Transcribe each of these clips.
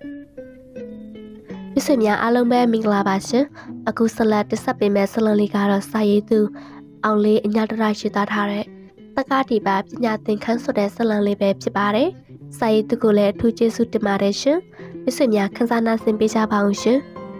มิสเมียอารมณ์แบบมิงลาบาชอากุสลาติสับเป็นแม่สลังลิการสายตูเอาเลยอัญญาตราชิตาทาร์ตะการที่แบบปัญญาติงขันสุดสลังลิแบบจิบาร์สายตูกุเลทุเจสุติมาเรชมิสเมียขันซานาสินปิจาบางช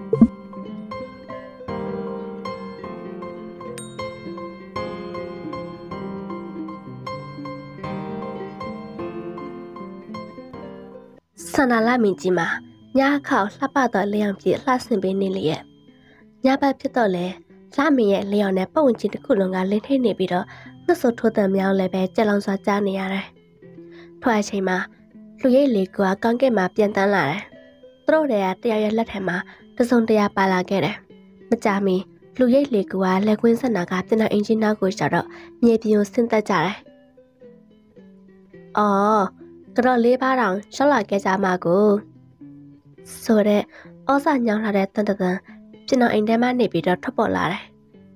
สนาลามิจิมาญาเขาลับปะต่อเลี้ยงจีลาสินเป็นนี่เลยญาแบบพิต่อเลยลามีเลี้ยงเนี่ยป้องจิตกุลงานเล่นให้เนี่ยปีดก็สุดทั่วแต่เมียวเลยแบบจะลองสอนจานนี่อะไรทว่าใช่มาลุยเล็กกว่ากังเกมาเปลี่ยนตั้งหลายตโรเดียเตียยันละแถมาจะส่งเตียปาลาเกเรมันจะมีลุยเล็กกว่าเล็กวินสนากาเป็นอินจินากุจระมีพิโยสินตาจ่าเลยอ๋อกระโดดเลี้ยบ้ารังชอบหลักแกจะมากูဆိုတဲ့ဩဇာညောင်းလာတဲ့တန်တန်ကျွန်တော်အိမ်ထဲမှာနေပြီးတော့ထွက်ပေါ်လာတယ်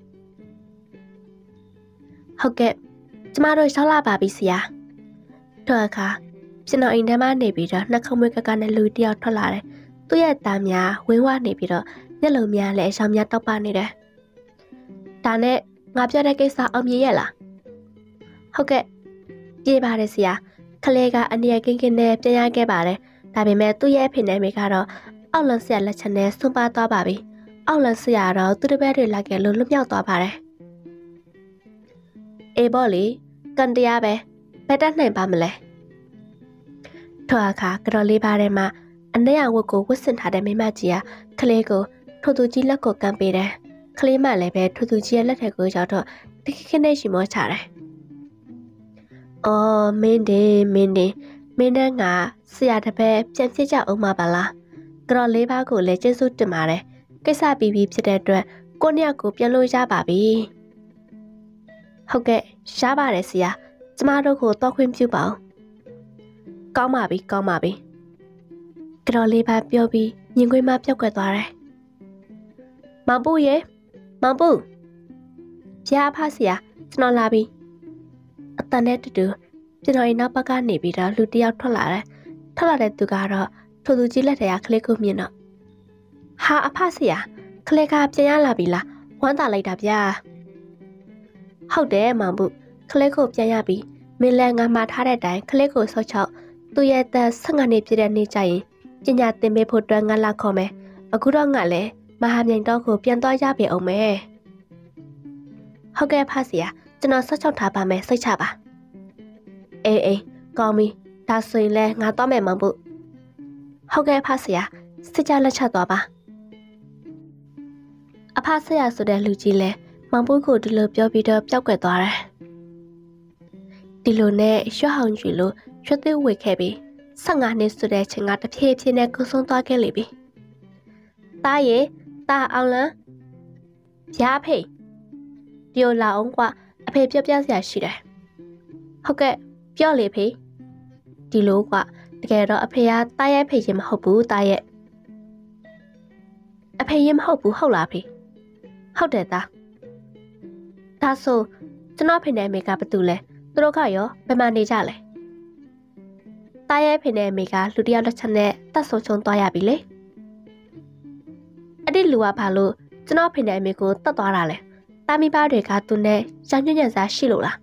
ဟုတ်ကဲ့ကျမတို့ရောက်လာပါပြီဆရာတော့အခါကျွန်တော်အိမ်ထဲမှာနေပြီးတော့နှက်ခုံးမွေးကကနဲ့လူတယောက်ထွက်လာတယ်သူ့ရဲ့ตาများဝင်းဝနေပြီးတော့မျက်လုံးများလည်းအဆောင်များတောက်ပနေတယ်ဒါနဲ့ငါပြောတဲ့ကိစ္စအောင်မြင်ရဲ့လားဟုတ်ကဲ့ပြေးပါတယ်ဆရာခလေးကအန်ဒီရဲ့ကင်းကင်းနဲ့ပြန်ရခဲ့ပါတယ်ဒါပေမဲ့သူ့ရဲ့အဖေနဲ့မိကတော့အောက်လန်ဆရာလက်ချက်နဲ့ဆွန့်ပါသွားပါပြီ။အောက်လန်ဆရာတော့သူ့တပည့်တွေလာခဲ့လို့လွတ်မြောက်သွားပါတယ်။အေးဘော်လီကန်တရားပဲဘယ်တတ်နိုင်ပါမလဲ။ထောအခါကတော်လေးပါထဲမှာအနက်အဝတ်ကိုဝတ်ဆင်ထားတဲ့မိမကြီးကခလေးကိုထိုသူကြီးလက်ကိုကမ်းပေးတယ်။ခလေးမလည်းပဲထိုသူကြီးရဲ့လက်ထက်ကိုရောက်တော့တခခနဲ့ရှိမောချတယ်။အော်မင်းနဲ့ငါဆရာတပည့်ပြန်ဖြစ်ကြအောင်ပါလားကတော်လေးပါးကိုလည်းကျေးဇူးတင်ပါတယ်ကိစ္စပြီးပြီဖြစ်တဲ့အတွက်ကိုနှစ်ယောက်ကိုပြန်လို့ရပါပြီဟုတ်ကဲ့ရပါတယ်ဆရာကျမတို့ကိုတော့ခွင့်ပြုပါဦးကောင်းပါပြီကတော်လေးပါးပြောပြီးညင်ခွေးမပြောက်ကွယ်သွားတယ်မောင်ပူရဲ့မောင်ပူဖျားဖဆရာကျွန်တော်လာပြီအတန်နဲ့တူကျွန်တော်အိမ်နောက်ဘက်ကနေပြီးတော့လူတယောက်ထွက်လာတဲ့သူကတော့ထိုသူကြီးလက်ထက်ကခလေးကိုမြင်တော့ဟာအဖဆရာခလေးကပြန်ရလာပြီလားဝမ်းသာလိုက်တာဗျာဟုတ်တယ်မောင်ဘူးခလေးကိုပြန်ရပြီမင်းလည်းငါမှားထားတဲ့အတိုင်းခလေးကိုဆော့ချောက်သူ့ရဲ့သက်15နှစ်ပြည့်တဲ့နေ့ကျရင်ပညာသင်ပေးဖို့အတွက်ငါလာခေါ်မယ်အခုတော့ငါလည်းမဟာမြိုင်တော့ကိုပြန်သွားရပြီအောင်မယ်ဟုတ်ကဲ့ဖဆရာကျွန်တော်ဆော့ချောက်ထားပါမယ်စိတ်ချပါအေးကောင်းပြီဒါဆိုရင်လည်းငါတော့မယ်မောင်ဘူးဟုတ်ကဲ့ဖဆရာစစ်ကြလက်ချသွားပါအဖဆရာဆိုတဲ့လူကြီးလည်းမောင်ဘူးကိုဒီလိုပြောပြီးတော့ပျောက်ကွယ်သွားတယ်ဒီလိုနဲ့ရွှေဟောင်ကြီးလိုရွှေသေးဝေခဲ့ပြီး15နှစ်ဆိုတဲ့ချိန်ကတဖြည်းဖြည်းနဲ့ကုဆုံးသွားခဲ့လိမ့်ပြီတားရဲ့တားအောင်လားဗျာဖေဒီလိုလာအောင်ကွာအဖေပြောပြစရာရှိတယ်ဟုတ်ကဲ့ပြောလေဖေဒီလိုကွာတကယ်တော့အဖေကတားရဲ့ဖေရင်မဟုတ်ဘူးတားရဲ့အဖေရင်မဟုတ်ဘူးဟုတ်လားဖေဟုတ်တယ်သားဒါဆိုကျွန်တော်ဖေနဲ့မေကဘာတူလဲသူတို့ကရောဘယ်မှာနေကြလဲတားရဲ့ဖေနဲ့မေကလူတယောက်လက်ချက်နဲ့တတ်ဆုံချုံသွားရပြီလေအဲ့ဒီလူကဘာလို့ကျွန်တော်ဖေနဲ့မေကိုတတ်သွားတာလဲတားမိဘတွေကသူနဲ့ရောင်ညံ့ညံ့စားရှိလို့လား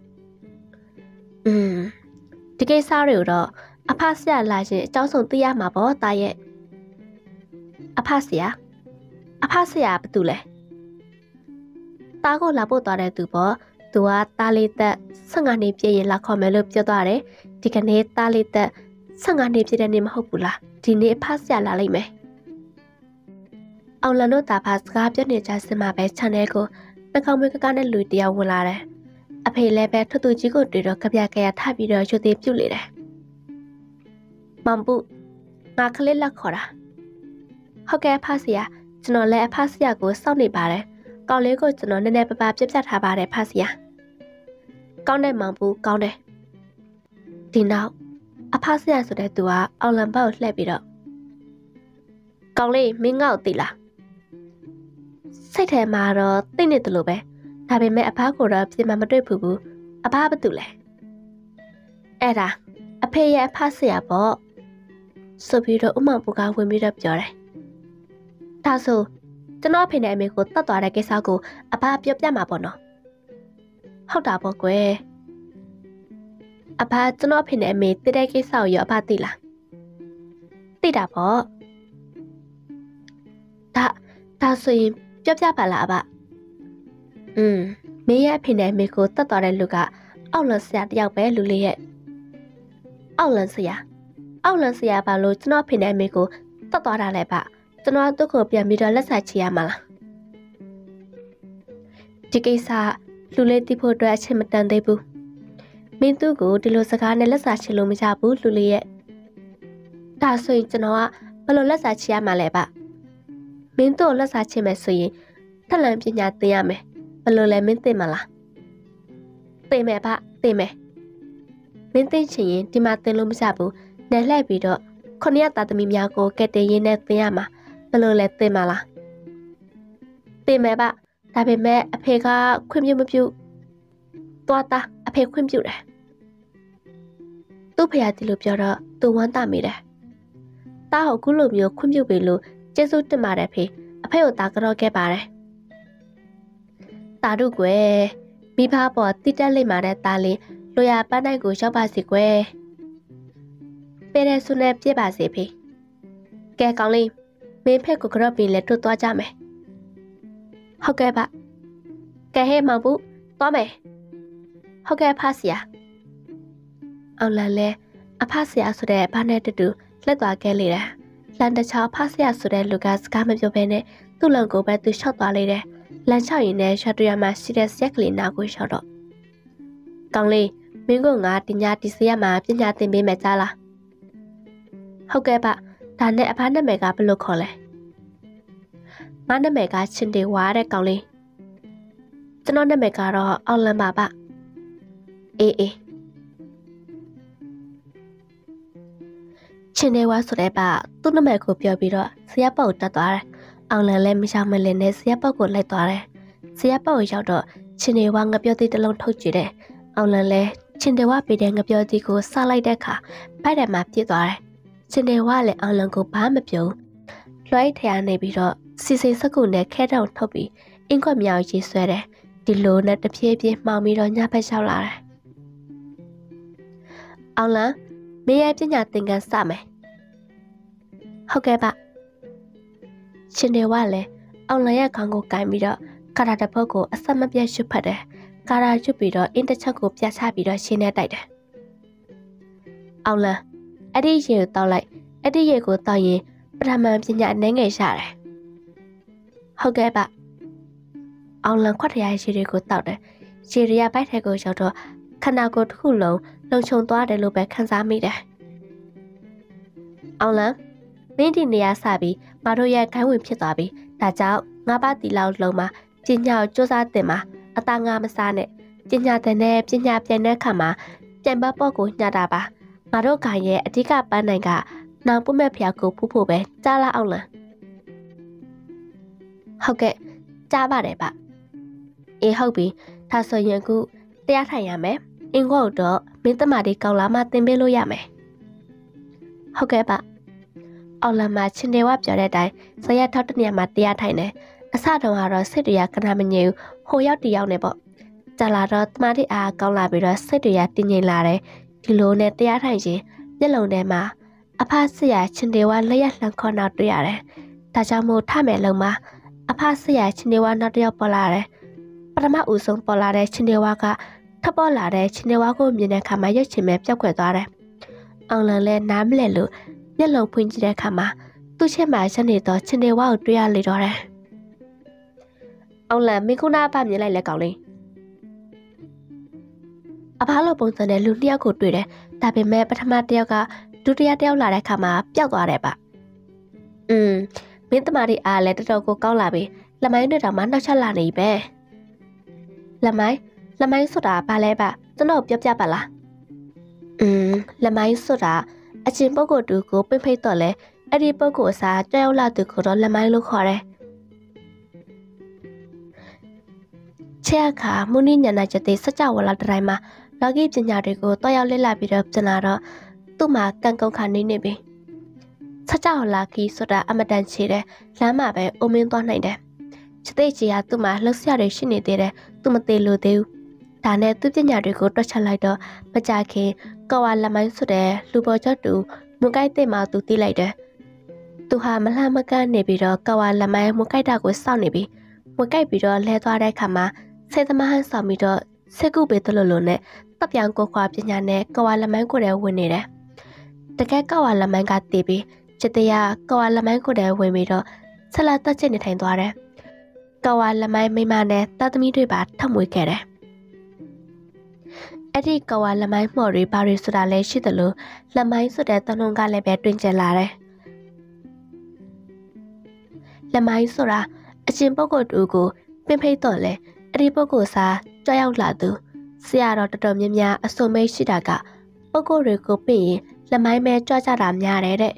ဒီကိစ္စတွေကိုတော့အဖဆရာလာရင်အကြောင်းဆုံးသိရမှာပေါ့တားရဲ့အဖဆရာဘာတူလဲတားကိုလာဖို့သွားတဲ့သူပေါ့သူကတားလေးသက်15နှစ်ပြည့်ရင်လာခေါ်မယ်လို့ပြောသွားတယ်ဒီကနေ့တားလေးသက်15နှစ်ပြည့်တဲ့နေ့မဟုတ်ဘူးလားဒီနေ့အဖဆရာလာလိမ့်မယ်အောင်လန်တို့တာဖာစကားပြောနေကြစမှာပဲ channel ကိုနှကောင်းမွေးကကနဲ့လူတယောက်ဝင်လာတယ်အဖေလည်းပဲထသူကြီးကိုတွေ့တော့ကြပြကြရထပြီးတော့ရွှေသေးပြုတ်လေတယ်မောင်ပုငါကလေးလက်ခေါ်တာဟုတ်ကဲ့အဖဆရာကျွန်တော်လည်းအဖဆရာကိုစောင့်နေပါတယ်ကောင်းလေးကိုကျွန်တော်နည်းနည်းပပပြပြထားပါတယ်ဖဆရာကောင်းတဲ့မောင်ပုကောင်းတယ်ဒီနောက်အဖဆရာဆိုတဲ့သူကအောင်လံဘတ်ကိုလှည့်ပြီးတော့ကောင်းလေးမင်းငါ့ကိုသိလားစိတ်ထဲမှာတော့သိနေတယ်လို့ပဲဒါပေမဲ့အဖကိုတော့ပြင်မတွေ့ဘူးအဖဘာတူလဲအဲ့ဒါအဖေရဲ့အဖဆရာပေါ့ဆိုပြီးတော့ဥမောင်ပူကဝင်ပြီးတော့ပြောတယ်။ဒါဆိုကျွန်တော်ဖေနဲ့အမေကိုတတ်သွားတဲ့ကိစ္စကိုအဖပြောပြမှာပေါ့နော်။ဟုတ်တာပေါ့ကွယ်။အဖကျွန်တော်ဖေနဲ့အမေတည်တဲ့ကိစ္စကိုရောအဖသိလား။သိတာပေါ့။ဒါဆိုရင်ပြောပြပါလားအဖ။မင်းရဲ့အဖေနဲ့အမေကိုတတ်သွားတဲ့လူကအောက်လန်ဆရာတယောက်ပဲလူလေးရဲ့အောက်လန်ဆရာဘာလို့ကျွန်တော်ဖေနဲ့အမေကိုတတ်သွားတာလဲဗျကျွန်တော်သူ့ကိုပြန်ပြီးတော့လက်ဆက်ချရမှာလားဒီကိစ္စလူလေးတိဖို့အတွက်အချက်မတန်သေးဘူးမင်းသူ့ကိုဒီလိုစကားနဲ့လက်ဆက်ချလို့မရဘူးလူလေးရဲ့ဒါဆိုရင်ကျွန်တော်ကဘယ်လိုလက်ဆက်ချရမှာလဲဗျမင်းတို့လက်ဆက်ချမယ်ဆိုရင်ထက်လန်ပညာသင်ရမယ်ဘယ်လိုလဲမင်းသိမလားသိမယ်ဗျသိမယ်မင်းသိချင်ရင်ဒီမှာသင်လို့မရဘူးနယ်လှည့်ပြီးတော့900သားသမီးများကိုကဲတင်ရင်းနဲ့သင်ရမှာဘယ်လိုလဲသိမလားသိမယ်ဗျဒါပေမဲ့အဖေကခွင့်ပြုမပြုသွားတာအဖေခွင့်ပြုတယ်သူ့ဖေကဒီလိုပြောတော့သူဝမ်းသာမိတယ်တားဟောခုလိုမျိုးခွင့်ပြုပြီလို့ကျေးဇူးတင်ပါတယ်ဖေအဖေကိုတားကြော့ခဲ့ပါတယ်တာတို့ကွယ်မိဘပေါ်တိတက်လိမ့်မာတဲ့တားလေးလိုရပန်းနိုင်ကိုရောက်ပါစီကွယ်ပေရဲဆုနဲ့ပြည့်ပါစေဖေကဲကောင်းလေးမင်းဖက်ကိုကြော့ပြီးလက်ထွတ်သွားကြမယ်ဟုတ်ကဲ့ပါကဲဟဲ့မောင်ဘူးသွားမယ်ဟုတ်ကဲ့ဖဆရာအောင်လန်လဲအဖဆရာဆိုတဲ့ဘာနဲ့တူလက်သွားခဲ့လေတယ်လန်တချောင်းဖဆရာဆိုတဲ့လူကစကားမပြောဘဲနဲ့သူ့လုံကိုပဲသူလျှောက်သွားလေတယ်လန်ချောက်ရင်နဲ့ရှော့တရမှာရှိတဲ့ဆက်ကလေးနာကိုလျှောက်တော့ကောင်းလေးမင်းကငါတင်ညာတီစရမှာပညာသင်ပေးမယ်ကြားလားဟုတ်ကဲ့ပါဒါနဲ့အဖနာမည်ကဘယ်လိုခေါ်လဲငါနာမည်ကချင်းတေဝါတဲ့ကောင်လေးကျွန်တော်နာမည်ကတော့အောင်လန်ပါပါအေးချင်းတေဝါဆိုတဲ့ပါသူ့နာမည်ကိုပြောပြီးတော့ဆရာပေါက်တက်သွားတယ်အောင်လန်လည်းမရှောင်မလင်နဲ့ဆရာပေါက်ကိုလိုက်သွားတယ်ဆရာပေါက်ရောက်တော့ချင်းတေဝါငပြောသေးတစ်လုံးထုတ်ကြည့်တယ်အောင်လန်လည်းချင်းတေဝါပေးတဲ့ငပြောသေးကိုစလိုက်တဲ့အခါဗိုက်ထဲမှာပြစ်သွားတယ်ချင်းတေဝါလည်းအောင်လန်ကိုဘာမပြောလွှဲထရနေပြီးတော့စီစိစကုနဲ့ခဲတောင်ထုတ်ပြီးအင်းခွက်မြောက်ကြီးဆွဲတယ်ဒီလိုနဲ့တဖြည်းဖြည်းမှောင်ပြီးတော့ညဘက်လျှောက်လာတယ်အောင်လန်မင်းရဲ့ပညာသင်ခန်းစမယ်ဟုတ်ကဲ့ပါချင်းတေဝါလည်းအောင်လန်ရဲ့ခေါင်းကိုကင်ပြီးတော့ကာရာတစ်ဖက်ကိုအဆက်မပြတ်ရှုပ်ဖတ်တယ်ကာရာကျွတ်ပြီးတော့အင်းတစ်ချက်ကိုပြချပြီးတော့ရှင်းနေတိုက်တယ်အောင်လန်အဲ့ဒီရေကိုတောက်လိုက်အဲ့ဒီရေကိုတောက်ရင်ပထမပညာအနေငယ်ရတယ်ဟုတ်ကဲ့ပါအောင်လန်ခွက်ထရရေတွေကိုတောက်တယ်ရေရပိုက်ထဲကိုရောက်တော့ခန္ဓာကိုယ်တစ်ခုလုံးလုံခြုံသွားတယ်လို့ပဲခံစားမိတယ်အောင်လန်မင်းဒီနေရာစပြီးမတို့ရဲ့ခိုင်းဝင်ဖြစ်သွားပြီဒါကြောင့်ငါးပါးတီလောက်လုံးမှာပညာကိုစူးစမ်းတင်မှာအသားငါမစားနဲ့ပညာတဲ့နဲ့ပညာပြန်တဲ့ခါမှာပြန်ပတ်ပေါ့ကိုညှတာပါငါတို့ခိုင်ရဲ့အဓိကပန်းနိုင်ကနောင်ပုမဲ့ဖျားကိုဖူးဖို့ပဲကြားလာအောင်လားဟုတ်ကဲ့ကြားပါတယ်ဗျအေးဟုတ်ပြီဒါဆိုရင်အခုတရားထိုင်ရမယ်အင်းကိုတော့မင်းတမတီကောင်းလာမှသင်ပေးလို့ရမယ်ဟုတ်ကဲ့ဗျအောင်လာမှချင်းတေဝပြောတဲ့အတိုင်းဇရက်ထောက်တနေရာမှာတရားထိုင်တယ်အစတုန်းကတော့စိတ်တွေကခဏမငြိမ်ဘူးဟိုရောက်တယောက်နဲ့ပေါ့ကြာလာတော့တမတီအားကောင်းလာပြီးတော့စိတ်တွေကတင်းငိမ်လာတယ်ဒီလိုနဲ့တရားထိုင်ရင်မျက်လုံးထဲမှာအဖဆရာချင်းတေဝလက်ရလှန်ခေါ်နောက်တွေ့ရတယ်ဒါကြောင့်မို့ထမယ်လုံးမှာအဖဆရာချင်းတေဝနောက်တစ်ယောက်ပေါ်လာတယ်ပထမဦးဆုံးပေါ်လာတဲ့ချင်းတေဝကထပ်ပေါ်လာတဲ့ချင်းတေဝကိုမြင်တဲ့အခါမှာရုပ်ချင်မဲ့ပျောက်ကွယ်သွားတယ်အောင်လန်လည်းနားမလဲလို့မျက်လုံးဖွင့်ကြည့်တဲ့အခါမှာသူ့ချက်မှာရက်နေတော့ချင်းတေဝကိုတွေ့ရလေတော့တယ်အောင်လန်မိခုနာအဖမြင်လိုက်လက်ကောင်လေးအဖလိုပုံစံနဲ့လူနှစ်ယောက်ကိုတွေ့တယ်ဒါပေမဲ့ပထမတစ်ယောက်ကဒုတိယတစ်ယောက်လာတဲ့အခါမှာပျောက်သွားတယ်ဗျမင်းတမားတွေအားလည်းတော်တော်ကိုကောင်းလာပြီလက်မိုင်းတွေတောင်မှနောက်ချက်လာနေပဲလက်မိုင်းဆိုတာဘာလဲဗျကျွန်တော်ပြောပြပါလားလက်မိုင်းဆိုတာအချင်းပုဂ္ဂိုလ်တူကိုပိတ်ဖိတ်တော့လဲအဲ့ဒီပုဂ္ဂိုလ်အစားကြောက်ရောက်လာသူကိုတော့လက်မိုင်းလို့ခေါ်တယ်ချဲအခါမုန်နိညာနာချက်တဲ့စကြဝဠာတိုင်းမှာလောကီပညာတွေကိုတွားရောက်လေ့လာပြီးတော့ပြန်လာတော့သူ့မှာကံကုန်ခါနေပြီစကြောက်လာခီဆိုတာအမတန်ချေတယ်လမ်းမှာပဲအုံမင်းသွားနိုင်တယ်ချစ်တဲ့ကြီးကသူ့မှာလှုပ်ရှားရရှိနေသေးတယ်သူမသေးလို့သေးဘူးဒါနဲ့သူပညာတွေကိုတွက်ချက်လိုက်တော့မကြခင်ကဝါလမိုင်းဆိုတဲ့လူပေါ်ချတူမွန်ကိုက်တဲ့မှာသူတီးလိုက်တယ်သူဟာမလှမ်းမကန်းနေပြီးတော့ကဝါလမိုင်းမွန်ကိုက်တာကိုစောင့်နေပြီးမွန်ကိုက်ပြီးတော့လဲသွားတဲ့ခါမှာစေသမားဟန်ဆောင်ပြီးတော့စက်ကူပေးတယ်လို့နဲ့တပ်ပြန်ကိုခွာပညာနဲ့ကဝါလမိုင်းကိုလည်းဝင်နေတယ်တကယ်ကဝါလမိုင်းကတည်ပြီးချစ်တရားကဝါလမိုင်းကိုလည်းဝင်ပြီးတော့ဆက်လက်တက်ချစ်နေထိုင်သွားတယ်ကဝါလမိုင်းမိမနဲ့တသမီးတွေပါထပ်မွေခဲ့တယ်အဲ့ဒီကဝါလမိုင်းမော်ရီဘာရီဆိုတာလည်းရှိတယ်လို့လမိုင်းဆိုတဲ့တနှုံကလည်းပဲတွင်ကျလာတယ်လမိုင်းဆိုတာအချင်းပုဂ္ဂိုလ်တူကိုပင်ဖိတ်တော့လေအဲ့ဒီပုဂ္ဂိုလ်စားကြောက်ရောက်လာသူဆရာတော်တော်တော်များများအစုံမိတ်ရှိတာကပုဂ္ဂိုလ်တွေကိုပြင်ရင်လမိုင်းပဲကြွကြတာများတယ်တဲ့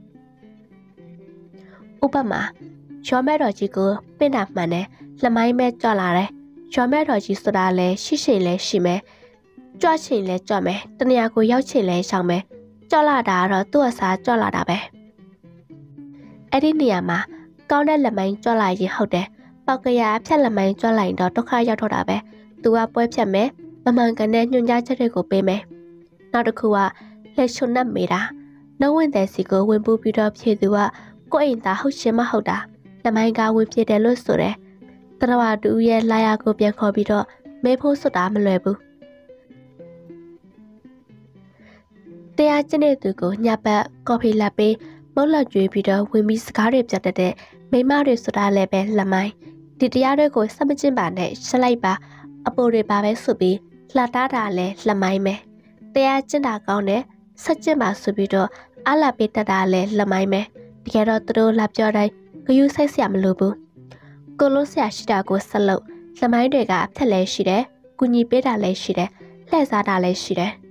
ဥပမာရောမဲတော်ကြီးကိုပင့်တာမှန်တယ်လမိုင်းပဲကြွလာတယ်ရောမဲတော်ကြီးဆိုတာလည်းရှိရှင်လည်းရှိမယ်ကြွချင်လဲကြွမယ်တနေရာကိုရောက်ချင်လဲရှောင်မယ်ကြွလာတာကတော့သူ့အစားကြွလာတာပဲအဲ့ဒီနေရာမှာကောင်းတဲ့လက်မိုင်းကြွလာရင်ဟုတ်တယ်ပောက်ကရဖြတ်လက်မိုင်းကြွလာရင်တော့ဒုက္ခရောက်တော့တာပဲသူကပွဲဖြတ်မယ်မမှန်ကန်တဲ့ညွှန်ကြားချက်တွေကိုပေးမယ်နောက်တစ်ခုကလက်ချုံနဲ့မေးတာနှုံးဝင်တဲ့စီကိုဝင်ပူးပြီးတော့ဖြည့်သူကကိုယ့်အိမ်သားဟုတ်ရှင်မဟုတ်တာလက်မိုင်းကဝင်ပြတယ်လို့ဆိုတယ်တရဝတူရဲ့လာယာကိုပြန်ခေါ်ပြီးတော့မေးဖို့ဆိုတာမလွယ်ဘူးတရားကျင့်တဲ့သူကိုညပတ်ကော်ဖီလာပေးမုတ်လက်ကျွေးပြီးတော့ဝင်ပြီးစကားတွေပြတ်တဲ့မိမတွေဆိုတာလည်းပဲလက်မိုင်းဒီတရားတွေကိုစမကျင့်ပါနဲ့ရှက်လိုက်ပါအပိုတွေပါပဲဆိုပြီးလှတားတာလည်းလက်မိုင်းပဲတရားကျင့်တာကောင်းတယ်ဆက်ကျင့်ပါဆိုပြီးတော့အလာပေးတတ်တာလည်းလက်မိုင်းပဲတကယ်တော့သူတို့လာပြောတိုင်းဂယုစိုက်စရာမလိုဘူးကိုလုံးဆရာရှိတာကိုဆက်လုပ်လက်မိုင်းတွေကဖြက်လဲရှိတယ်ကုညီပေးတာလည်းရှိတယ်လှည့်စားတာလည်းရှိတယ်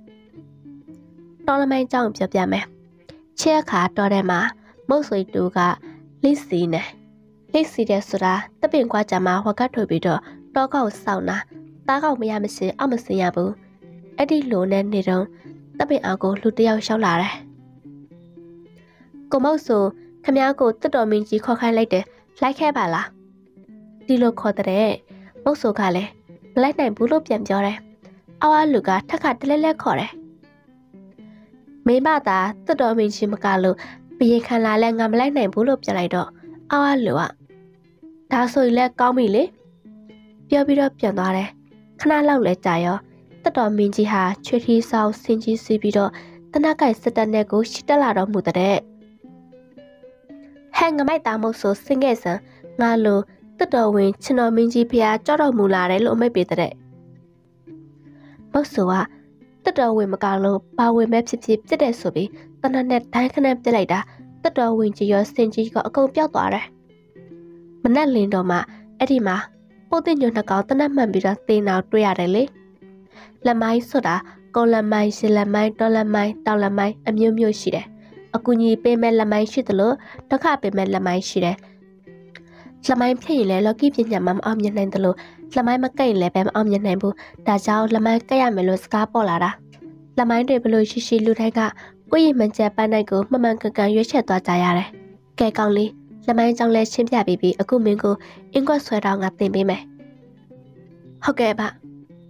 တော်လမိုင်းကြောင့်ပြောပြမယ်ချဲအခါတော်တဲ့မှာမုတ်ဆွေတူကလိစီနဲ့လိစီတဲ့ဆိုတာတပင်ကွာကြမှာဝကတ်ထုတ်ပြီးတော့တောကောက်စောင်းတာတားကောက်မရမရှင်အောက်မစင်ရဘူးအဲ့ဒီလိုနဲ့နေတော့တပင်အောင်ကိုလူတယောက်ရှောက်လာတယ်ကိုမုတ်ဆိုခမ ्या ကိုတွတ်တော်မင်းကြီးခေါ်ခိုင်းလိုက်တယ်လိုက်ခဲ့ပါလားဒီလိုခေါ်တဲ့မုတ်ဆိုကလည်းမလိုက်နိုင်ဘူးလို့ပြန်ပြောတယ်အောက်အလူကထက်ခါတလဲလဲခေါ်တယ်မိမသာတွတ်တော်မင်းကြီးမကလို့ဘရင်ခံလာလဲငါမလိုက်နိုင်ဘူးလို့ပြန်လိုက်တော့အောက်အလူကဒါဆိုရင်လည်းကောင်းပြီလေပြောပြီးတော့ပြန်သွားတယ်ခဏလောက်လဲကြာရောတွတ်တော်မင်းကြီးဟာချွေထီးဆောင်ဆင်းကြီးစီးပြီးတော့တနက်ကိုက်စစ်တပ်နဲ့ကိုရှိတက်လာတော့မှုတဲ့ဟဲ့ငမိုက်တာမုတ်ဆိုစင်ခဲ့စံငါလိုတွတ်တော်ဝင်ချင်တော်မင်းကြီးဖျားကြောက်တော်မူလာတယ်လို့အမိတ်ပေးတဲ့မုတ်ဆိုကတွတ်တော်ဝင်မကလို့ဘာဝင်မဲ့ဖြစ်ဖြစ်ပြစ်တယ်ဆိုပြီးတနက်နဲ့ဒိုင်းခနဲ့ပြစ်လိုက်တာတွတ်တော်ဝင်ကြီးရောစင်ကြီးကအကုန်ပြောက်သွားတယ်မနက်လင်းတော့မှအဲ့ဒီမှာပို့တဲ့ညွန့်နှကောင်တနက်မှန်ပြီးတော့သေနာတွေ့ရတယ်လေလက်မိုင်းဆိုတာကော်လက်မိုင်းရှင်လက်မိုင်းတော်လက်မိုင်းတောင်လက်မိုင်းအမျိုးမျိုးရှိတယ်အကူကြီးပေးမဲ့လက်မိုင်းရှိသလိုဒုက္ခပေးမဲ့လက်မိုင်းရှိတယ်လက်မိုင်းဖြစ်ရင်လည်းလော်ကီပညာမှာမအောင်မြင်နိုင်သလိုလက်မိုင်းမကတ်ရင်လည်းပဲမအောင်မြင်နိုင်ဘူးဒါကြောင့်လက်မိုင်းကတ်ရမယ်လို့စကားပေါ်လာတာလက်မိုင်းတွေဘလို့ရှိရှိလူတိုင်းကကိုယ့်ရဲ့မှန်ချက်ပန်းနိုင်ကိုမှန်မှန်ကန်ကန်ရွေးချယ်သွားကြရတယ်ကဲကောင်းလေးလက်မိုင်းကြောင့်လည်းရှင်းပြပြီးအခုမင်းကိုအင်ကွက်ဆွဲတော့ငါသင်ပေးမယ်ဟုတ်ကဲ့ပါ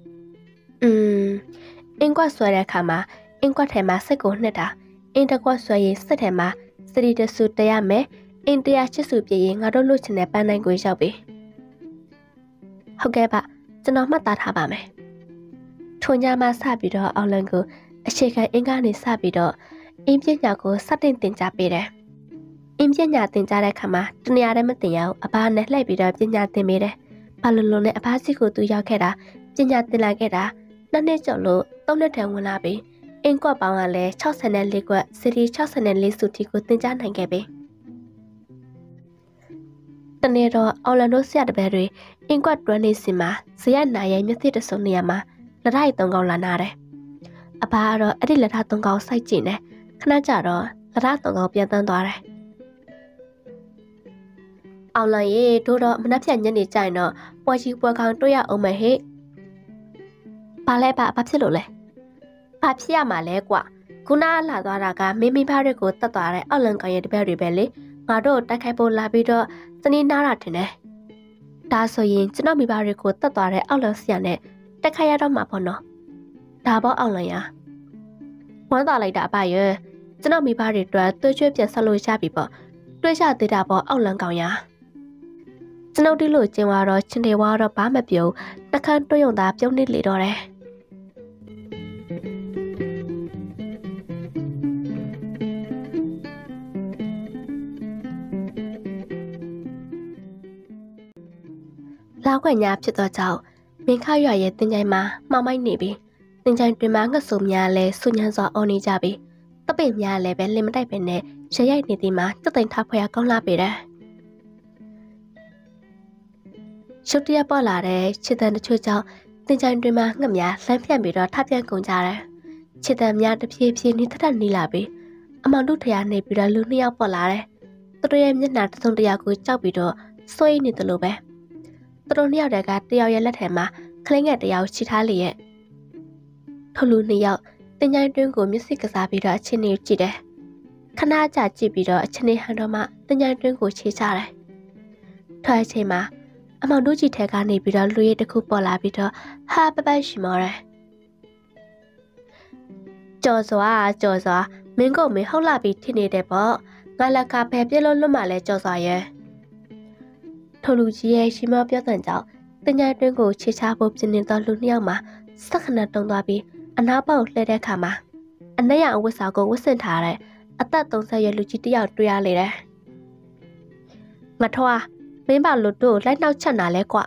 အင်ကွက်ဆွဲတဲ့အခါမှာအင်ကွက်ထဲမှာစိတ်ကိုနှစ်တာအင်တကွက်ဆွဲရင်စိတ်ထဲမှာစတိတဆူတရမယ်အင်တရားချစ်စုပြည့်ရင်ငါတို့လို့ချင်တဲ့ပန်းနိုင်ကိုရောက်ပြီဟုတ်ကဲ့ပါကျွန်တော်မှတ်သားထားပါမယ်ထွန်ညမှာစပြီးတော့အောင်လန်ကိုအခြေခံအင်ကနေစပြီးတော့အင်ပညာကိုစတင်သင်ကြားပေးတယ်အင်ပညာသင်ကြားတဲ့အခါမှာတနေရာတည်းမသင်ရဘူးအဘနဲ့လှည့်ပြီးတော့ပညာသင်ပေးတယ်ဘာလို့လို့နဲ့အဘစီကိုသူရောက်ခဲ့တာပညာသင်လာခဲ့တာနှစ်နှစ်ကျော်လို့၃နှစ်တန်းဝင်လာပြီးအင်ကွက်ပေါင်းကလည်း64ကွက်စီရီ64စုတီကိုသင်ကြားနိုင်ခဲ့ပြီတနေ့တော့အော်လန်ဒိုဆရာတပည့်တွေအင်ကွက်တွန်းနေစီမှာဇယနာရဲ့မျက်စိတဆုံနေရာမှာလက်ထိုက်3កောင်လာနာတယ်အဘကတော့အဲ့ဒီလက်ထ3កောင်စိုက်ကြည့်နေခဏကြာတော့လက်ထ3កောင်ပြန်တန်းသွားတယ်အောင်လန်ရေတို့တော့မနှက်ဖြတ်ညနေကြရင်တော့ပွဲကြီးပွဲကောင်းတွေ့ရအောင်မယ်ဟဲ့ဘာလဲဘာဖြစ်လို့လဲဘာဖြစ်ရမှာလဲကွာခုနလာသွားတာကမင်းမိဖတွေကိုတတ်သွားတဲ့အောက်လန်ကောင်ရဲ့တပည့်တွေပဲလေငါတို့တိုက်ခိုက်ဖို့လာပြီးတော့စနေနားတာတင်တယ်ဒါဆိုရင်ကျွန်တော်မိဘတွေကိုတတ်သွားတဲ့အောက်လန်ဆရာနဲ့တိုက်ခိုက်ရတော့မှာပေါ့နော်ဒါပေါ့အောက်လန်ရဝမ်းသာလိုက်တာအပရဲ့ကျွန်တော်မိဘတွေအတွက်တွေးချွေးပြန်ဆက်လို့ရပြီပေါ့တွေးရသေးတာပေါ့အောက်လန်ကောင်ရကျွန်ုပ်ဒီလိုကျင်သွားတော့ချင်းတွေဝါတော့ဘာမပြုံးနှခမ်းတွုံယုံသားပြုံးနေလေတော့တယ်လောက်ခွင့်ညာဖြစ်တော့ကြောင့်မင်းခရွာရဲ့တင်ကြိုင်မှာမှောင်မိုက်နေပြီတင်ကြိုင်တွင်မှာငှက်စုံများလဲဆူညံစွာအော်နေကြပြီတပိတ်များလဲပဲလင်မတိုက်ပဲနဲ့ရရိုက်နေသည်မှာတက်တိန်ထားဖွယ်ကောင်းလာပေတယ်ရှုပ်တရပေါ်လာတဲ့ခြေတံတချို့ကြောင့်တင်ကြိုင်တွင်မှာငှက်များလှမ်းပြန့်ပြီးတော့ထပြန်ကုန်ကြတယ်ခြေတံများတစ်ဖြည်းဖြည်းနေထထနေလာပြီးအမောင်တို့ထရာနေပြီးတော့လူနှစ်ယောက်ပေါ်လာတယ်သူတို့ရဲ့မျက်နှာတစ်စုံတစ်ရာကိုကြောက်ပြီးတော့စိုးရိမ်နေတယ်လို့ပဲသူတို့နှစ်ယောက်တည်းကတယောက်ရဲ့လက်ထဲမှာခလင်းငယ်တယောက်ချီထားလျက်ထိုလူနှစ်ယောက်တင်ကြိုင်တွင်းကိုမျက်စိကစားပြီးတော့အချင်းနေကြည့်တယ်ခဏကြာကြည့်ပြီးတော့အချင်းနေဟန်တော့မှတင်ကြိုင်တွင်းကိုချေချတယ်ထွက်အချိန်မှာအမောင်တို့ကြီးထဲကနေပြီးတော့လူရည်တစ်ခုပေါ်လာပြီးတော့ဟာပပရှိမော်တယ်ကြော်စွာမင်းကိုမင်းဟုတ်လာပြီးထင်နေတယ်ပေါ့ငါလက်ကဖယ်ပြလို့လွတ်မှလဲကြော်စွာရဲ့ထိုလူကြီးရဲ့ရှိမောပြောတဲ့ကြောင့်တင်ကြိုင်တွင်းကိုချေချဖို့ပြင်နေတော့လူနှစ်ယောက်မှာစက္ကနတုံသွားပြီးအနားပေါက်လှည့်တဲ့အခါမှာအနက်ရအဝတ်စားကိုဝတ်ဆင်ထားတဲ့အသက်30ရွယ်လူကြီးတစ်ယောက်တွေ့ရလေတယ်ငါထွားမင်းပါလို့တို့လိုက်နှောက်ချက်နာလဲကွ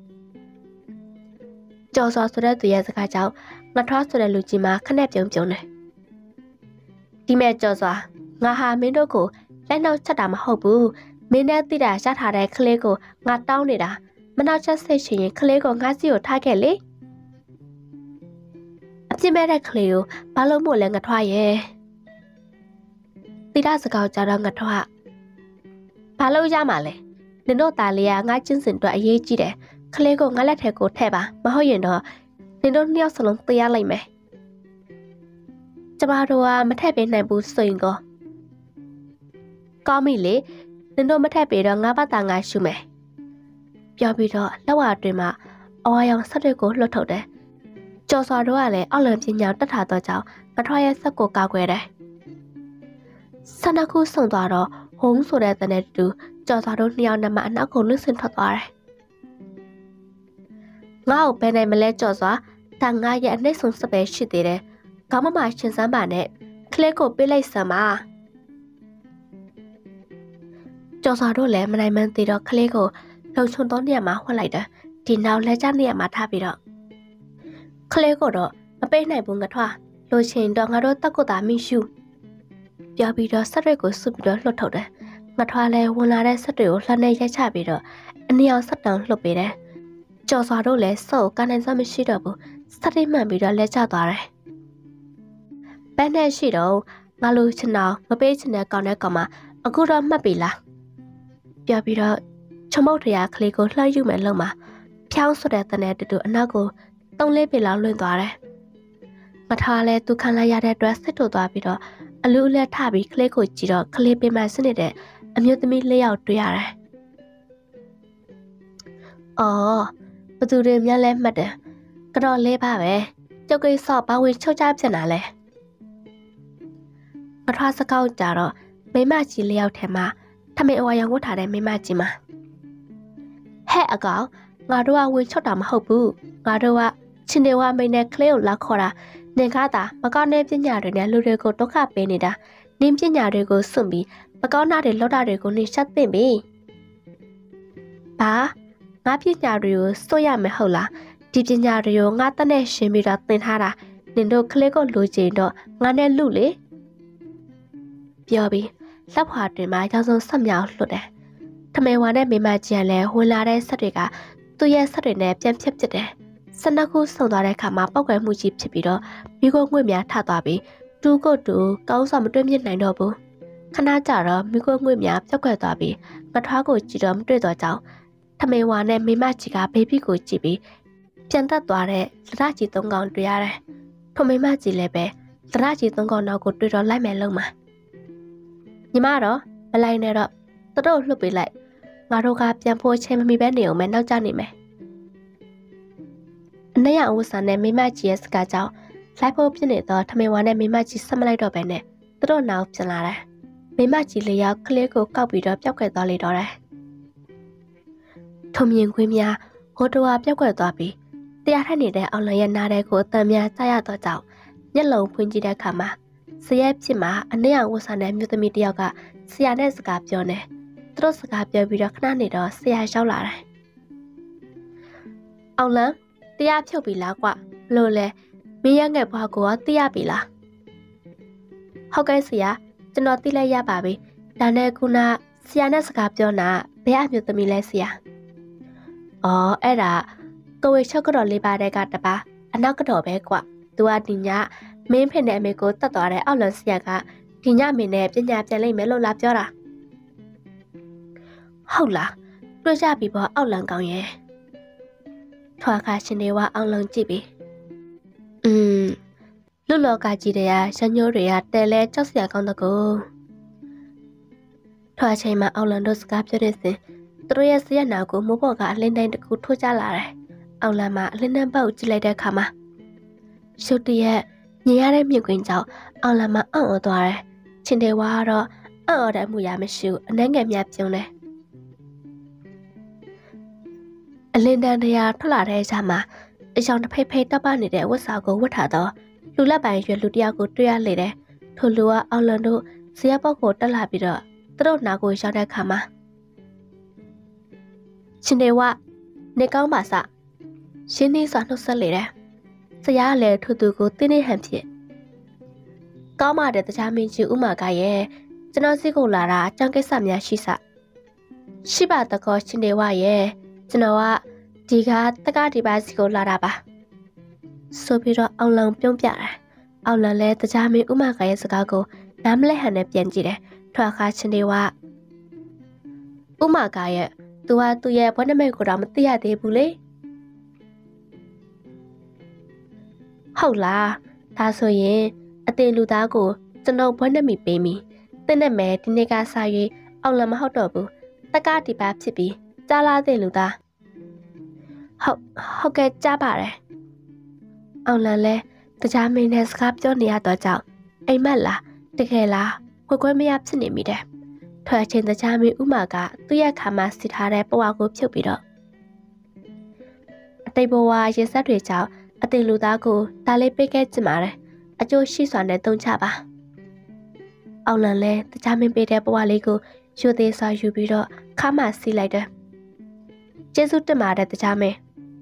ကြော်စောဆိုတဲ့သူရဲ့စကားကြောင့်ငါထွားဆိုတဲ့လူကြီးမှာခနဲ့ပြုံတယ်ဒီမဲ့ကြော်စောငါဟာမင်းတို့ကိုလိုက်နှောက်ချက်တာမဟုတ်ဘူးမင်းနဲ့တိတာရထားတဲ့ကလေးကိုငါတောင်းနေတာမနှောက်ချက်စိတ်ရှင်ရင်ကလေးကိုငါစီကိုထားခဲ့လေအပြစ်မဲ့တဲ့ကလေးကိုဘာလို့မို့လဲငါထွားရဲ့တိတာစကားကြတော့ငါထွားဘာလို့ရမှာလဲနင်တို့သားလေးကငါချင်းစင်အတွက်အရေးကြီးတယ်ကလေးကိုငါလက်ထဲကိုထည့်ပါမဟုတ်ရင်တော့နင်တို့နှစ်ယောက်စလုံးသေရလိုက်မယ်ကျမတို့ကမထည့်ပေးနိုင်ဘူးဆိုရင်ကောင်းပြီလေနင်တို့မထည့်ပေးတော့ငါဘာသာငါရှုမယ်ပြောပြီးတော့လက်ဝါတွင်မှာအဝါရောင်ဆက်တွေကိုလှုပ်ထုတ်တယ်ကျော်စွာတို့ကလည်းအောက်လံပညာတက်ထားတော့ကြောင့်မထွားရဲ့ဆက်ကိုကောက်ွယ်တယ်ဆန္ဒခုဆုံသွားတော့ဟုံးဆိုတဲ့တနဲ့တူကျော်စွာတို့နှစ်ယောက်နဲ့မှအနောက်ကိုလွတ်ဆင်ထွက်သွားတယ်ငါ့ကိုဘယ်နိုင်မလဲကျော်စွာဒါငါရဲ့အနှိမ့်ဆုံးစပယ်ရှိသေးတယ်ခေါင်းမမရှင်စမ်းပါနဲ့ကလေးကိုပေးလိုက်စမ်းပါကျော်စွာတို့လည်းမနိုင်မှန်းသေးတော့ကလေးကိုလုံချုံသောနေရာမှာဝှက်လိုက်တယ်ဒီနောက်လက်ကျနေရာမှာထားပြီးတော့ကလေးကိုတော့မပေးနိုင်ဘူးငါထွားလိုချင်တော့ငါတို့တက်ကိုသာမိရှုပြောပြီးတော့ဆက်တွေကိုစုပြီးတော့လှုပ်ထုတ်တယ်ငါထွားလဲဝင်လာတဲ့ဆက်တွေကိုလှမ်းနေရိုက်ချပြီးတော့အနည်းအောင်ဆက်တောင်လှုပ်ပေးတယ်ကျော်စွာတို့လည်းစော့ကန်နိုင်စမရှိတော့ဘူးဆက်တိမှန်ပြီးတော့လက်ကျသွားတယ်ဘယ်နဲ့ရှိတော့ငါလိုချင်တော့မပေးချင်တဲ့ကောင်နဲ့ကောင်မအခုတော့မှတ်ပြီလားပြောပြီးတော့ချမုတ်ထရာကလေးကိုလှမ်းယူမယ်လို့မှဖြောင်းဆိုတဲ့တနဲ့တူအနောက်ကို3-4ပေလောက်လွင့်သွားတယ်မထားလဲသူခံလိုက်ရတဲ့အတွက်စစ်ထိုးသွားပြီးတော့အလူအလဲထပြီးကလေးကိုကြည့်တော့ကလေးပင်မစနစ်တဲ့အမျိုးသမီး၄ယောက်တွေ့ရတယ်အော်ဘသူတွေများလဲမှတ်တယ်ကတော့လဲပါပဲကြောက်ကိစ္စဘာဝင်ချုပ်ချဖြစ်လာလဲမထွားစကောက်ကြတော့မိမကြီး၄ယောက်ထဲမှာထမင်းအဝါရောင်ဝတ်ထားတဲ့မိမကြီးမှာဟဲ့အကောင်ငါတို့ကဝင်ချုပ်တာမဟုတ်ဘူးငါတို့ကချင်းတွေဝမိန်နဲ့ကလေးကိုလာခေါ်တာနင်ကားတာမကောင်းတဲ့ပညာတွေနဲ့လူတွေကိုဒုက္ခပေးနေတာနင်းပညာတွေကိုစွန့်ပြီးမကောင်းတာတွေလောက်တာတွေကိုနင်ရှက်သိမ့်ပြီဘာငါပညာတွေကိုစွန့်ရမယ်ဟုတ်လားဒီပညာတွေကိုငါတက်နဲ့ရှင်းပြီးတော့သင်ထားတာနင်တို့ကလေးကိုလိုချင်တော့ငါနဲ့လူလေပြောပြီးလက်ဖွာတွင်မှာရောက်ဆုံးဆက်မြောက်လွတ်တယ်ထမဲဝါနဲ့မိမကြီးလည်းဝင်လာတဲ့ဆက်တွေကသူ့ရဲ့ဆက်တွေနဲ့ပြန်ဖြစ်တယ်စနခုဆုံသွားတဲ့အခါမှာပောက်ကွယ်မှုကြီးဖြစ်ပြီးတော့မိခိုးငွေ့များထသွားပြီးတူကိုတူကောင်းစွာမတွေ့မြင်နိုင်တော့ဘူးခဏကြာတော့မိခိုးငွေ့များပြောက်ကွယ်သွားပြီးငထွားကိုကြည့်တော့မတွေ့တော့ကြောင်းထမဲဝါနဲ့မိမကြီးကဘေဘီကိုကြည့်ပြီးပြန်သက်သွားတဲ့လက်ကြီး3ကောင်တွေ့ရတယ်ထိုမိမကြီးလည်းပဲတရကြီးသုံးကောင်နောက်ကိုတွေ့တော့လိုက်မယ်လုံးမှာညီမတော့မလိုက်နဲ့တော့သူတို့လှုပ်ပေးလိုက်ငါတို့ကပြန်ဖို့ချင်းမမီပဲနေအောင်မယ်နောက်ကျနေမယ်အနက်ရအဝတ်စားနဲ့မိမကြီးရဲ့စကားကြောင့်လိုက်ဖို့ဖြစ်နေတော့ထမင်ဝါနဲ့မိမကြီးဆက်မလိုက်တော့ပဲနဲ့သူတို့နောက်ပြန်လာတယ်မိမကြီးလေးယောက်ကလေးကိုကောက်ပြီးတော့ပျောက်ကွယ်သွားလေတော့တယ်ထုံမြင်ခွေးများဟိုတော်ပျောက်ကွယ်သွားပြီးတရားထက်နေတဲ့အောင်လန်ရဲ့နားတဲ့ကိုအတန်များကြားရတော့ကြောင့်မျက်လုံးဖွင့်ကြည့်တဲ့အခါမှာဇရက်ဖြစ်မှာအနက်ရဝတ်စားနဲ့မြို့သမီးတယောက်ကဆရာနဲ့စကားပြောနေသူတို့စကားပြောပြီးတော့ခဏနေတော့ဆရာရောက်လာတယ်အောင်လန်တရားဖြုတ်ပြီလားကွဘလို့လဲမင်းရငယ်ဘွားကိုသိရပြီလားဟုတ်ကဲ့ဆရာကျွန်တော်သိလိုက်ရပါပြီဒါနဲ့ခုနဆရာနဲ့စကားပြောတာဘယ်အမျိုးသမီးလဲဆရာအော်အဲ့ဒါကိုဝေချုပ်ကတော့လေးပါတဲ့ကတပါအနောက်ကတော့ပဲကွသူကဒီညမင်းဖေနဲ့အမေကိုတတ်သွားတဲ့အောက်လန်ဆရာကဒီညမင်းနဲ့ပညာပြန်လိမ့်မယ်လို့လာပြောတာဟုတ်လားတွေ့ကြပြီပေါ့အောက်လန်ကောင်းရဲ့ထွာခါရှင်တွေဝအောက်လန်ကြည့်ပြီလူလောကကြီးတွေကရညိုးတွေကတဲလဲကြောက်စရာကောင်းတကူထွာချိန်မှာအောက်လန်တို့စကားပြောတဲ့စဉ်သူတို့ရဲ့ဆရာနာကိုမိုးပေါ်ကအလင်းတိုင်းတစ်ခုထိုးကြလာတယ်အောက်လန်မှာအလင်းတန်းပေါက်ကြည့်လိုက်တဲ့အခါမှာရှုပ်တရက်မြင်ရတဲ့မြင့်ကွင်းကြောင့်အောက်လန်မှာအံ့ဩသွားတယ်ချင်းတွေဝါကတော့အံ့ဩတဲ့အမှုရာမရှိဘူးအနှဲငယ်များပြုံးတယ်အလင်းတန်းတရားထွက်လာတဲ့အခါမှာအယောင်တစ်ဖိတ်ဖိတ်တပ်ပနေတဲ့ဝတ်စာကိုဝတ်ထားတော့လူလက်ပိုင်ရွယ်လူတယောက်ကိုတွေ့ရလေတယ်ထိုလူကအောက်လန်တို့ဇရက်ပေါက်ကိုတက်လာပြီးတော့သူတို့နာကိုရောက်တဲ့အခါမှာရှင်တွေကနေကောင်းပါစရှင်းနေစွာနှုတ်ဆက်လေတယ်ဆရာကလည်းထိုသူကိုတင်းနေဟန်ဖြစ်ကောင်းပါတယ်တရားမင်းကြီးဥမာကရဲ့ကျွန်တော်စီကိုလာတာအကြောင်းကိစ္စများရှိပါတကောရှင်တွေရဲ့ကျွန်တော်ကဒီကတက္ကဒီပါစီကိုလာတာပါဆိုပြီးတော့အောင်လံပြုံးပြတယ်အောင်လံလဲတရားမင်းဥမာကရဲ့စကားကိုနားမလဲဟန်နဲ့ပြန်ကြည့်တယ်ထွာခါရှင်တွေဥမာကရဲ့သူကသူ့ရဲ့ဘွဲ့နမိတ်ကိုတော့မသိရသေးဘူးလေဟုတ်လားဒါဆိုရင်အတင်လူသားကိုကျွန်တော်ဘွဲ့နမိတ်ပေးမိတင်းနဲ့မဲဒီနေ့ကစ၍အောင်လံမဟုတ်တော့ဘူးတက္ကဒီပါဖြစ်ပြီးကြားလာတဲ့လူသားဟုတ်ကဲ့ကြားပါတယ်အောင်လန်လဲတရားမင်းနဲ့စကားပြောနေရတော့ကြောင့်အိမ်မက်လားတကယ်လားခွဲမရဖြစ်နေမိတယ်ထွက်ချင်းတရားမင်းဥမာကသူ့ရဲ့ခါမှာစီထားတဲ့ပဝါကိုဖြုတ်ပြီးတော့အတိတ်ဘဝရည်ဆက်တွေကြောင့်အတင်လူသားကိုဒါလေးပေးခဲ့ကြပါတယ်အကျိုးရှိစွာနဲ့သုံးချပါအောင်လန်လဲတရားမင်းပေးတဲ့ပဝါလေးကိုယူသေးစွာယူပြီးတော့ခါမှစီးလိုက်တယ်ကျေးဇူးတင်ပါတယ်တရားမင်း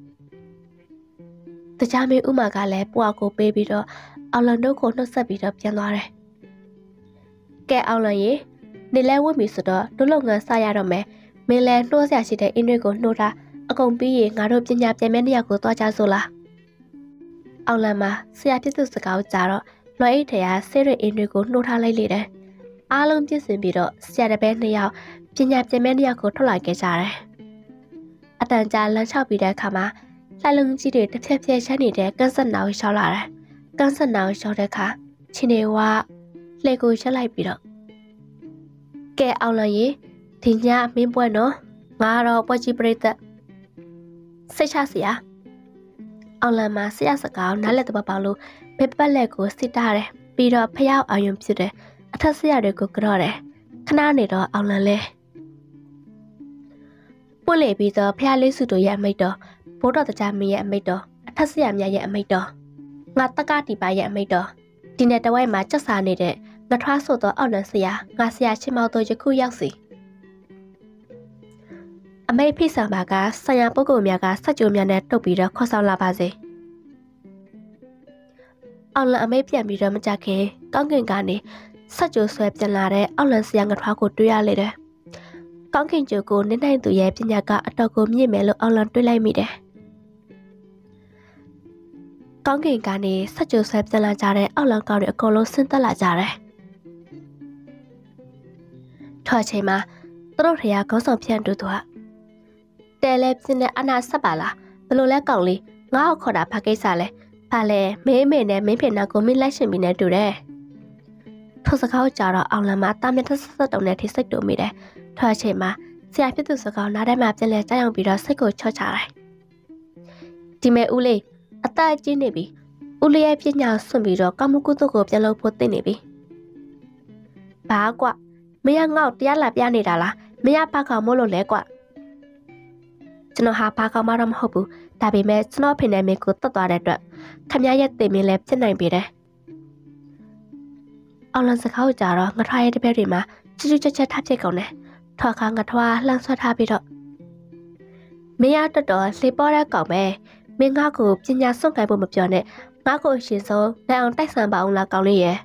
တရားမင်းဥမာကလည်းပွားကိုပေးပြီးတော့အောင်လန်တို့ကိုနှုတ်ဆက်ပြီးတော့ပြန်သွားတယ်။ကဲအောင်လန်ရေနေလဲဝတ်ပြီဆိုတော့တို့လုပ်ငန်းစရတော့မယ်။မင်းလဲနှိုးဆရာရှိတဲ့အင်းတွေကိုနှိုးတာအကုန်ပြီးရင်ငါတို့ပညာပြန်မဲ့နေရာကိုသွားကြစို့လား။အောင်လန်မှာဆရာဖြစ်သူစကားကိုကြားတော့လွှဲအိတ်ထရာဆေးရအင်းတွေကိုနှိုးထားလိုက်လေတယ်။အားလုံးပြည့်စုံပြီးတော့ဆရာတပည့်2ယောက်ပညာပြန်မဲ့နေရာကိုထွက်လာခဲ့ကြတယ်။အတန်ကြာလမ်းလျှောက်ပြီးတဲ့အခါမှာလိုက်လုံးကြီးတွေတစ်ဖြက်ဖြက်ရှမ်းနေတဲ့ကန်းဆက်နာကိုရှောက်လာတယ်။ကန်းဆက်နာကိုရှောက်တဲ့အခါချင်းတွေလှည့်ကိုရက်လိုက်ပြီးတော့ကဲအောင်လန်ရေဒီညမင်းပွဲနော်ငါတော့ပွဲကြီးပြိတ္တစိတ်ချစရာအောင်လန်မှာဆရာစကားနားလက်တပတ်ပေါလို့ဘက်ပတ်လက်ကိုစစ်တာတယ်ပြီးတော့ဖျောက်အောင်ယုံဖြစ်တယ်အထက်ဆရာတွေကိုကြော့တယ်ခဏနေတော့အောင်လန်လဲပွင့်လေပြီးတော့ဖျားလေးစုတို့ရဲ့အမိတ်တော်ဘိုးတော်တရားမင်းရဲ့အမိတ်တော်အထက်ဆရာများရဲ့အမိတ်တော်ငါတက္ကတိပါရဲ့အမိတ်တော်ဒီနေ့တဝိုက်မှာချက်စားနေတဲ့ငထွားဆိုတော့အောက်လန်ဆရာငါဆရာချင်းမောင်တို့ယခုရောက်စီအမိတ်ဖိဆောင်ပါကဆရာပုဂ္ဂိုလ်များကစက်ကြိုးများနဲ့တုတ်ပြီးတော့ခေါ်ဆောင်လာပါစေအောက်လန်အမိတ်ပြန်ပြီးတော့မကြခင်ကောင်းကင်ကနေစက်ကြိုးဆွဲပြန်လာတဲ့အောက်လန်ဆရာငထွားကိုတွေ့ရလေတယ်ကောင်းကင်ကျိုးကိုနင်းနိုင်သူရဲ့ပညာကအတော်ကိုမြင့်မယ်လို့အောက်လန်တွေးလိုက်မိတယ်ကောင်းကင်ကနေဆက်ကြိုဆွဲပြန်လာကြတဲ့အောက်လန်ကောင်းတွေအကုန်လုံးဆင်းသက်လာကြတယ်။ထွားချိန်မှာသူတို့ထရာခေါင်းဆောင်ဖြန့်တူသူကတဲလဲပြင်းတဲ့အနာဆက်ပါလားဘလို့လဲကောင်းလေးငါ့ကိုခေါ်တာဘာကိစ္စလဲဘဘာလဲမဲမဲနဲ့မင်းဖေနာကိုမင်းလိုက်ရှင်ပြီးနေတူတယ်ထိုစကားကြတော့အောင်လမ်းမှာတာမြတ်ဆက်တုံနဲ့ထိစိတ်တူမိတယ်ထွားချိန်မှာဆရာဖြစ်သူစကားနားထဲမှာပြန်လဲကြောက်ရွံ့ပြီးတော့စိတ်ကိုချော့ချတယ်ဒီမဲ့ဦးလေးအသက်ကြီးနေပြီဦးလေးရဲ့ပညာဆွန့်ပြီးတော့ကောင်းမှုကုသိုလ်ကိုပြန်လုပ်ဖို့သိနေပြီဘာကွမင်းကငေါ့တရားလာပြနေတာလားမင်းကဘာကောင်မို့လို့လဲကွကျွန်တော်ဟာဘာကောင်မှတော့မဟုတ်ဘူးဒါပေမဲ့ကျွန်တော်ဖေနဲ့မင်းကိုတတ်သွားတဲ့အတွက်ခမရဲ့တင်မင်းလည်းဖြစ်နိုင်ပြီတဲ့အောင်လန်စကားကိုကြတော့ငထွားရဲ့တပည့်တွေမှာချွတ်ချွတ်ချက်ထားဖြစ်ကုန်တယ်ထွားခါငထွားလှမ်းဆွတ်ထားပြီးတော့မင်းရတော်တော်လှေပေါ်တဲ့ကောင်ပဲမင်းငါ့ကိုပညာစွန့်ကိုင်ဖို့မပြောနဲ့ငါ့ကိုရှင်ဆုံးနိုင်အောင်တိုက်ဆန်ပါအောင်လားကောင်းလေးရဲ့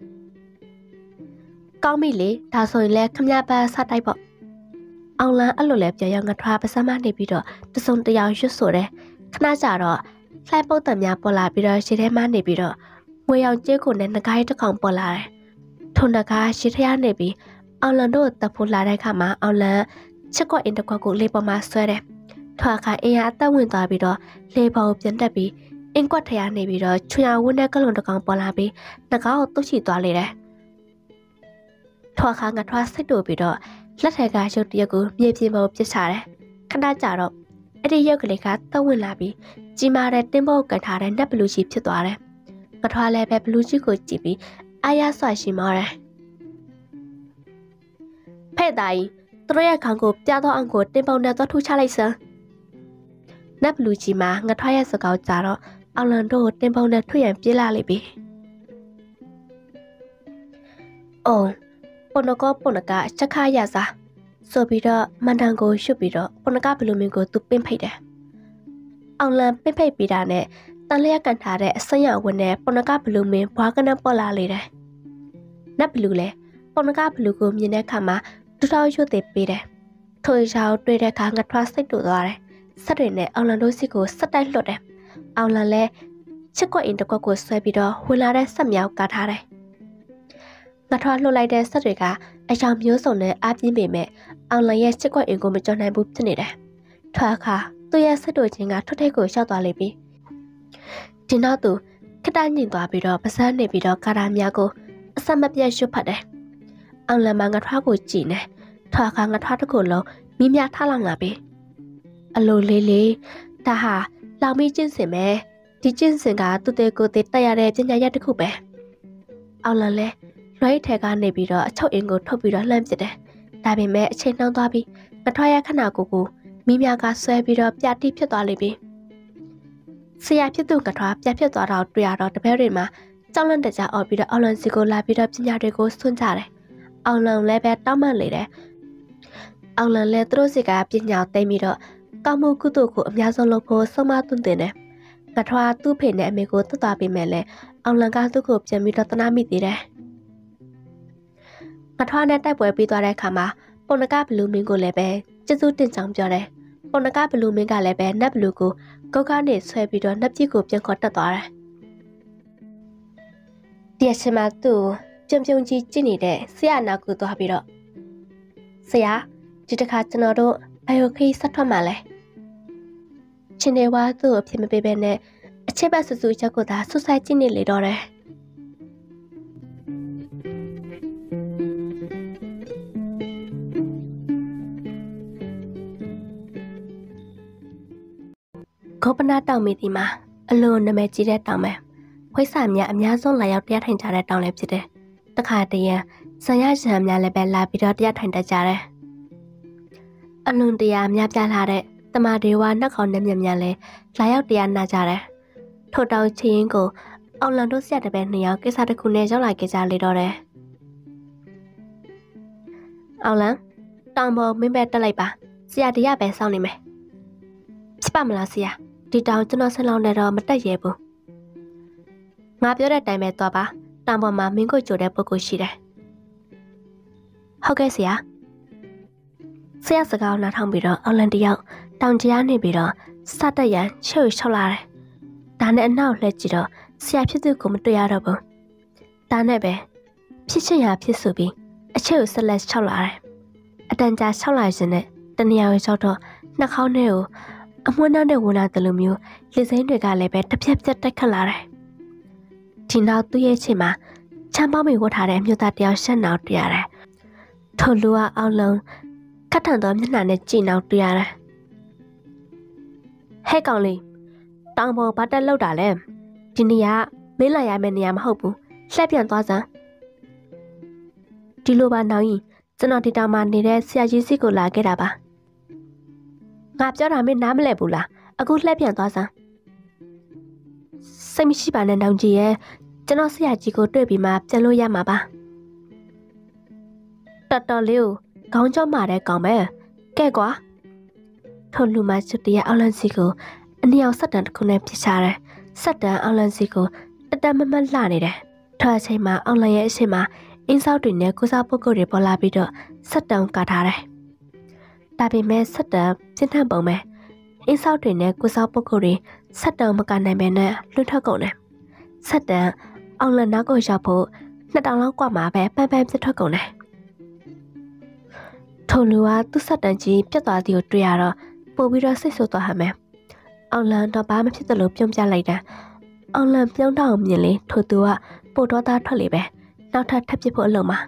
ကောင်းပြီလေဒါဆိုရင်လည်းခမပန်းစတိုက်ပေါ့အောင်လန်းအဲ့လိုလဲပြောရငထွားပစမ်းမနေပြီးတော့တစုံတယောက်ရွတ်ဆိုတယ်ခဏကြာတော့လှိုင်းပုတ်တံများပေါ်လာပြီးတော့ရှေ့ထဲမှနေပြီးတော့ငွေရောင်ကျဲကိုနဲ့ငကားတစ်ကောင်ပေါ်လာတယ်ထုံငကားရှေ့ထဲကနေပြီးအောင်လန်တို့တပ်ဖို့လာတဲ့အခါမှာအောင်လန်ချက်ကွက်အင်တကွက်ကိုလေပေါ်မှာဆွဲတယ်ထွားခါအင်ရအသက်ဝင်သွားပြီးတော့လေပေါ်ကိုပြန်တက်ပြီးအင်ကွက်ထရနေပြီးတော့ချွန်ရဝန်းတဲ့ကလုံတစ်ကောင်ပေါ်လာပြီးငကားကိုတုတ်ချီသွားလေတယ်ထွားခါငထွားစိတ်တူပြီးတော့လက်ထက်ကရုပ်တရက်ကိုမြေပြင်ပေါ်ပစ်ချတယ်ခဏကြာတော့အဲ့ဒီရုပ်ကလေးကတက်ဝင်လာပြီးကြီးမားတဲ့တင်းပုတ်ကန်ထားတဲ့နက်ဘလူးကြီးဖြစ်သွားတယ်ငထွားလည်းပဲဘလူးကြီးကိုကြည့်ပြီးအားရဆွရှိမောတယ်ဖဲ့တိုင်းသူတို့ရဲ့ခေါင်းကိုပြတော့အောင်ကိုတင်းပုတ်နဲ့တော့ထူချလိုက်စမ်းနက်ဘလူးကြီးမှာငထွားရဲ့စကောက်ကြတော့အောင်လန်တို့ကိုတင်းပုတ်နဲ့ထွေရန်ပြေးလာလိမ့်ပြီအိုးပုန်ကောပုန်ကချက်ခါရစားဆိုပြီးတော့မန်တန်ကိုရှုပ်ပြီးတော့ပုန်ကဘလူးမင်းကိုသူပင်းဖိတ်တယ်အောင်လန်ပင်းဖိတ်ပြီးတာနဲ့တန်လျက်ကန်ထားတဲ့အစင်ရဝန်းနဲ့ပုန်ကဘလူးမင်းဘွားကနပေါ်လာလေတယ်နက်ဘလူးလဲပုန်ကဘလူးကိုမြင်တဲ့အခါမှာတူထောက်ရွတ်သေးပေးတယ်ထိုရောက်တွေ့တဲ့အခါငထွားစိတ်တူသွားတယ်ဆက်တွေနဲ့အောင်လန်တို့စီကိုဆက်တိုက်လွတ်တယ်အောင်လန်လဲချစ်ကွက်အင်တကွက်ကိုဆွဲပြီးတော့ဝင်လာတဲ့ဆက်မြောက်ကားထားတယ်ငါထွားလှုပ်လိုက်တဲ့ဆက်တွေကအယောင်မျိုးစုံနဲ့အားပြင်းပေမဲ့အောင်လန်ရဲ့ချစ်ကွက်အင်ကိုမကြော်နိုင်ဘူးဖြစ်နေတယ်။ထွားခါသူ့ရဲ့ဆက်တို့ချင်းကထွတ်ထိပ်ကိုရှောက်သွားလိမ့်ပြီ။ဒီနောက်သူခက်တညင်သွားပြီးတော့ပစမ်းနေပြီးတော့ကာရာများကိုအဆက်မပြတ်ရွတ်ဖတ်တယ်။အောင်လန်မငါထွားကိုကြည့်နေ။ထွားခါငါထွားတစ်ခုလုံးမိမြထားလောင်လာပြီ။အလိုလေးလေးဒါဟာလောင်မီကျင့်စင်ပဲ။ဒီကျင့်စင်ကသူ့တဲ့ကိုယ်တည်တက်ရတဲ့ပညာရပ်တစ်ခုပဲ။အောင်လန်လဲလွိုင်းထဲကနေပြီးတော့အချုပ်အင်းကိုထုတ်ပြီးတော့လှမ်းပစ်တယ်။ဒါပေမဲ့အချိန်နှောင်းသွားပြီးငထွားရခဏကိုမိမြကဆွဲပြီးတော့ပြတိဖြစ်သွားလိမ့်ပြီ။ဆရာဖြစ်သူငထွားပြဖြစ်သွားတော့တွေ့ရတော့တပည့်တွေမှာကြောက်လန့်တကြအော်ပြီးတော့အောင်လန်စီကိုလာပြီးတော့ပညာတွေကိုဆွန့်ကြတယ်။အောင်လန်လည်းပဲတောင်းပန်လေတယ်။အောင်လန်လည်းသူတို့စီကပညာသိမ့်ပြီးတော့ကောင်းမှုကုသိုလ်ကိုအများဆုံးလုပ်ဖို့ဆုံးမသွန်သင်တယ်။ငထွားသူ့ဖေနဲ့အမေကိုတတ်သွားပြီးမဲ့လဲအောင်လန်ကသူ့ကိုပြန်ပြီးတော့တနာမိသေးတယ်။ငထွားနဲ့တိုက်ပွဲပြီးသွားတဲ့အခါမှာပုန်ကဘလူးမင်းကိုလည်းပဲကျေးဇူးတင်ကြောင်းပြောတယ်။ပုန်ကဘလူးမင်းကလည်းပဲနတ်ဘလူးကိုကောက်ကနေဆွဲပြီးတော့နတ်ပြည်ကိုပြန်ခေါ်တက်သွားတယ်။ဒီအချိန်မှာသူ့ပြုံပြုံကြီးကြည့်နေတဲ့ဆရာနာကူသွားပြီးတော့ဆရာဒီတစ်ခါကျွန်တော်တို့ဘိုင်ယိုခိဆက်ထွက်မှလဲ။ချင်းနေဝါသူ့အဖြစ်မပေးဘဲနဲ့အချက်ပတ်ဆူဆူချက်ကိုသာဆွဆိုင်ကြည့်နေလေတော့တယ်။ကောပနာတောင်မီဒီမှာအလွန်နာမည်ကြီးတဲ့တောင်ပဲခွိစာများအများဆုံးလာရောက်တရားထိုင်ကြတဲ့တောင်လည်းဖြစ်တယ်။တခါတည်းရန်ဇံရရံများလည်းပဲလာပြီးတော့တရားထိုင်တတ်ကြတယ်။အလွန်တရားများပြလာတဲ့တမဒေဝနှက်ခေါင်းနဲ့မြများလည်းလာရောက်တရားနာကြတယ်။ထို့တောင်ချင်းရင်ကိုအောင်လန်တို့ဆရာတပည့်နှစ်ယောက်ကိစ္စတစ်ခုနဲ့ရောက်လာကြလေတော့တယ်။အောင်လန်တောင်ပေါ်မင်းပဲတက်လိုက်ပါဆရာတရားပဲစောင့်နေမယ်။ဖြစ်ပါမလားဆရာဒီတောင်ကျွန်တော်ဆက်လောင်းနေတော့မတက်ရဲဘူးငါပြောတဲ့အတိုင်းပဲသွားပါတောင်ပေါ်မှာမင်းကိုကြိုတဲ့ပုဂ္ဂိုလ်ရှိတယ်ဟုတ်ကဲ့ဆရာစကားနားထောင်ပြီးတော့အောင်လန်တယောက်တောင်ကြားနေပြီးတော့စတက်ရန်ချွတ်ချောက်လာတယ်ဒါနဲ့အနောက်လှည့်ကြည့်တော့ဆရာဖြစ်သူကိုမတွေ့ရတော့ဘူးဒါနဲ့ပဲဖြစ်ချင်ရဖြစ်ဆိုပြီးအချက်ကိုဆက်လက်ချောက်လာတယ်အတန်ကြာချောက်လာခြင်းနဲ့တနေရာကိုရောက်တော့နှာခေါင်းထဲကိုအမွှန်းနောက်တဲ့ဝင်လာတယ်လို့မျိုးလေစိမ်းတွေကလည်းပဲတစ်ဖြက်ဖြက်တိုက်ခတ်လာတယ်ဒီနောက်သူ့ရဲ့ချိန်မှာချမ်းပေါင်းမိဝတ်ထားတဲ့အမျိုးသားတယောက်ရှက်နောက်တွေ့ရတယ်ထိုလူကအောက်လုံးခတ်ထန်သောမျက်နှာနဲ့ကြည်နောက်တွေ့ရတယ်ဟဲ့ကောင်လေးတောင်ပေါ်ဘာတက်လောက်တာလဲဒီနေရာမင်းလာရမယ့်နေရာမဟုတ်ဘူးလှည့်ပြန်သွားစမ်းဒီလိုပါနောက်ရင်ကျွန်တော်ဒီတောင်မှာနေတဲ့ဆရာကြီးစီကိုလာခဲ့တာပါငါပြောတာမင်းနားမလဲဘူးလားအခုလှည့်ပြန်သွားစမ်းစိတ်မရှိပါနဲ့နောင်ကြီးရဲ့ကျွန်တော်ဆရာကြီးကိုတွေ့ပြီးမှပြန်လို့ရမှာပါတော်တော်လေးကိုခေါင်းကြောမာတဲ့ကောင်ပဲကဲကွာထိုလူမချွတ်တရအောက်လန်စီကိုအနည်းအောင်ဆက်တန်တစ်ခုနဲ့ပြချတယ်ဆက်တန်အောက်လန်စီကိုတတမမလှနေတယ်ထိုအချိန်မှာအောက်လန်ရဲ့အရှိမအင်းဆောက်တွေနဲ့ကိုစားပုဂ္ဂိုလ်တွေပေါ်လာပြီးတော့ဆက်တန်ကာထားတယ်ဒါပေမဲ့ဆက်တန်ပြင်းထန်ပုံပဲအင်းဆောက်တွေနဲ့ကိုစားပုဂ္ဂိုလ်တွေဆက်တန်မကနိုင်ပဲနဲ့လွတ်ထွက်ကုန်တယ်ဆက်တန်အောက်လန်နောက်ကိုရောက်ဖို့2000လောက်กว่าမှာပဲပန်းပန်းပြတ်ထွက်ကုန်တယ်ထိုလူကသူ့ဆက်တန်ကြီးပြတ်သွားသည်ကိုတွေ့ရတော့ပို့ပြီးတော့စိတ်ဆိုးသွားဟမယ်အောင်လန်တော့ဘာမှဖြစ်သလိုပြုံးပြလိုက်တာအောင်လန်ပြုံးတော့မြင်လေထိုသူကပို့တော့သားထွက်လေပဲနောက်ထပ်ထပ်ပစ်ဖို့အလုံးမှာ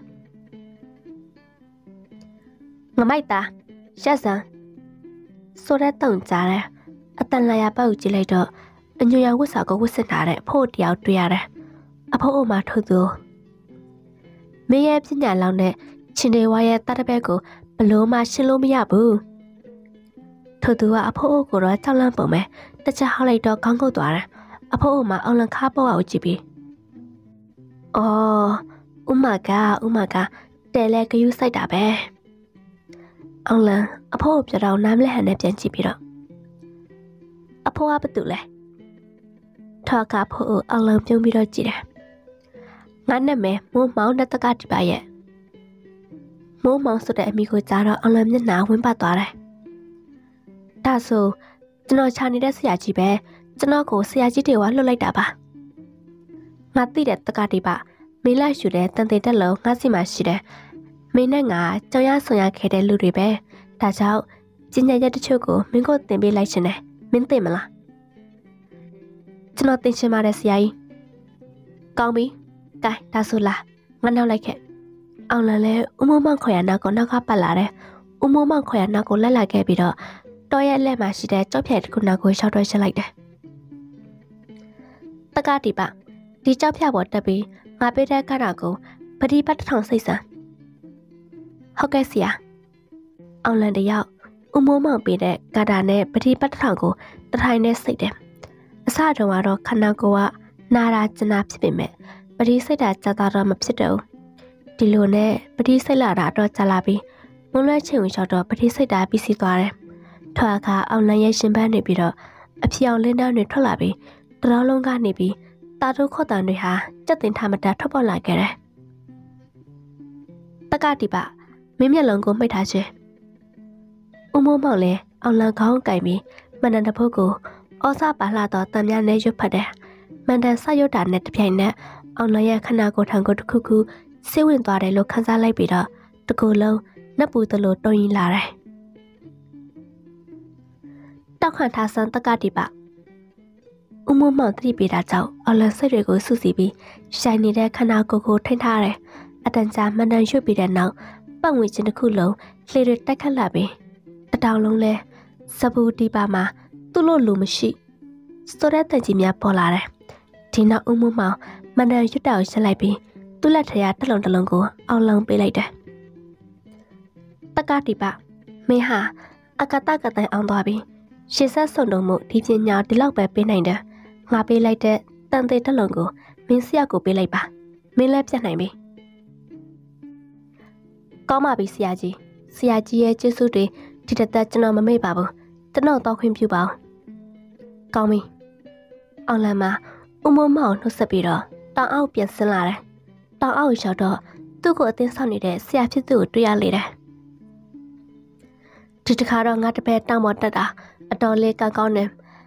ငမိုက်သားရက်စံဆိုတဲ့တုံကြတယ်အတန်လာရပောက်ကြည့်လိုက်တော့အညွှန်ရဝတ်စာကိုဝတ်ဆင်ထားတဲ့အဖို့တယောက်တွေ့ရတယ်အဖို့အိုမှာထိုသူမင်းရဲ့ပညာလောင်းနဲ့ချင်းတွေဝါရဲ့တတ်တဲ့ဘက်ကိုဘလို့မှရှင်းလို့မရဘူးထိုသူကအဖိုးအိုကိုတော့ကြောက်လန့်ပုံပဲတခြားဟောက်လိုက်တော့ခေါင်းကုတ်သွားတယ်အဖိုးအိုမှာအောင်လန်ခါပေါ့အောင်ကြည့်ပြီးအော်ဥမကတဲလဲကယူးဆိုင်တာပဲအောင်လန်အဖိုးကိုပြတော့နားမလဲဟန်နဲ့ပြန်ကြည့်ပြီးတော့အဖိုးကဘာတူလဲထောက်ကဖိုးအိုအောင်လန်ပြုံးပြီးတော့ကြည့်တယ်ငါနဲ့မဲမိုးမောင်းနဲ့တကတိပါရဲ့မိုးမောင်းဆိုတဲ့အမိကိုကြားတော့အောင်လန်မျက်နှာဝင်းပတ်သွားတယ်ဒါဆိုကျွန်တော်ချာနေတဲ့ဆရာကြီးပဲကျွန်တော်ကိုဆရာကြီးတွေကလွတ်လိုက်တာပါငါသိတဲ့တကတိပါမင်းလိုက်ယူတဲ့တန်တေတက်လုံးငါစီမှာရှိတယ်မင်းနဲ့ငါကြောင်ရဆုံရခဲ့တဲ့လူတွေပဲဒါကြောင့်ကျင်ညာရက်တချို့ကိုမင်းကိုတင်ပေးလိုက်ရှင်တယ်မင်းသိမလားကျွန်တော်တင်ရှင်ပါတယ်ဆရာကြီးကောင်းပြီကဲဒါဆိုလားငါနောက်လိုက်ခဲ့အောင်လန်လဲဦးမိုးမောင်ခွေရနောက်ကိုနောက်ကပတ်လာတယ်ဦးမိုးမောင်ခွေရနောက်ကိုလက်လာခဲ့ပြီးတော့တော်ရဲ့လက်မှာရှိတဲ့ကြောက်ဖြဲတစ်ခုနောက်ကိုရှောက်တွဲရှင်းလိုက်တယ်တကတိပါဒီကြောက်ဖြဲပေါ်တက်ပြီးငါပေးတဲ့ကားတာကိုပတိပတ်တစ်ထောင်စိတ်ဆန်ဟုတ်ကဲ့ဆရာအောင်လန်တယောက်ဦးမိုးမောင်ပေးတဲ့ကားတာနဲ့ပတိပတ်တစ်ထောင်ကိုတထိုင်နဲ့စိတ်တယ်အစတုန်းကတော့ခန္ဓာကိုယ်ကနာတာကျနာဖြစ်ပေမဲ့ပတိစိတ်တာကြာတော့မဖြစ်တော့ဒီလိုနဲ့ပတိစိတ်လာတာတော့ကြာလာပြီးမွန်းလွဲချိန်ကိုရောက်တော့ပတိစိတ်တာပြီးစီးသွားတယ်ထွာခါအောင်လန်ရဲ့ရှင်ပန်းနေပြီးတော့အဖြောင်လင်းတန်းတွေထွက်လာပြီးတရောလုံးကနေပြီးတာတို့ခေါ်တန်တွေဟာစက်တင်ထားမတတ်ထွက်ပေါ်လာခဲ့တယ်တကတိပါမင်းမျက်လုံးကိုမှိတ်ထားခြင်းဦးမိုးမောင်လည်းအောင်လန်ခေါင်းကင်ပြီးမန္တန်တဖုတ်ကိုဩစာပါလာတော့တံမြနဲ့ရွတ်ဖတ်တယ်မန္တန်ဆရွတ်တာနဲ့တပြိုင်နက်အောင်လန်ရဲ့ခန္ဓာကိုယ်ထံကိုတစ်ခုခုစိတ်ဝင်သွားတယ်လို့ခန်းစားလိုက်ပြီးတော့တကူလုံးနှက်ပူသလိုတုံရင်လာတယ်တောက်ခန့်ထားစံတကတိပါဦးမိုးမောင်တတိပေးတာကြောင့်အောင်လန်စိတ်တွေကိုစုစည်းပြီးရှိုင်နေတဲ့ခန္ဓာကိုယ်ကိုထိန်းထားတယ်အတန်ကြာမန္တန်ရွတ်ပြီးတဲ့နောက်ပတ်ဝန်းကျင်တစ်ခုလုံးလှေတွေတိုက်ခတ်လာပြီးတတောင်လုံးလဲစပူတီပါမှာသူ့လိုလူမရှိစတိုရက်တန်ကြီးများပေါ်လာတယ်ဒီနောက်ဦးမိုးမောင်မန္တန်ရွတ်တာကိုရှင်းလိုက်ပြီးသူ့လက်ထရတစ်လုံးတစ်လုံးကိုအောင်လောင်ပေးလိုက်တယ်တကတိပါမင်းဟာအကတကတိုင်အောင်သွားပြီးရှေ့ဆက်ဆုံတော့မှုဒီပညာဒီလောက်ပဲပေးနိုင်တယ်ငါပေးလိုက်တဲ့တန်သေးတစ်လုံးကိုမင်းဆရာကိုပေးလိုက်ပါမင်းလည်းပြတ်နိုင်ပြီကောင်းပါပြီဆရာကြီးရဲ့ကျေးဇူးတွေဒီတစ်သက်ကျွန်တော်မမေ့ပါဘူးကျွန်တော်တော့ခွင့်ပြုပါအောင်ကောင်းပြီအောင်လန်မှာဦးမိုးမောင်နှုတ်ဆက်ပြီးတော့တောင်အောက်ပြန်ဆင်းလာတယ်တောင်အောက်ရောက်တော့သူ့ကိုအတင်းဆောက်နေတဲ့ဆရာဖြစ်သူကိုတွေ့ရလေတယ်ဒီတစ်ခါတော့ငါတပည့်တောင်ပေါ်တက်တာအတော်လေးကောင်းနေ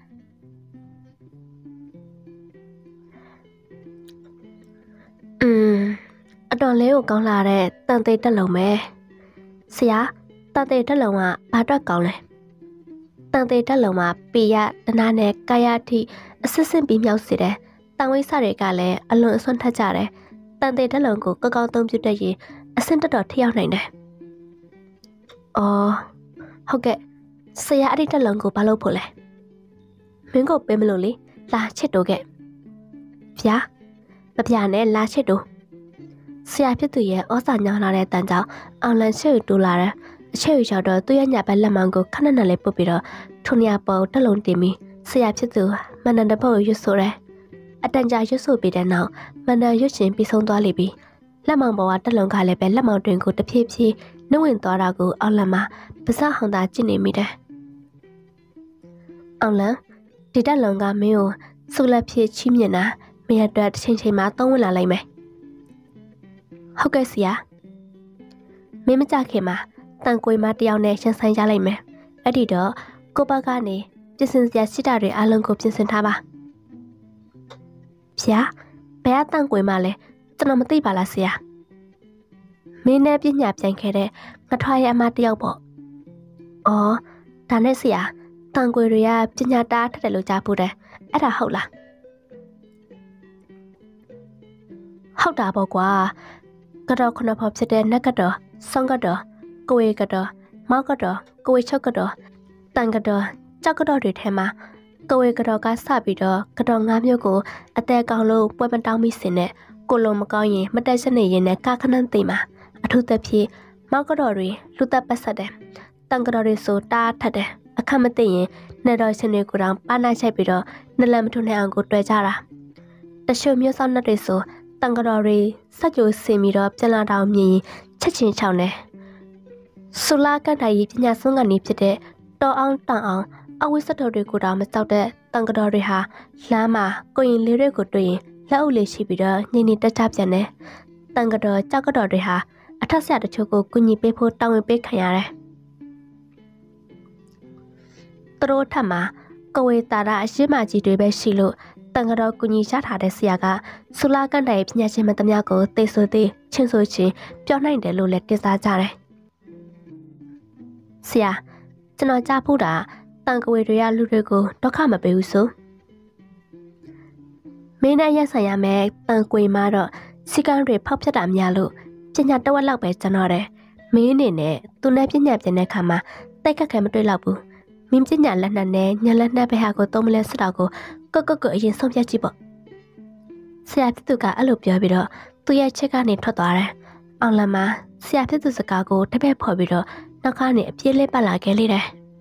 အတော်လေးကိုကောင်းလာတဲ့တန်သေးတက်လုံးပဲဆရာတန်သေးတက်လုံးကဘာအတွက်ကောင်းလဲတန်သေးတက်လုံးမှာပေရတနာနဲ့ကာယအထိအစစ်စစ်ပြီးမြောက်စေတယ်တန်ဝိဆတွေကလည်းအလွန်အစွမ်းထက်ကြတယ်တန်သေးတက်လုံးကိုကောင်းသုံးပြုတတ်ရင်အဆင့်တော်ထိရောက်နိုင်တယ်အော်ဟုတ်ကဲ့ဆရာအဲ့ဒီတက်လုံးကိုဘာလို့ဖို့လဲမင်းကိုပေးမလို့လေလာချစ်တော့ခဲ့ဗျာမပြနဲ့လာချစ်တော့ဆရာဖြစ်သူရဲ့ဩစာညောင်းလာတဲ့တန်ကြောင့်အောင်လန်ချစ်တူလာတယ်အချစ်ရောက်တော့သူ့ရဲ့ညာဘက်လက်မောင်းကိုခဏနဲ့လေးပုတ်ပြီးတော့ထုံရပေါ်တက်လုံးတင်ပြီးဆရာဖြစ်သူမန္တန်တပုတ်ရွတ်ဆိုတယ်အတန်ကြာရွတ်ဆိုပြီးတဲ့နောက်မန္တန်ရွတ်ချင်းပြီးဆုံးသွားလိမ့်ပြီးလက်မောင်းပေါ်ကတက်လုံးကလည်းပဲလက်မောင်းတွင်ကိုတဖြည်းဖြည်းနှုတ်ဝင်သွားတာကိုအောင်လန်မှာပါးစပ်ဟောင်းသာကြည့်နေမိတယ်အောင်လန်ဒီတက်လုံးကမင်းကိုဆူလက်ဖြစ်ချီးမြှင့်တာမင်းအတွက်တစ်ချိန်ချိန်မှာသုံးဝင်လာလိုက်မယ်ဟုတ်ကဲ့ဆရာမင်းမကြခင်မှာတန်ကွေမတယောက်နဲ့ရှင်းဆိုင်ကြလိုက်မယ်အဲ့ဒီတော့ကိုဘကနေပြင်ဆင်စရာရှိတာတွေအလုံးကိုပြင်ဆင်ထားပါဗျာဘယ်အတန်ကွေမလဲကျွန်တော်မသိပါလားဆရာမင်းနဲ့ပညာပြန်ခဲ့တဲ့ငထွားရဲ့အမတယောက်ပေါ့အော်ဒါနဲ့ဆရာတန်ကွေတွေကပညာတားထက်တယ်လို့ကြားဖို့တယ်အဲ့ဒါဟုတ်လားဟုတ်တာပေါ့ကွာကတော့ခုနဖော်ဖြစ်တဲ့နက်ကတော့ဆောင်းကတော့ကိုဝေကတော့မောက်ကတော့ကိုဝေချုပ်ကတော့တန်ကတော့ကြောက်ကတော့တွေထဲမှာကိုဝေကတော့ကစပြီးတော့ကတော့၅မျိုးကိုအတဲကောင်းလို့ပွဲမတောင်းမိစင်နဲ့ကိုလုံးမကောင်းရင်မတက်စနေရင်နဲ့ကခဏသိမှာအထူးသဖြင့်မောက်ကတော့တွေလူသက်ပတ်ဆက်တယ်တန်ကတော့တွေဆိုတားထက်တယ်အခက်မသိရင်နဲ့တော်ရှင်တွေကိုတောင်ပါနာချိုက်ပြီးတော့နလန်မထုံနိုင်အောင်ကိုတွေ့ကြတာတချို့မျိုးစောင်းနှက်တွေဆိုတန်ကတော့တွေစက်ကြိုစင်ပြီးတော့ပြန်လာတော့မြင်ချက်ချင်းချောင်းတယ်ဆူလာကန်တိုင်ပညာဆုံးကနေဖြစ်တဲ့တော်အောင်တောင်အောင်အဝိစတော်တွေကိုတောင်မကြောက်တဲ့တန်ကတော့တွေဟာလမ်းမှာကိုရင်လေးတွေကိုတွေ့ရင်လက်အုပ်လေးရှိပြီးတော့ညင်နေတက်ကြပြန်တယ်တန်ကတော့ကြောက်ကတော့တွေဟာအထက်ဆရာတချို့ကိုကူညီပေးဖို့တောင်းဝင်ပေးခံရတယ်သူတို့ထပ်မှာကဝေတာရအရှိမကြီးတွေပဲရှိလို့တန်ကတော့ကူညီရထားတဲ့ဆရာကဆူလာကန်တိုင်ပညာရှင်မသမားကိုသိဆိုသိချင်းဆိုချင်းပြောနိုင်တယ်လို့လည်းတင်စားကြတယ်ဆရာကျွန်တော်ကြားဖို့တာတန်ကဝေတွေကလူတွေကိုဒုက္ခမပေးဘူးဆိုမင်းနဲ့ရက်ဆိုင်ရမယ်တန်ကွေမှာတော့စီကံတွေဖောက်ပြတာများလို့ပညာတဝက်လောက်ပဲကျွန်တော်တယ်မင်းအနေနဲ့သူနဲ့ပညာပြင်တဲ့ခါမှာတိုက်ခက်ခဲမတွေ့တော့ဘူးမင်းပညာလက်နက်နဲ့ညာလက်နက်ပဲဟာကိုသုံးမလဲစတော့ကိုကောအရင်ဆုံးဖြတ်ကြည့်ပေါ့ဆရာဖြစ်သူကအဲ့လိုပြောပြီးတော့သူ့ရဲ့ချက်ကနေထွက်သွားတယ်အောင်လမ်းမှာဆရာဖြစ်သူစကားကိုတပည့်ဖော်ပြီးတော့နောက်ကနေအပြေးလေးပတ်လာခဲ့လေတယ်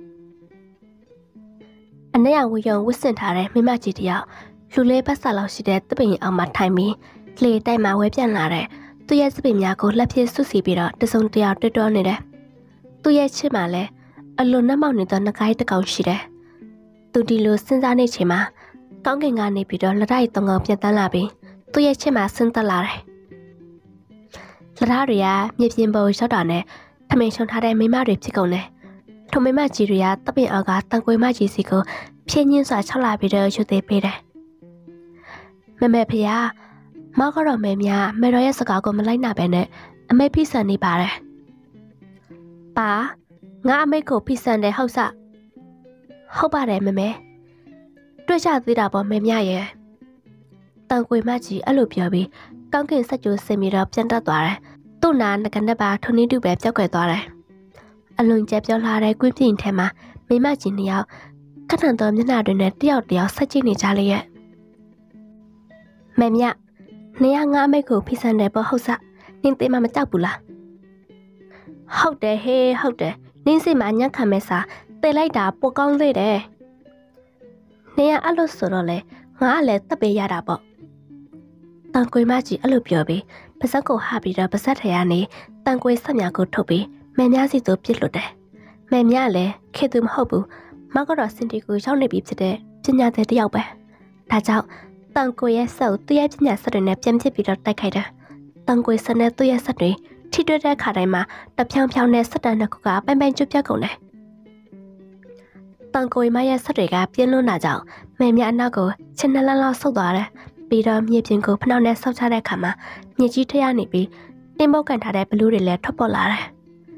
အနက်ရောင်ဝရုံဝစ်စင်ထားတဲ့မိမကြီးတယောက်လူလေးပတ်စာလောက်ရှိတဲ့သပင်အောင်မှာထိုင်ပြီးလေတိုက်မှာဝဲပြန်လာတဲ့သူ့ရဲ့သပင်များကိုလက်ဖြစ်ဆွစီပြီးတော့တစုံတရာတွတ်တွန်းနေတယ်သူ့ရဲ့ချစ်မှာလည်းအလွန်နှမောက်နေတဲ့နှကိုင်းတစ်ကောင်ရှိတယ်သူဒီလိုစဉ်းစားနေချိန်မှာကောင်းကင်ကနေပြီးတော့လက်တိုက်တုံကောင်ပြန်တန်းလာပြီးသူ့ရဲ့ချစ်မှာဆင်းသက်လာတယ်လက်ထားတွေကမြေပြင်ပေါ်ရောက်တာနဲ့ထမင်းချုံထားတဲ့မိမတွေဖြစ်ကုန်တယ်ထုံမိမကြီးတွေကတပင်အောက်ကတန်ကွေမကြီးစီကိုဖြင်းညင်းစွာချောက်လာပြီးတော့ယူသေးပေးတယ်မမေဖေကမောက်ကတော့မဲများမေတော်ရဲ့စကားကိုမလိုက်နာပဲနဲ့အမေဖိဆန်နေပါတယ်ပါငါအမေကိုဖိဆန်တယ်ဟုတ်စဟုတ်ပါတယ်မမေတွေ့ချသေးတာပေါ့မဲမြရဲ့တန်ကွေမကြီးအဲ့လိုပြောပြီးကောင်းကင်ဆက်ကြိုးစင်ပြီးတော့ပြန်တက်သွားတယ်သူ့နာငကနဲ့ပါထုံနေတူပဲပြောက်ွယ်သွားတယ်အလွန်ကြက်ပြောလာတဲ့ကွင်းပြင်ထဲမှာမိမကြီးနှစ်ယောက်ခဏတော်မျက်နှာတွေနဲ့တယောက်ဆက်ကြည့်နေကြလေရဲ့မဲမြနေရငါအမေကိုဖိဆန်တယ်ပေါ့ဟုတ်စနင်းသေးမှမကြောက်ဘူးလားဟုတ်တယ်ဟေးဟုတ်တယ်နင်းစိတ်မှာညံ့ခံမဲ့စာတေလိုက်တာပိုကောင်းသေးတယ်နေရအဲ့လိုဆိုတော့လေငါကလည်းတက်ပေးရတာပေါ့တန်ကွေမကြီးအဲ့လိုပြောပြီးပါဇက်ကိုဟာပြီးတော့ပါဇက်ထရကနေတန်ကွေဆက်များကိုထုတ်ပြီးမဲများစီတို့ပြစ်လွတ်တယ်မဲများလည်းခေသူမဟုတ်ဘူးမောက်ကတော့စင်တီကိုရောက်နေပြီဖြစ်တဲ့ပညာသည်တယောက်ပဲဒါကြောင့်တန်ကွေရဲ့ဆက်ကိုသူ့ရဲ့ပညာဆက်တွေနဲ့ပြန်ဖြစ်ပြီးတော့တိုက်ခိုက်တယ်တန်ကွေဆက်နဲ့သူ့ရဲ့ဆက်တွေထိတွေ့တဲ့ခါတိုင်းမှာတဖြောင်းဖြောင်းနဲ့ဆက်တန်တစ်ခုကပိုင်ပိုင်ကျွတ်ပြတ်ကုန်တယ်တန်ကွေမရဲ့ဆက်တွေကပြင်းလွန်းတာကြောင့်မဲများအနောက်ကိုချင်နှလန်းလောက်ဆုတ်သွားတယ်ပြီးတော့မြေပြင်ကိုဖနှောက်နဲ့ဆောက်ချတဲ့အခါမှာမြေကြီးထရနေပြီးတင်းပုတ်ကန်ထားတဲ့ဘလူးတွေလည်းထွက်ပေါ်လာတယ်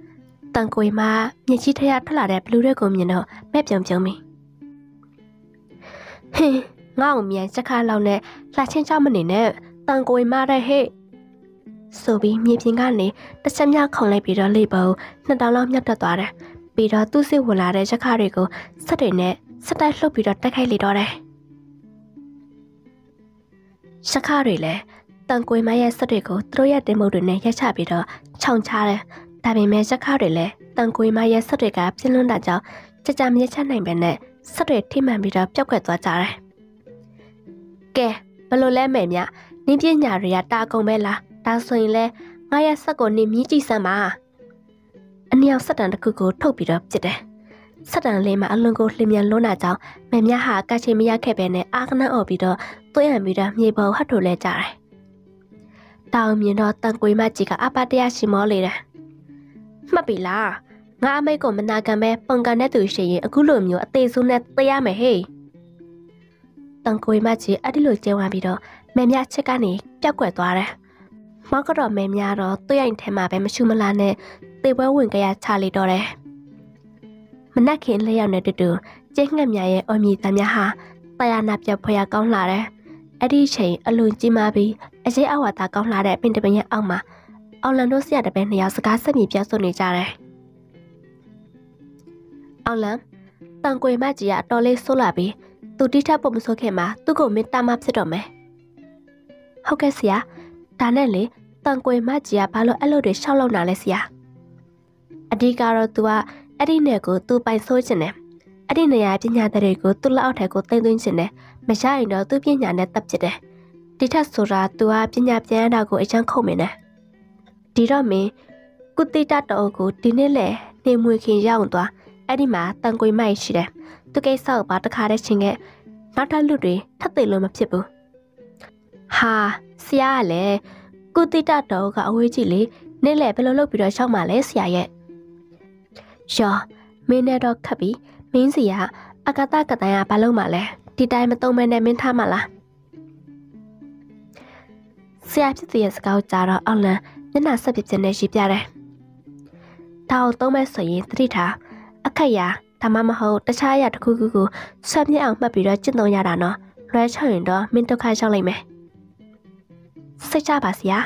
တန်ကိုမှမြစ်ကြီးထရထွက်လာတဲ့ဘလူးတွေကိုမြင်တော့မဲ့ပြုံပြုံမိဟင်းငါ့ကိုမြန်ချက်ခါလောက်နဲ့လှချင်းချမနေနဲ့တန်ကိုမှတဲ့ဟဲ့ဆိုပြီးမြေပြင်ကနေတစ်ချက်မြခုံလိုက်ပြီးတော့လေပုံနှစ်တောင်လောက်မြတ်တက်သွားတယ်ပြီးတော့သူ့စစ်ဝင်လာတဲ့ချက်ခါတွေကိုဆက်တွေနဲ့ဆက်တိုက်လှုပ်ပြီးတော့တက်ခိုက်လေတော့တယ်ချက်ခါတွေလည်းတန်ကိုမှရဲ့ဆက်တွေကိုသူတို့ရဲ့တင်မုတ်တွေနဲ့ရက်ချပြီးတော့ခြောင်ချတယ်ဒါပေမဲ့ချက်ခါတွေလည်းတန်ကိုမှရဲ့ဆက်တွေကပြင်းလွန်းတာကြောင့်ကြကြမြက်ချနိုင်ပဲနဲ့ဆက်တွေထိမှန်ပြီးတော့ပျောက်ကွယ်သွားကြတယ်ကဲဘလို့လဲမယ်မြနင်းပညာတွေကတာကုန်ပဲလားဒါဆိုရင်လဲငါရဲ့ဆက်ကိုနေမြည်ကြည့်စမ်းပါအနည်းအောင်ဆက်တန်တစ်ခုကိုထုတ်ပြီးတော့ပြစ်တယ်ဆက်တန်လေးမှာအလွန်ကိုလျင်မြန်လွန်းတာကြောင့်မယ်မြဟာကချင်မရခဲ့ပဲနဲ့အာကနန်းអော်ပြီးတော့သွေးရံပြီးတော့မြေပေါ်ဟတ်ထိုလဲကြတယ်တောင်မြင်တော့တန်ကွေမကြီးကအပတရားရှိမောလေတယ်မှတ်ပြီလားငါအမိတ်ကိုမနာခံပဲပုံကန်တဲ့သူရှိရင်အခုလိုမျိုးအသေးဆုံးနဲ့သိရမယ်ဟေးတန်ကွေမကြီးအဲ့ဒီလိုကျဲဝမ်းပြီးတော့မယ်မြချစ်ကနေပျောက်ကွယ်သွားတယ်မောက်ကတော့မယ်မြတော့သွေးရိုင်ထဲမှာပဲမရှူမလားနဲ့သေပွဲဝင်ကြရချလေတော့တယ်မနက်ခင်းလျှောက်နဲ့တူတူကျင်းငှက်မြရဲ့အော်မြည်သားများဟာတရားနာပြဖွယ်ရကောင်းလာတယ်အဲ့ဒီချိန်အလွန်ကြီးမားပြီးအရေးအဝါသာကောင်းလာတဲ့ပင်တပင်ရဲ့အောက်မှာအောင်လန်တို့ဆရာတပည့်နှစ်ယောက်စကားဆက်မြည်ပြောဆိုနေကြတယ်အောင်လန်တန်ကွေမကြီးကအတော်လေးဆိုးလာပြီးသူတိထပ်ပုံမဆိုးခင်မှာသူ့ကိုမင်းတာမဖြစ်တော့မယ်ဟုတ်ကဲ့ဆရာဒါနဲ့လေတန်ကွေမကြီးကဘာလို့အဲ့လိုတွေရှောက်လောက်လာလဲဆရာအဓိကတော့ तू ကအဲ့ဒီနယ်ကို तू ပိုင်ဆိုးချင်တယ်အဲ့ဒီနေရာပညာတွေကို तू လက်အောက်ထဲကိုတင်သွင်းချင်တယ်မရရင်တော့ तू ပညာနဲ့တပ်ဖြစ်တယ်ဒီထက်ဆိုတာ तू ကပညာပြန်ရတာကိုအချမ်းခုံမင်းတယ်ဒီတော့မင်းကုတိတတော်ကိုဒီနေ့လေနေမွေခင်ရောက်သွားအဲ့ဒီမှာတန်ကွေမိုက်ရှိတယ်သူကိစ္စကိုပါတခါတည်းချင်းခဲ့နောက်ထပ်လူတွေထပ်သိလို့မဖြစ်ဘူးဟာဆရာကလည်းကုတိတတော်ကအဝေးကြီးလေနေ့လေဘယ်လိုလုပ်ပြီးတော့ရှောက်မှလဲဆရာရဲ့ရောမင်းနဲ့တော့ခတ်ပြီးမင်းစီကအကတကတန်ကဘာလုပ်မှလဲဒီတိုင်းမသုံးမဲနဲ့မင်းထားမှလားဆရာဖြစ်တဲ့စကားကြားတော့အောင်လန်မျက်နှာဆက်ပြပြနဲ့ရှိပြတယ်ဒါကိုသုံးမဲဆိုရင်သတိထားအခက်ရဒါမှမဟုတ်တခြားအရာတစ်ခုခုကိုဆွမြင့်အောင်မှတ်ပြီးတော့ကျင့်သုံးရတာနော်လွှဲချရင်တော့မင်းဒုက္ခရောက်လိမ့်မယ်စိတ်ချပါဆရာ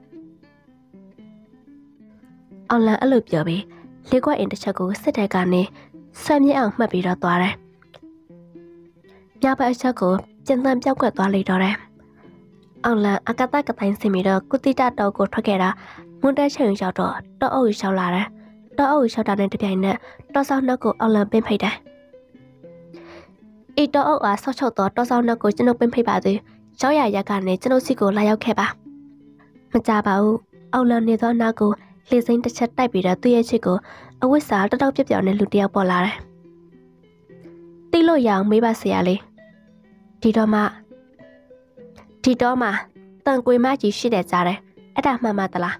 အောင်လန်အဲ့လိုပြောပြီးလေးခွက်အင်တစ်ချက်ကိုစစ်တဲ့ကနေဆွမြင့်အောင်မှတ်ပြီးတော့သွားတယ်မြပအချက်ကိုကျဉ်းသန်ပြောက်ကွက်သွားလိမ့်တော့တယ်အောင်လန်အကတကတိုင်းစင်ပြီးတော့ကုတိတတော်ကိုထွက်ခဲ့တာမွန်းတက်ချိန်ရောက်တော့တောအုပ်ရောက်လာတယ်တောအုပ်ရောက်တာနဲ့တပြိုင်နက်တောဆောင်နှုတ်ကိုအောင်လန်ပင်းဖိတ်တယ်ဤတောအုပ်အားဆော့ချုပ်တော့တောဆောင်နှုတ်ကိုကျွန်ုပ်ပင်းဖိတ်ပါသည်ရောက်ရရက်ကနေကျွန်ုပ်စီကိုလာရောက်ခဲ့ပါမကြပါဘူးအောင်လန်နေသောနောက်ကိုလေစိမ့်တစ်ချက်တိုက်ပြီးတော့သူ့ရဲ့ချစ်ကိုအဝတ်စားတောက်ပြပြောင်းနဲ့လူတယောက်ပေါ်လာတယ်တိလို့ရအောင်မေးပါဆရာလေးဒီတော့မှတန်ကွေမကြီးရှိတယ်ကြားတယ်အဲ့ဒါမှန်ပါသလား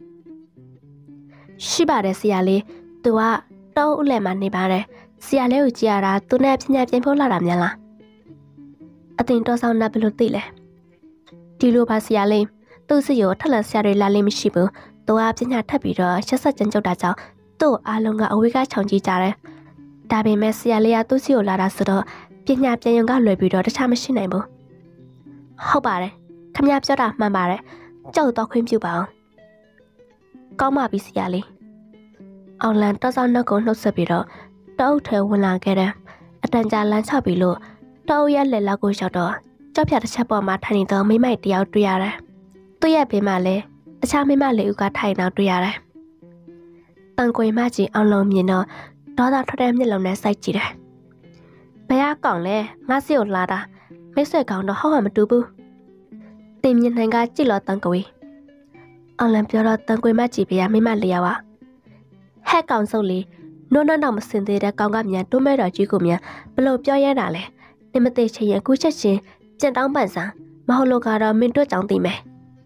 ရှိပါတယ်ဆရာလေးသူကတောအုပ်လက်မှာနေပါတယ်ဆရာလေးကိုကြည့်ရတာသူနဲ့ပညာပြင်ဖို့လာတာများလားအတင်တော်ဆောင်နေဘလို့သိလဲဒီလိုပါဆရာလေးသူ့စီကိုထက်လက်ဆရာတွေလာလိမ့်မရှိဘူးသူကပညာထပ်ပြီးတော့ဆက်ဆက်ကြံကြုတ်တာကြောင့်သူ့အားလုံးကအဝေးကခြုံကြည့်ကြတယ်ဒါပေမဲ့ဆရာလေးကသူ့စီကိုလာတာဆိုတော့ပညာပြန်ရုံကလွယ်ပြီးတော့တခြားမရှိနိုင်ဘူးဟုတ်ပါတယ်ခမရပြောတာမှန်ပါတယ်ကြောက်တော့ခွင့်ပြုပါအောင်ကောင်းပါပြီဆရာလေးအောင်လန်တောဆောင်နှုတ်ကိုနှုတ်ဆက်ပြီးတော့တောအုပ်ထဲဝင်လာခဲ့တယ်အတန်ကြာလမ်းချပြီးလို့တောအုပ်ရဲ့လက်လောက်ကိုရောက်တော့ကြောက်ဖြာတစ်ချက်ပေါ်မှာထိုင်နေသောမိမိုက်တယောက်တွေ့ရတယ်သူ့ရဲ့ဘေးမှာလည်းတခြားမိမလေးဦးကထိုင်နေတွေ့ရတယ်တန်ကွေမကြီးအောင်လုံးမြင်တော့ဒေါသထွက်တဲ့မျက်လုံးနဲ့စိုက်ကြည့်တယ်ဘယ်အကောင်လဲငါစီကိုလာတာမိတ်ဆွေကောင်တော့ဟောက်မတူဘူးတင်မြင်နိုင်ကကြည့်လို့တန်ကွေအောင်လန်ပြောတော့တန်ကွေမကြီးပြရမိမလေးယောက်ဟဲ့ကောင်စုပ်လေးနိုးတော့မစင်သေးတဲ့ကောင်ကမြန်တွမဲတော်ကြီးကိုမြန်ဘလို့ပြောရတာလဲနေမသေးချင်ရင်အခုချက်ချင်းကြင်တောင်းပန်စံမဟုတ်လို့ကတော့မင်းတို့ကြောင့်သိမယ်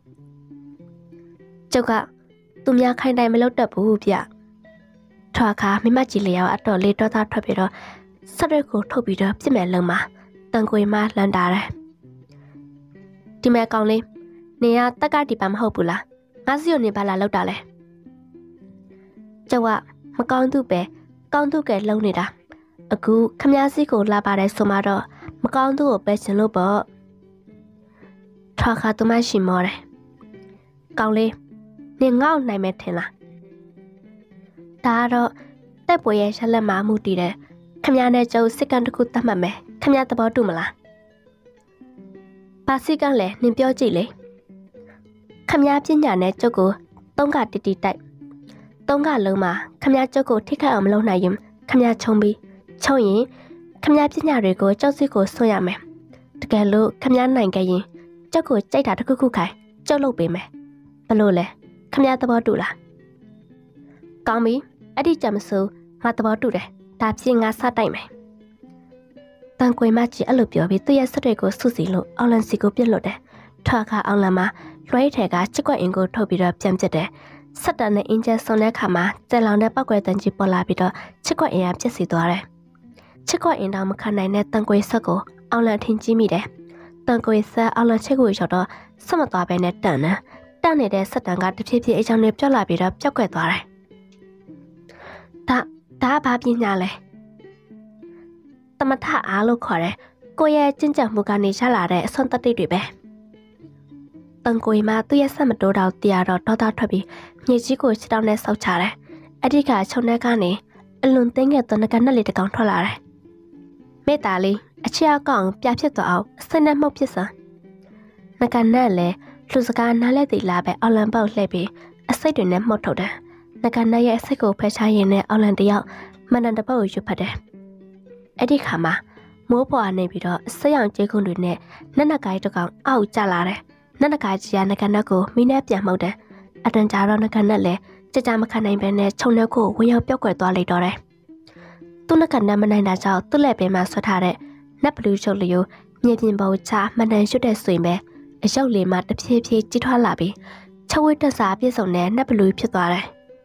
ကျုပ်ကသူများခိုင်းတိုင်းမလုပ်တတ်ဘူးဗျထွာခါမိမကြီးလေးယောက်အတော်လေးတော့သားထွက်ပြီးတော့ဆက်ရက်ကိုထုတ်ပြီးတော့ပြစ်မဲ့လုံမှာတန်ကွေမလန်တာတယ်ဒီမဲ့ကောင်လေးနေရတက်ကဒီပါမဟုတ်ဘူးလားငါစီကိုနေပါလာလောက်တာလဲကျုပ်ကမကောင်းသူပဲကောင်းသူကလုံနေတာအခုခမည်းစီကိုလာပါတယ်ဆိုမှတော့မကောင်းသူကိုပဲချင်လို့ပေါ့ထွာခါသူမရှိမောတယ်ကောင်းလေးနင်ငေါ့နိုင်မယ်ထင်လားဒါတော့တက်ပွဲရဲ့ရှက်လက်မှာမှုတည်တယ်ခမည်းနဲ့ကျုပ်စစ်ကန်တစ်ခုတတ်မှတ်မယ်ခမည်းသဘောတူမလားပါစီကလည်းနင်ပြောကြည့်လေခမည်းပညာနဲ့ကျုပ်ကိုသုံးကတီတီတိုက်သုံးကလုံးမှာခမည်းကျုပ်ကိုထိခိုက်အောင်မလုပ်နိုင်ရင်ခမည်းချုံပြီးချုံရင်ခမည်းပညာတွေကိုကျုပ်စီကိုဆွံ့ရမယ်တကယ်လို့ခမည်းနိုင်ခဲ့ရင်ကျုပ်ကိုကြိုက်တာတစ်ခုခုခိုင်ကျုပ်လုပ်ပေးမယ်ဘလို့လဲခမည်းသဘောတူလားကောင်းပြီအဲ့ဒီကြမစိုးငါသဘောတူတယ်ဒါဖြင့်ငါစတိုက်မယ်တန်ကွေမကြီးအဲ့လိုပြောပြီးသူ့ရဲ့စက်တွေကိုစုစီလို့အောင်လန်စီကိုပြစ်လွတ်တယ်ထွာခါအောင်လန်မှာလွှဲထဲကချစ်ကွက်အင်ကိုထုတ်ပြီးတော့ပြန်ပစ်တယ်စက်တန်နဲ့အင်ဂျင်ဆွန်တဲ့ခါမှာကျက်လောင်တဲ့ပောက်ကွယ်တန်ကြီးပေါ်လာပြီးတော့ချစ်ကွက်အင်ကပြစ်စီသွားတယ်ချစ်ကွက်အင်တောင်မခံနိုင်တဲ့တန်ကွေဆက်ကိုအောင်လန်ထင်ကြီးမိတယ်တန်ကွေဆက်အောင်လန်ချစ်ကိုရောက်တော့ဆက်မသွားဘဲနဲ့တန်နေတဲ့စက်တန်ကတဖြည်းဖြည်းအချောင်းနဲ့ပြော့လာပြီးတော့ပျောက်ကွယ်သွားတယ်ဒါဘာပညာလဲတမထအားလို့ခေါ်တယ်ကိုရဲ့ကျင့်ကြံမှုကနေရလာတဲ့အစွမ်းတတ္တိတွေပဲတန်ကိုမှာသူ့ရဲ့ဆက်မတိုးတော့တရားတော့ဒေါသထွက်ပြီးမြေကြီးကိုခြေထောက်နဲ့ဆောက်ချတယ်အဓိကခြုံထဲကနေအလွန်သိငယ်သောငကနဲ့လေးတစ်ကောင်ထွက်လာတယ်မေတ္တာလေးအချစ်အကောင်ပြဖြစ်သွားအောင်အစိမ့်နဲ့မှုတ်ဖြစ်စမ်းငကနဲ့လည်းလူစကားနားလဲတည်လာပဲအော်လန်ပေါက်လှည့်ပြီးအစိတ်တွေနဲ့မှုတ်ထုတ်တယ်ငကနဲ့ရဲ့အစိတ်ကိုဖယ်ရှားရင်းနဲ့အော်လန်တယောက်မန္တန်တစ်ပုတ်ကိုယူဖတ်တယ်အဲ့ဒီခါမှာမိုးပေါ်ကနေပြီးတော့စိတ်အောင်ကျေးခုံတွေနဲ့နက်နက်ကိုင်းတစ်ကောင်အောက်ကျလာတယ်နက်နက်ကိုင်းကြီးကငကနဲ့ကိုမိနဲ့ပြန်မှုတ်တယ်အတန်ကြာတော့ငကနဲ့လည်းကြမခံနိုင်ပဲနဲ့ခြုံလက်ကိုဝင်ရောက်ပြော့ကွယ်သွားလိုက်တော့တယ်သူ့ငကနဲ့မနိုင်တာကြောင့်သူ့လက်ပင်မှာဆွတ်ထားတဲ့နက်ဘလူးချုပ်လျိုမြေပြင်ပေါ်ချမှန်တန်ရွတ်တဲ့ဆွေပဲအရုပ်လေးမှတဖြည်းဖြည်းကြီးထွားလာပြီးချက်ဝဲတက်စာပြည့်စုံတဲ့နက်ဘလူးဖြစ်သွားတယ်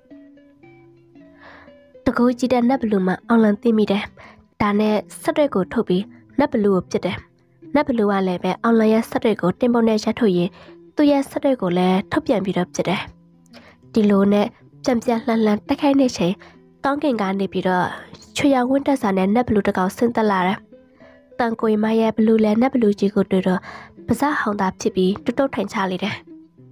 တကူကြီးတဲ့နက်ဘလူးမှအောင်လန်သိမိတယ်ဒါနဲ့ဆက်တွေကိုထုတ်ပြီးနက်ဘလူးကိုပြစ်တယ်နက်ဘလူးကလည်းပဲအောင်လန်ရဲ့ဆက်တွေကိုတင်ပုံနဲ့ရက်ထုတ်ရင်သူ့ရဲ့ဆက်တွေကိုလည်းထုတ်ပြန်ပြီးတော့ပြစ်တယ်ဒီလိုနဲ့ပြန်လှန်တက်ခိုင်းနေချိန်ကောင်းကင်ကနေပြီးတော့ချွေရဝင်းတက်စာနဲ့နက်ဘလူးတစ်ကောင်ဆင်းသက်လာတယ်တန်ကိုမရဲ့ဘလူးလည်းနက်ဘလူးကြီးကိုတွေ့တော့ပါးစပ်ဟောင်းသားဖြစ်ပြီးတုတ်ထိုင်ချလိုက်တယ်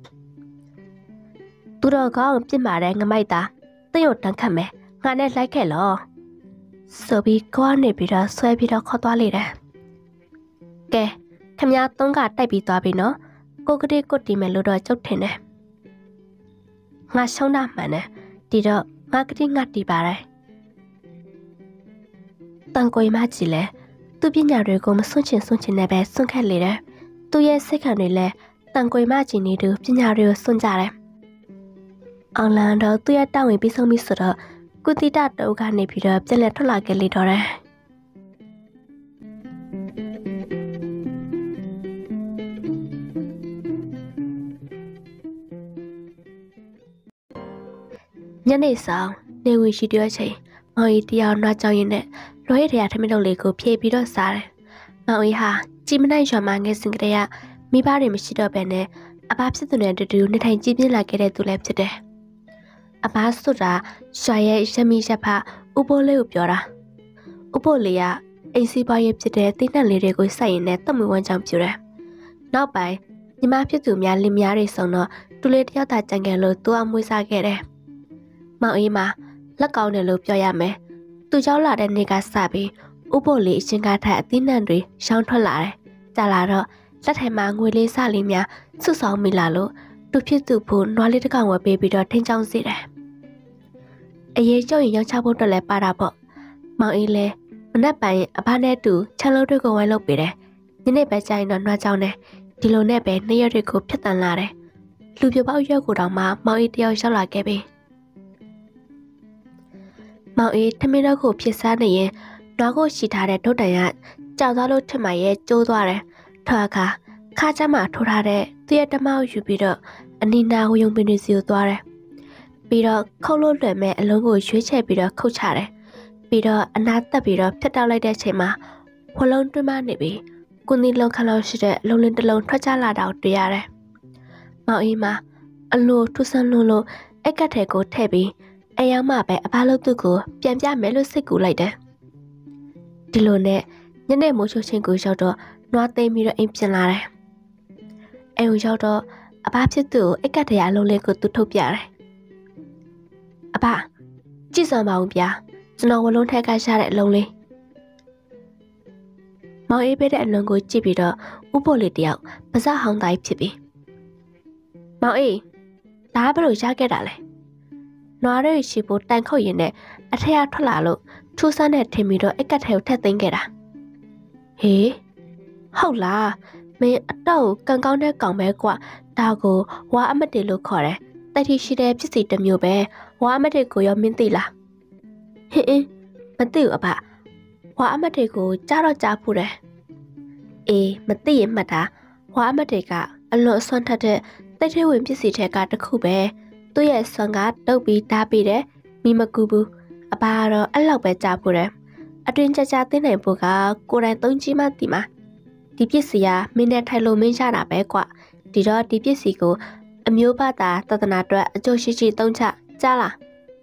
သူတော်ကောင်းပြစ်မာတဲ့ငမိုက်သားတင့်ကိုတန်းခတ်မယ်ငါနဲ့လိုက်ခဲ့လောဆိုပြီးကိုကနေပြီးတော့ဆွဲပြီးတော့ခေါ်သွားလိုက်တယ်ကဲခမည်းသုံးကတိုက်ပြီးသွားပြီနော်ကိုကတိကိုတီမယ်လို့တော့ကြုတ်ထင်တယ်ငါရှုံးတာမှန်တယ်ဒီတော့ငါကတိငါတီပါတယ်တန်ကိုမကြီးလဲသူ့ပညာတွေကိုမစွန့်ချင်နဲ့ပဲစွန့်ခတ်လေတယ်သူ့ရဲ့စိတ်ခံတွေလည်းတန်ကိုမကြီးနေသူပညာတွေကိုစွန့်ကြတယ်အောင်လန်တော့သူ့ရဲ့တောင်းဝင်ပြီးဆုံးပြီဆိုတော့ကုတိတတုတ်ကနေပြီးတော့ပြန်လည်ထွက်လာခဲ့လေတော့တယ်ညနေဆောင်နေဝင်ရှိတဲ့အချိန်မောင်ကြီးတရားနှွားကြောင်းရင်းနဲ့လွှဲထရထမင်းလုပ်လေးကိုဖြည့်ပြီးတော့စားတယ်။မောင်ကြီးဟာကြည်မနိုင်ရွာမှာငယ်စဉ်ကတည်းကမိဘတွေမရှိတော့ဘဲနဲ့အဘဖြစ်သူနဲ့တူနေထိုင်ကြည်ပြင်းလာခဲ့တဲ့သူလည်းဖြစ်တယ်။အဘဆိုတာရွာရဲ့ရမီရက်ဖဥပိုးလေးကိုပြောတာ။ဥပိုးလေးကအိမ်စီးပွားရေးဖြစ်တဲ့တိတ်နှက်လေးတွေကိုစိုက်ရင်းနဲ့တမွေဝမ်းကြောင်းပြူတယ်။နောက်ပိုင်းညီမဖြစ်သူများလင်မယားတွေဆုံတော့တူလေးတယောက်သာကြံခဲ့လို့သူ့အောင်မွေးစားခဲ့တယ်။မောင်အေးမှာလက်ကောင်းတယ်လို့ပြောရမယ်။သူကြောက်လာတဲ့နေ့ကစပြီးဥပိုလ်လေးအရှင်ကထက်အသီးနှံတွေရောင်းထွက်လာတယ်။ကြာလာတော့လက်ထဲမှာငွေလေးစလေးများစုဆောင်မိလာလို့သူဖြစ်သူဖို့နွားလေးတစ်ကောင်ဝယ်ပေးပြီးတော့ထင်းချောင်းစီတယ်။အရေးကျုံရင်ရောင်းချဖို့တော့လည်းပါတာပေါ့။မောင်အေးလည်းမနက်ပိုင်းအဘနဲ့တူချမ်းလုံးတွေကိုဝိုင်းလုပ်ပေးတယ်။ညနေပဲကျရင်တော့နွားချောင်းနဲ့ဒီလိုနဲ့ပဲနေ့ရက်တွေကိုဖြတ်တန်းလာတယ်။လူပြပေါက်ရွက်ကိုတောင်မှမောင်အေးတယောက်ရောက်လာခဲ့ပြီ။မောင်အေးထမင်းတော့ကိုဖြစ်စားနေရင်နွားကိုရှိထားတဲ့ဒုတ်တန်ကကြောက်သွားလို့ထမရဲ့ကျိုးသွားတယ်။ထွာခါခါချမ်းမှာထိုးထားတဲ့သူ့ရဲ့တမောက်ယူပြီးတော့အနီနာဝယုံပင်တွေစီကိုသွားတယ်။ပြီးတော့ခုတ်လို့လွယ်မဲ့အလုံးကိုရွေးချယ်ပြီးတော့ခုတ်ချတယ်။ပြီးတော့အနာတက်ပြီးတော့ဖြတ်တောက်လိုက်တဲ့အချိန်မှာဝလုံးတွင်းမနေပြီးကုနီလုံးခါလောက်ရှိတဲ့အလုံးလင်းတစ်လုံးထွက်ချလာတာကိုတွေ့ရတယ်။မောင်အေးမှာအလိုထူဆန်းလို့အိတ်ကတ်ထဲကိုထည့်ပြီးအယောင်မှပဲအဘလို့သူ့ကိုပြန်ပြမယ်လို့စိတ်ကူလိုက်တယ်ဒီလိုနဲ့ညနေမိုးချိုးချင်းကိုရောက်တော့နွားသိမ်းပြီးတော့အိမ်ပြန်လာတယ်အိမ်ကိုရောက်တော့အဘဖြစ်သူကိုအိတ်ကတရားအလုံးလေးကိုသူထုတ်ပြတယ်အဘကြည့်စမ်းပါဦးဗျာကျွန်တော်ဝလုံးထက်ကရှာတဲ့အလုံးလေးမောင်အေးပေးတဲ့အလုံးကိုကြည့်ပြီးတော့ဥပို့လေးတယောက်ပါးစပ်ဟောင်းတိုင်းဖြစ်ပြီးမောင်အေးဒါကဘယ်လိုရခဲ့တာလဲနွားရဲ့ရှီပိုတန်ခုတ်ရင်နဲ့အထက်ကထွက်လာလို့ထူးဆန်းတဲ့ထင်ပြီးတော့အိတ်ကထဲကိုထက်သိမ်းခဲ့တာဟေးဟုတ်လားမင်းအတော့ကန်ကောင်းတဲ့ကောင်ပဲကွာဒါကိုဝါအမတေလို့ခေါ်တယ်တိုက်ထိရှိတဲ့ပစ္စည်းတစ်မျိုးပဲဝါအမတေကိုရောမင်းသိလားဟင်းမသိဘူးအဖဝါအမတေကိုကြားတော့ကြားဖို့တယ်အေးမသိရင်မှတ်တာဝါအမတေကအလွန်အစွမ်းထက်တဲ့တိုက်ထဲဝင်ပစ္စည်းတွေကတစ်ခုပဲသူ့ရဲ့ဆွမ်းကတုပ်ပြီးဓာတ်ပြီးတယ်မိမကူဘူးအဖကတော့အဲ့လောက်ပဲကြားဖို့တယ်အတွင်ကြကြသိနိုင်ဖို့ကကိုယ်တိုင်သုံးကြည့်မှသိမှာဒီပစ္စည်းကမင်းနဲ့ထိုင်လို့မင်းရတာပဲကွဒီတော့ဒီပစ္စည်းကိုအမျိုးဘာသာသဒ္ဒနာအတွက်အကျိုးရှိရှိသုံးချကြားလား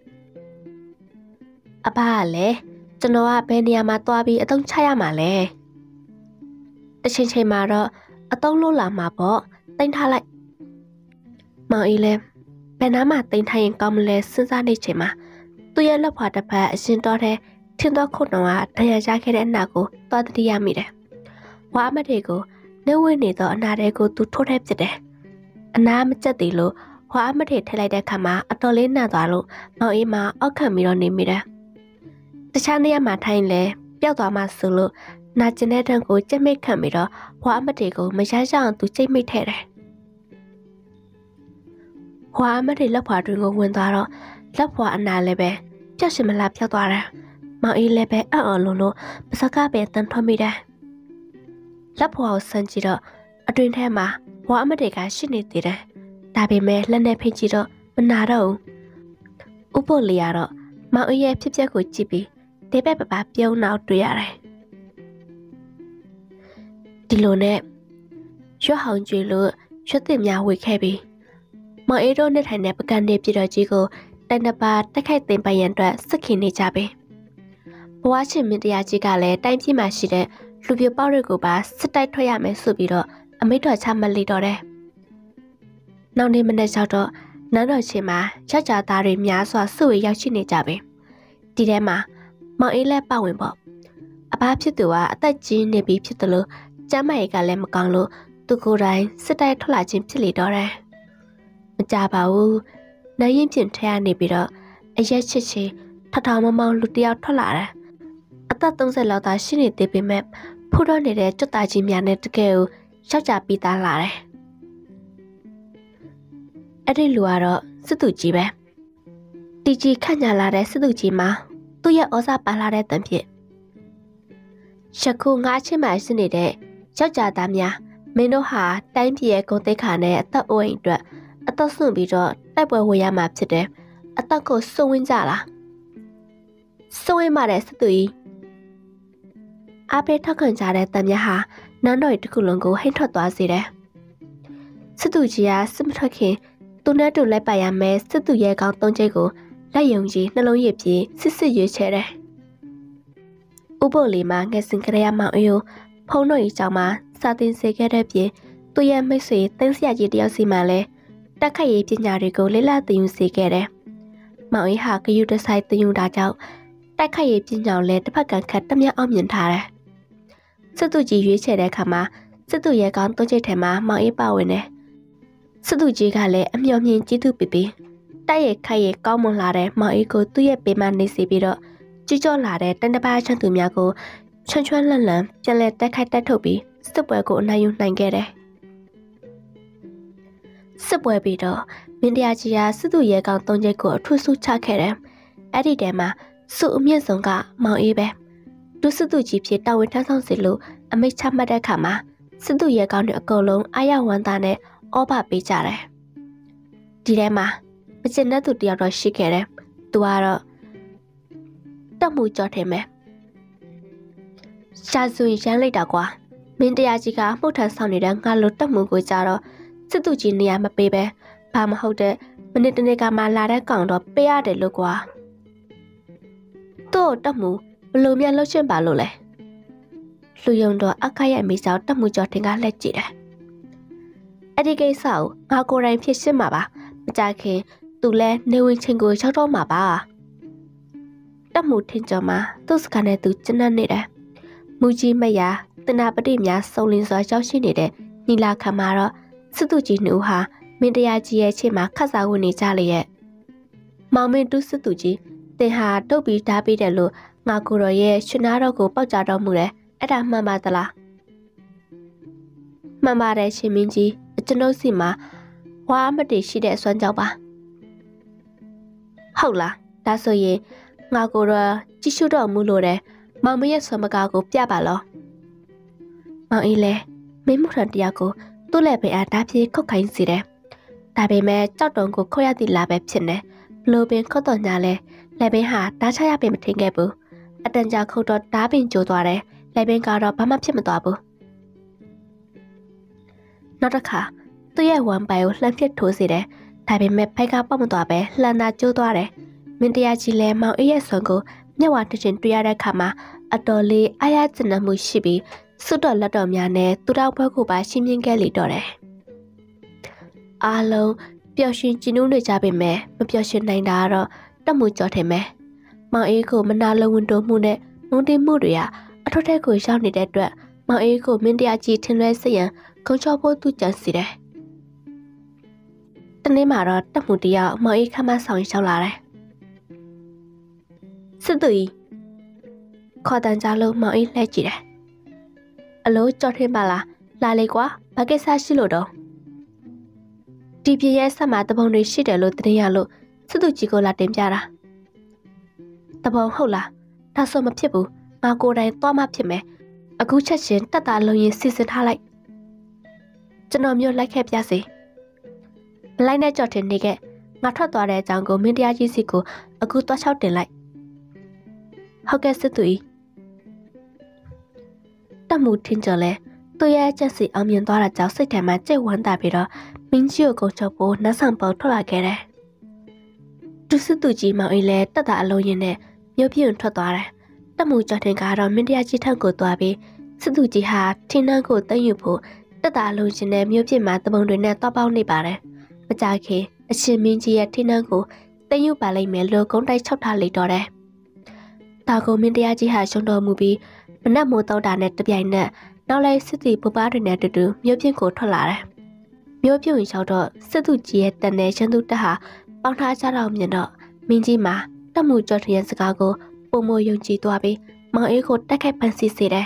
အဖကလည်းကျွန်တော်ကဘယ်နေရာမှာသွားပြီးအသုံးချရမှာလဲတစ်ချိန်ချိန်မှာတော့အသုံးလို့လာမှာပေါ့တင်ထားလိုက်မောင်အေးလည်းဘယ်နာမှတင်ထားရင်ကောင်းမလဲစဉ်းစားနေချိန်မှာသူ့ရဲ့လက်ဖွာတစ်ဖက်အရှင်တော်တဲ့ထင်းတော်ခုတ်တော်ကတရားရခဲ့တဲ့အနာကိုသွားတတိယမိတယ်ဝါအမတွေကိုနေဝင်နေတော့အနာတွေကိုသူထိုးထည့်ပစ်တယ်အနာမကျက်သေးလို့ဝါအမတွေထည့်လိုက်တဲ့ခါမှာအတော်လေးနှံ့သွားလို့မောင်အေးမအောက်ခံပြီးတော့နေမိတယ်တခြားနေရာမှာထိုင်လဲပျောက်သွားမှဆိုလို့နာကျင်တဲ့တန်းကိုကြက်မိတ်ခံပြီးတော့ဝါအမတွေကိုမရရအောင်သူကြိတ်မိတ်ထဲတယ်ဝါအမတွေလက်ဖွာတွင်ကိုဝင်သွားတော့လက်ဖွာအနာလည်းပဲပျောက်ရှင်မလားပျောက်သွားတယ်မောင်အေးလည်းပဲအော်လို့ပစကားပဲတန်ထွက်မိတယ်လက်ဖွာကိုဆန်းကြည့်တော့အတွင်ထဲမှာဝါအမတွေကရှိနေသေးတယ်ဒါပေမဲ့လက်နဲ့ဖိတ်ကြည့်တော့မနာတော့ဘူးဥပုပ်လေးရတော့မောင်အေးရဲ့ဖြစ်ပျက်ကိုကြည့်ပြီးတေးပဲပပပြုံးနောက်တွေ့ရတယ်ဒီလိုနဲ့ရွှေဟောင်ကျွေလို့ရွှေသစ်များဝေခဲ့ပြီးမောင်အေးတို့နဲ့ထိုင်တဲ့ပကံနေပြည်တော်ကြီးကိုတိုင်တပါတက်ခိုက်တင်ပိုင်ရန်အတွက်စက်ခင်နေကြပြီဘဝချင်းမင်းတရားကြီးကလည်းတိုင်းပြည်မှာရှိတဲ့လူပြပေါက်တွေကိုပါစစ်တိုက်ထွက်ရမယ်ဆိုပြီးတော့အမိန့်တော်ချမှတ်လိုက်တော့တယ်နောက်နေ့မနေ့ရောက်တော့နန်းတော်ချင်းမှာယောက်ျားသားတွေများစွာစုဝေးရောက်ရှိနေကြပြီဒီထဲမှာမောင်အေးလည်းပါဝင်ပေါ့အဘဖြစ်သူကအသက်ကြီးနေပြီဖြစ်တယ်လို့ကျမ်းမာရေးကလည်းမကောင်းလို့သူကိုယ်တိုင်စစ်တိုက်ထွက်လာခြင်းဖြစ်လေတော့တယ်မကြပါဘူးနိုင်ရင်ပြင်ထဲကနေပြီးတော့အရက်ချစ်ချီထထောင်မမောင်လူတယောက်ထွက်လာတယ်အသက်30လောက်သာရှိနေသေးပေမဲ့ဖူးတော့နေတဲ့ကြွတာကြီးများနဲ့တကယ်ကိုယောက်ျားပြီးသားလာတယ်အဲ့ဒီလူကတော့စစ်သူကြီးပဲတီကြီးခန့်ညာလာတဲ့စစ်သူကြီးမှာသူ့ရဲ့ဩဇာပါလာတဲ့တန်ဖြစ်ရှခုငါးချင်းမှရှိနေတဲ့ယောက်ျားသားများမင်းတို့ဟာတိုင်းပြည်ရဲ့ဂုဏ်သိက္ခာနဲ့အသက်အိုးအိမ်အတွက်အသက်ဆွန့်ပြီးတော့တိုက်ပွဲဝင်ရမှာဖြစ်တယ်အသက်ကိုစွန့်ဝင်းကြလားစွန့်ဝင်းမှတဲ့စစ်သူကြီးအပေးထောက်ခံကြတဲ့တန်မြတ်ဟာနန်းတော်တစ်ခုလုံးကိုဟိမ့်ထွက်သွားစေတယ်စစ်သူကြီးကစစ်မထွက်ခင်သူနဲ့တူလိုက်ပါရမယ်စစ်သူရဲကောင်း၃ချက်ကိုလက်ယုံကြီးနှလုံးရည်ပြေစစ်စစ်ရွေးချယ်တယ်ဥပုပ်လေးမှာငှက်စင်ကလေးမောင်အေးကိုဖုံးတော်ကြီးကြောင့်မှစာသင်စေခဲ့တဲ့ပြင်သူရဲ့မိတ်ဆွေတင်းဆရာကြီးတယောက်စီမှလည်းတက်ခတ်ရေးပညာတွေကိုလေ့လာသင်ယူစေခဲ့တယ်မောင်အေးဟာဂယုတဆိုင်သင်ယူတာကြောင့်တက်ခတ်ရေးပညာကိုလည်းတစ်ဖက်ကခတ်တမျက်အောင်မြင်ထားတယ်စစ်သူကြီးရွေးချယ်တဲ့အခါမှာစစ်သူရဲကောင်း၃ချက်ထဲမှာမောင်အေးပါဝင်တယ်စစ်သူကြီးကလည်းအမျှော်မြင်ကြည့်သူပြီးတိုက်ရိုက်ခိုက်ရိုက်ကောင်းမွန်လာတဲ့မောင်အေးကိုသူ့ရဲ့ပေမနေစီပြီးတော့ကြွကြော်လာတဲ့တန်တပါချွန်းသူများကိုချွန်းချွန်းလန့်လန့်ပြန်လဲတက်ခိုက်တက်ထုတ်ပြီးစစ်ပွဲကိုအနိုင်ယူနိုင်ခဲ့တယ်စစ်ပွဲပြီးတော့မင်းတရားကြီးကစစ်သူရဲကောင်း၃ချက်ကိုအထူးဆုချခဲ့တယ်အဲ့ဒီတဲမှာစုအမြင့်ဆုံးကမောင်အေးပဲဒုစစ်သူကြီးဖြစ်တာဝန်ထမ်းဆောင်စီလို့အမိတ်ချမှတ်တဲ့အခါမှာစစ်သူရဲကောင်းတွေအကုန်လုံးအားရဝမ်းသာနဲ့ဩဘာပေးကြတယ်ဒီထဲမှာမကျင်တဲ့သူတယောက်တော့ရှိခဲ့တယ်သူကတော့တက်မှုကြော်တယ်မယ်ရှာစွင်ရမ်းလိုက်တာကွာမင်းတရားကြီးကမှုထမ်းဆောင်နေတဲ့ငါလိုတက်မှုကိုကြတော့စစ်သူကြီးနေရာမပေးပဲဘာမဟုတ်တဲ့မနေ့တနေ့ကမှလာတဲ့ကောင်တော့ပေးရတယ်လို့ကွာတို့တက်မှုဘလို့များလှုပ်ရှင်ပါလို့လဲလူယုံတော့အခက်ရဲ့မိစောတက်မှုကြော်တင်ကလက်ကြည့်တယ်အဲ့ဒီကိစ္စကိုငါကိုယ်တိုင်ဖြစ်ရှင်းမှာပါမကြခင်သူလဲနေဝင်ချင်းကိုရောက်တော့မှာပါတက်မှုထင်ကြမှာသူ့စကားနဲ့သူကျဉ်းနေတယ်မူကြီးမရတနာပတိများစုံလင်စွာရောက်ရှိနေတဲ့နီလာခံမှာတော့စစ်သူကြီးနှူဟာမင်းတရားကြီးရဲ့ခြေမှာခတ်စာဝင်နေကြလေရဲ့မောင်မင်းတူးစစ်သူကြီးတင်ဟာတုတ်ပြီးဓာပေးတယ်လို့ငါကိုတော်ရဲ့ရှင်နာတော်ကိုပေါက်ကြတော်မူတယ်အဲ့ဒါမှန်ပါသလားမှန်ပါတယ်ရှင်မင်းကြီးကျွန်ုပ်စီမှာဝါမတေရှိတဲ့အစွမ်းကြောင့်ပါဟုတ်လားဒါဆိုရင်ငါကိုတော်ကြည့်ရှုတော်မူလို့တယ်မောင်မရဲ့ဆွမ်းမကားကိုပြပါလောမောင်အေးလဲမင်းမှုထံတရားကိုသူ့လည်းပဲအားဓာပြေခုတ်ခိုင်းစီတယ်ဒါပေမဲ့ကြောက်တုံကိုခေါ်ရသည့်လာပဲဖြစ်နေဘလို့ပင်ခေါ်တော်ညာလဲလက်ပင်ဟာဓာချရပင်မထင်ခဲ့ဘူးအတန်ကြာခုတ်တော့ဓာပင်ကျိုးသွားတယ်လက်ပင်ကတော့ဘာမှဖြစ်မသွားဘူးနောက်တစ်ခါသူ့ရဲ့ဝမ်ပိုင်ကိုလှမ်းပစ်ထိုးစီတယ်ဒါပေမဲ့ဖိုက်ကပေါက်မသွားပဲလှမ်းသာကျိုးသွားတယ်မင်းတရားကြီးလဲမောင်အေးရဲ့ဆွမ်းကိုမျက်ဝါတစ်ချင်းတွေ့ရတဲ့အခါမှာအတော်လေးအားရကျဉ်းမှုရှိပြီးစွတ်တော်လက်တော်များနဲ့သူတော်ဘွဲကိုပါရှင်းပြခဲ့လေတော့တယ်အားလုံးပျော်ရွှင်ကြည်နူးနေကြပေမဲ့မပျော်ရွှင်နိုင်တာကတော့တက်မှုကြော်တယ်မယ်မောင်အေးကိုမနာလိုဝန်တိုးမှုနဲ့မုန်းတင်မှုတွေကအထွတ်ထက်ကိုရောက်နေတဲ့အတွက်မောင်အေးကိုမင်းတရားကြီးထင်လွဲစေရန်ခုံချောဖို့သူကြံစီတယ်တနေ့မှာတော့တက်မှုတယောက်မောင်အေးခမဆောင်ရောက်လာတယ်စစ်သူကြီးခေါ်တန်ကြလို့မောင်အေးလှည့်ကြည့်တယ်အလိုကြော်ထင်းပါလားလာလေကွာဘာကိစ္စရှိလို့တော့ဒီပြရဲ့ဆက်မှာတပုံတွေရှိတယ်လို့တင်ရလို့စစ်သူကြီးကိုလာတင်ပြတာတပုံဟုတ်လားဒါဆိုမဖြစ်ဘူးငါကိုယ်တိုင်သွားမှဖြစ်မယ်အခုချက်ချင်းတက်တာလုံးရင်စီစဉ်ထားလိုက်ကျွန်တော်မျိုးလိုက်ခဲ့ပြစေမလိုက်နဲ့ကြော်ထင်းနေခဲ့ငါထွက်သွားတဲ့အကြောင်းကိုမင်းတရားကြီးစီကိုအခုသွားချောက်တင်လိုက်ဟုတ်ကဲ့စစ်သူကြီးတက်မှုထင်းကြလဲသူ့ရဲ့ချက်စီအောင်မြင်သွားတာကြောင့်စိတ်ထဲမှာကြိတ်ဝမ်းသာပြီးတော့မင်းကြီးကိုချုပ်ဖို့နှဆောင်ပေါထွက်လာခဲ့တယ်။ဒုစစ်သူကြီးမောင်အေးလည်းတက်တာအလုံးရင်နဲ့မြို့ပြင်းထွက်သွားတယ်။တက်မှုကြော်ထင်ကတော့မင်းတရားကြီးထံကိုသွားပြီးစစ်သူကြီးဟာထင်းနှန်းကိုသိမ်းယူဖို့တက်တာအလုံးရင်နဲ့မြို့ပြင်းမှာတပုံတွေနဲ့တောက်ပေါက်နေပါတယ်။မကြခင်အရှင်မင်းကြီးရဲ့ထင်းနှန်းကိုသိမ်းယူပါလိမ့်မယ်လို့ကုန်းတိုက်ချောက်ထားလိုက်တော့တယ်။ဒါကိုမင်းတရားကြီးဟာရှုံတော်မူပြီးမနက်မိုးတောက်တာနဲ့တပြိုင်နက်နောက်လိုက်စစ်တီပပတွေနဲ့တူတူမြို့ပြင်းကိုထွက်လာတယ်။မြို့ပြင်းရောက်တော့စစ်သူကြီးရဲ့တန်တဲ့ရန်သူတက်ဟာပေါင်းထားကြတော့မြင်တော့မင်းကြီးမှာတက်မှုကြော်ထရန်စကားကိုပုံမယုံကြည်သွားပြီးမောင်အေးကိုတက်ခိုက်ပန်းစီစေတယ်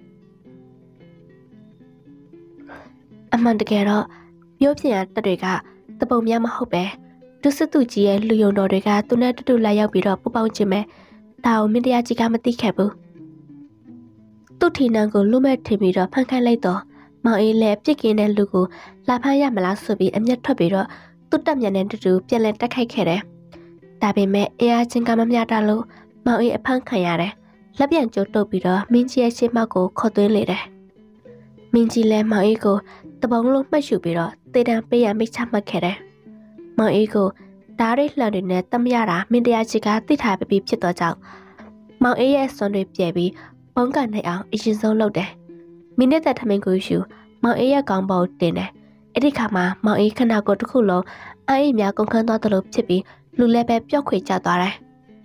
။အမှန်တကယ်တော့မြို့ပြင်းရတက်တွေကတပုံများမဟုတ်ပဲဒုစစ်သူကြီးရဲ့လူယုံတော်တွေကသူနဲ့တူတူလာရောက်ပြီးတော့ပူပေါင်းခြင်းပဲဒါကိုမင်းတရားကြီးကမသိခဲ့ဘူး။သူ့ထီနန်းကိုလူမဲ့ထင်ပြီးတော့ဖန်ခိုင်းလိုက်တော့မောင်အေးလည်းပြစ်ကင်းတဲ့လူကိုလာဖမ်းရမလားဆိုပြီးအမျက်ထွက်ပြီးတော့သူ့တက်မြန်တဲ့တူတူပြန်လဲတက်ခိုက်ခဲ့တယ်။ဒါပေမဲ့အင်အားချင်းကမမျှတလို့မောင်အေးအဖမ်းခံရတယ်။လက်ပြန်ကျိုးတုပ်ပြီးတော့မင်းကြီးရဲ့ရှေ့မှောက်ကိုခေါ်သွင်းလေတယ်။မင်းကြီးလည်းမောင်အေးကိုတပုံလုံးမှတ်ယူပြီးတော့တေတံပေးရမိတ်ချမှတ်ခဲ့တယ်။မောင်အေးကိုဓာတ်ရိလှန်တွေနဲ့တမရတာမင်းတရားကြီးကသိထားပြီးဖြစ်တော့ကြောင့်မောင်အေးရဲ့စွန်တွေပြဲပြီးဘုံကနိုင်အောင်အရင်ဆုံးလုပ်တယ်။မိနစ်သက်ထမင်းကိုယူမောင်အေးရဲ့ကောင်းပေါ်တင်တယ်။အဲ့ဒီခါမှာမောင်အေးခဏကိုတစ်ခုလုံးအားအိမ်များကုန်ခန်းသွားသလိုဖြစ်ပြီးလူလည်းပဲပျောက်ခွေကျသွားတယ်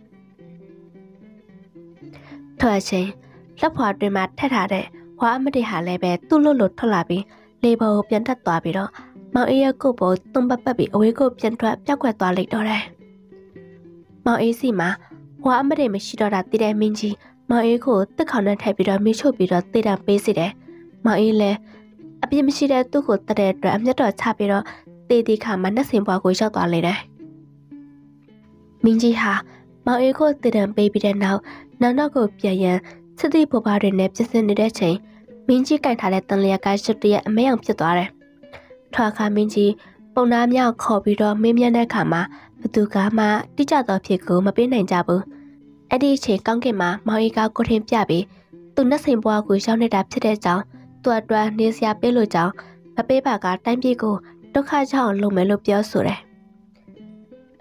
။ထွက်ချင်းလက်ဖွာတွင်မှာထက်ထားတဲ့ဝါအမတေဟာလည်းပဲသူ့လို့လို့ထွက်လာပြီးလေပေါ်ကိုပြန်တက်သွားပြီးတော့မောင်အေးရဲ့ကိုယ်ပေါ်သွန်ပတ်ပြီးအဝေးကိုပြန်ထွက်ပျောက်ကွယ်သွားလိုက်တော့တယ်။မောင်အေးစီမှာဝါအမတေမရှိတော့တာတည်တဲ့မင်းကြီးမောင်အေးကိုတက်ခေါင်နဲ့ထည့်ပြီးတော့မိချုပ်ပြီးတော့တေးတံပေးစီတယ်။မောင်အေးလည်းအပြစ်မရှိတဲ့သူ့ကိုတက်တဲ့အတွက်အမျက်တော်ချပြီးတော့တေးတီခါမှာနှက်စင်ဘွားကိုရောက်သွားလေတယ်။မင်းကြီးဟာမောင်အေးကိုတေးတံပေးပြီးတဲ့နောက်နောက်ကိုပြန်ရန်စစ်တီဘွားတွေနဲ့ပြစ်စင်နေတဲ့ချိန်မင်းကြီးကြိုက်ထားတဲ့တန်လျက်ကရှစ်တရက်အမဲအောင်ဖြစ်သွားတယ်။ထွာခါမင်းကြီးပုံနာမြောက်ခေါ်ပြီးတော့မင်းမြန်းတဲ့ခါမှာဘသူကမှတိကျသောဖြစ်ကိုမပေးနိုင်ကြဘူး။အဲ့ဒီအချိန်ကောင်းကင်မှာမောင်အေးကကိုထင်ပြပြီးသူနှက်စင်ဘွားကိုရောက်နေတာဖြစ်တဲ့ကြောင်းသူ့အတွက်နေစရာပေးလို့ကြောင်းမပေးပါကတိုင်းပြည်ကိုဒုက္ခကြောင့်လုံမယ်လို့ပြောဆိုတယ်။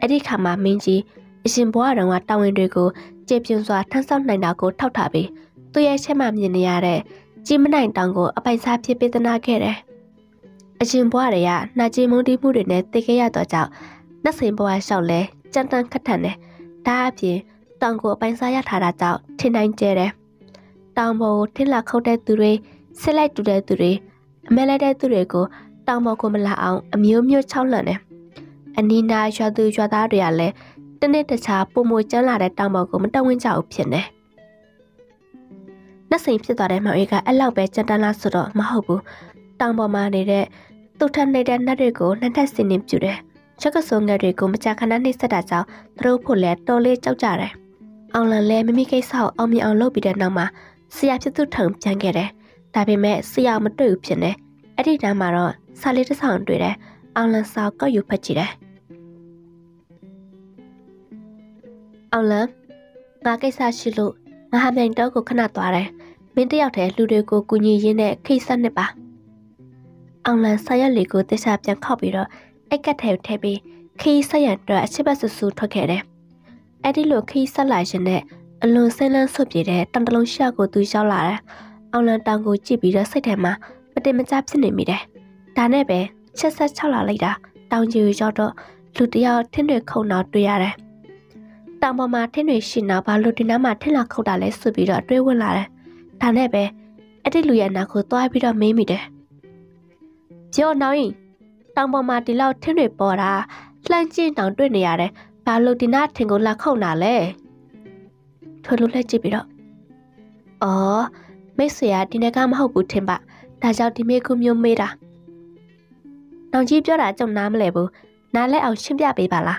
အဲ့ဒီခါမှာမင်းကြီးအရှင်ဘွားတော်ကတာဝန်တွေကိုကျေပြွန်စွာထမ်းဆောင်နိုင်တာကိုထောက်ထားပြီးသူ့ရဲ့ချက်မှမြင်နေရတဲ့ကြီးမနိုင်တောင်ကိုအပိုင်စားဖြစ်ပေးသနာခဲ့တယ်။အရှင်ဘွားတွေကနှာကြီးမုန်းတီးမှုတွေနဲ့တည်ခဲ့ရတော့ကြောင့်နှက်စိန်ဘွားလျှောက်လဲကြမ်းတမ်းခက်ထန်တယ်။ဒါအပြင်တောင်ကိုအပိုင်စားရထားတာကြောင့်ထင်နိုင်ကျဲတယ်။တောင်ပေါ်ကိုထင်းလာခုတ်တဲ့သူတွေဆက်လိုက်တူတဲ့သူတွေအမဲလိုက်တဲ့သူတွေကိုတောင်ပေါ်ကိုမလာအောင်အမျိုးမျိုးချောက်လှန့်တယ်။အနီးနားရွာသူရွာသားတွေကလည်းတနေ့တခြားပုံမကျန်းလာတဲ့တောင်ပေါ်ကိုမတက်ဝင်းကြဘူးဖြစ်နေ။နှက်စိန်ဖြစ်သွားတဲ့မောင်အေးကအဲ့လောက်ပဲကြမ်းတမ်းလားဆိုတော့မဟုတ်ဘူး။တောင်ပေါ်မှာနေတဲ့သူ့ထက်နေတဲ့နှက်တွေကိုနှက်ထက်စင်းနေပြူတယ်။ချက်ကစုံငယ်တွေကိုမကြာခဏနှိမ့်ဆက်တာကြောင့်သူတို့ဖို့လဲတော်လေးကြောက်ကြတယ်။အောင်လန်လဲမိမိကိစ္စကိုအောင်မြင်အောင်လုပ်ပြီးတဲ့နောက်မှာဆရာဖြစ်သူထုံပြန်ခဲ့တယ်။ဒါပေမဲ့ဆရာမတွေ့ဘူးဖြစ်နေ။အဲ့ဒီတန်းမှာတော့စာလေးတစ်ဆောင်တွေ့တယ်။အောင်လန်စာကောက်ယူဖတ်ကြည့်တယ်။အောင်လန်ငါကိစ္စရှိလို့ငါဟာမြိုင်တော့ကိုခဏသွားတယ်။မင်းတယောက်တည်းလူတွေကိုကူညီရင်းနဲ့ခိစက်နှစ်ပါ။အောင်လန်စာရွက်လေးကိုတခြားပြန်ခောက်ပြီးတော့အိတ်ကတ်ထဲထည့်ပြီးခီးဆက်ရန်အတွက်အချစ်ဘက်ဆူဆူထွက်ခဲ့တယ်။အဲ့ဒီလိုခီးဆက်လာရင်နဲ့အလွန်စိမ့်လန်းဆွပြေတဲ့တန်တလုံးရှာကိုသူရောက်လာတယ်။အောင်လန်တောင်ကိုကြည့်ပြီးတော့စိတ်ထဲမှာမတင်မကျဖြစ်နေမိတယ်။ဒါနဲ့ပဲချက်ဆက်ချောက်လာလိုက်တာတောင်ကြီးရောက်တော့လူတယောက်ထင်းတွေခုံတော့တွေ့ရတယ်။တောင်ပေါ်မှာထင်းတွေရှိနေဘာလို့ဒီနားမှာထင်းလာခုတ်တာလဲဆိုပြီးတော့တွေးဝင်လာတယ်။ဒါနဲ့ပဲအဲ့ဒီလူရဲ့နာကိုသွားပြီးတော့မေးမိတယ်။ပြောနောက်ရင်တောင်ပေါ်မှာဒီလောက်ထင်းတွေပေါ်တာလှမ်းကြည့်တောင်တွေ့နေရတယ်။ဘာလို့ဒီနားထင်ကိုလာခုတ်တာလဲ။ထွေလို့လက်ကြည့်ပြီးတော့အော်မိတ်ဆွေကဒီနေ့ကမဟုတ်ဘူးထင်ပါ။ဒါကြောင့်ဒီမေကူမျိုးမေးတာ။တောင်ကြီးပြောတာကြုံနားမလဲဘူး။နားလဲအောင်ရှင်းပြပေးပါလား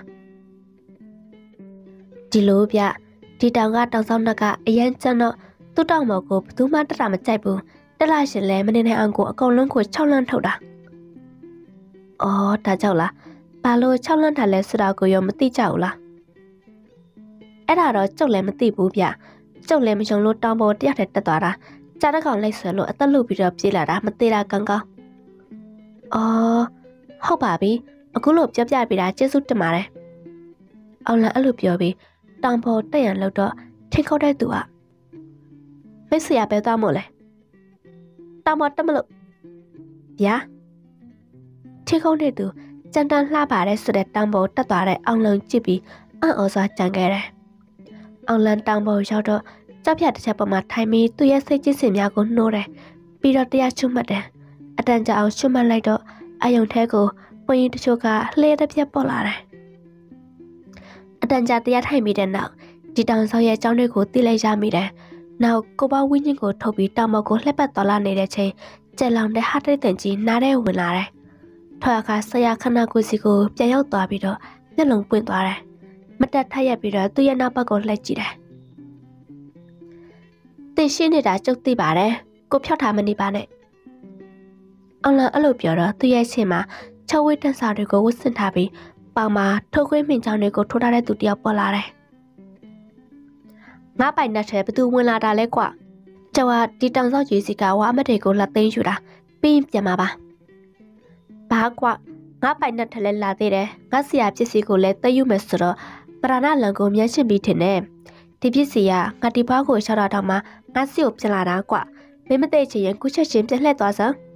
။ဒီလိုပြဒီတောင်ကတောင်ဆောင်နှက်ကအရန်ကျန်းတော့သူ့တောင်မော်ကိုဘယ်သူမှတတာမကြိုက်ဘူး။တက်လာရှင်လဲမနေနိုင်အောင်ကိုအကုန်လုံးကို6လန့်ထုတ်တာ။အော်ဒါကြောင့်လားဘာလို့6လန့်ထားလဲဆိုတာကိုရောမသိကြဘူးလားအဲ့ဒါတော့ကျုပ်လည်းမသိဘူးဗျကျုပ်လည်းမယုံလို့တောင်ပေါ်တယောက်တည်းတက်သွားတာကြားတကောင်လိုက်ဆွဲလို့အသက်လုပြီးတော့ပြေးလာတာမသေးတာကောင်းကောင်းအော်ဟုတ်ပါပြီအခုလို့ပြောပြပေးတာကျေးဇူးတင်ပါတယ်အောင်လန်အဲ့လိုပြောပြီးတောင်ပေါ်တက်ရန်လို့တော့ထိခေါက်တဲ့သူကမိတ်ဆွေပဲသွားမို့လဲတောင်ပေါ်တက်မလို့ဗျာထိခုံးတဲ့သူကြမ်းတမ်းလှပါတဲ့ဆိုတဲ့တောင်ပေါ်တက်သွားတဲ့အောင်လန်ကြည့်ပြီးအံ့ဩစွာကြံခဲ့တယ်။အောင်လန်တောင်ပေါ်ရောက်တော့ကြောက်ဖြတ်တစ်ချက်ပေါ်မှာထိုင်ပြီးသူ့ရဲ့စိတ်ကြည်စင်များကိုနှိုးတယ်။ပြီးတော့တရားချုံမှတ်တယ်။အတန်ကြာအောင်ချုံမှတ်လိုက်တော့အယုံထဲကိုပွင့်ရင်တချို့ကလှဲတစ်ပြက်ပေါ်လာတယ်။အတန်ကြာတရားထိုင်ပြီးတဲ့နောက်ဒီတောင်ဆောင်ရဲ့အကြောင်းတွေကိုသိလိုက်ရမိတယ်။နောက်ကိုပေါဝင်းချင်းကိုထုတ်ပြီးတောင်ပေါ်ကိုလှည့်ပတ်သွားလာနေတဲ့ချိန်ကျဲလောင်တဲ့ဟာတိတ်တန်ကြီးနားထဲဝင်လာတယ်။ထွာခါဆရာခဏကိုစီကိုပြန်ရောက်သွားပြီးတော့မျက်လုံးပွင့်သွားတယ်။မတက်ထက်ရက်ပြီးတော့သူ့ရဲ့နောက်ဘက်ကိုလှည့်ကြည့်တယ်။တင်ရှင်းနေတာကြုတ်သိပါတယ်။ကိုဖြောက်ထားမနေပါနဲ့။အောင်လန်အဲ့လိုပြောတော့သူ့ရဲ့ရှင်မှာချောဝိတ္တစာတွေကိုဝတ်ဆင်ထားပြီးပေါင်မှာထုတ်ခွေးမင်းချောင်းတွေကိုထိုးထားတဲ့သူတယောက်ပေါ်လာတယ်။ငါပိုင်နဲ့ထဲဘသူဝင်လာတာလဲကွ။ကျော်ကဒီတောင်ဆောက်ကြီးစီကဝါအမတွေကိုလက်သိမ်းယူတာပြီးပြန်มาပါ။ဘာကွငါပိုင်နဲ့ထလဲလာသေးတယ်ငါဆရာပစ္စည်းကိုလည်းသိယူမယ်ဆိုတော့ပရဏလန်ကိုမျက်ရှင်းပြီးထင်တယ်ဒီပစ္စည်းကငါဒီဘွားကိုရှောက်တော့မှငါစီကိုပြန်လာတာကွမင်းမသိချင်ရင်ကုချက်ချင်းပြန်လှည့်သွားစမ်း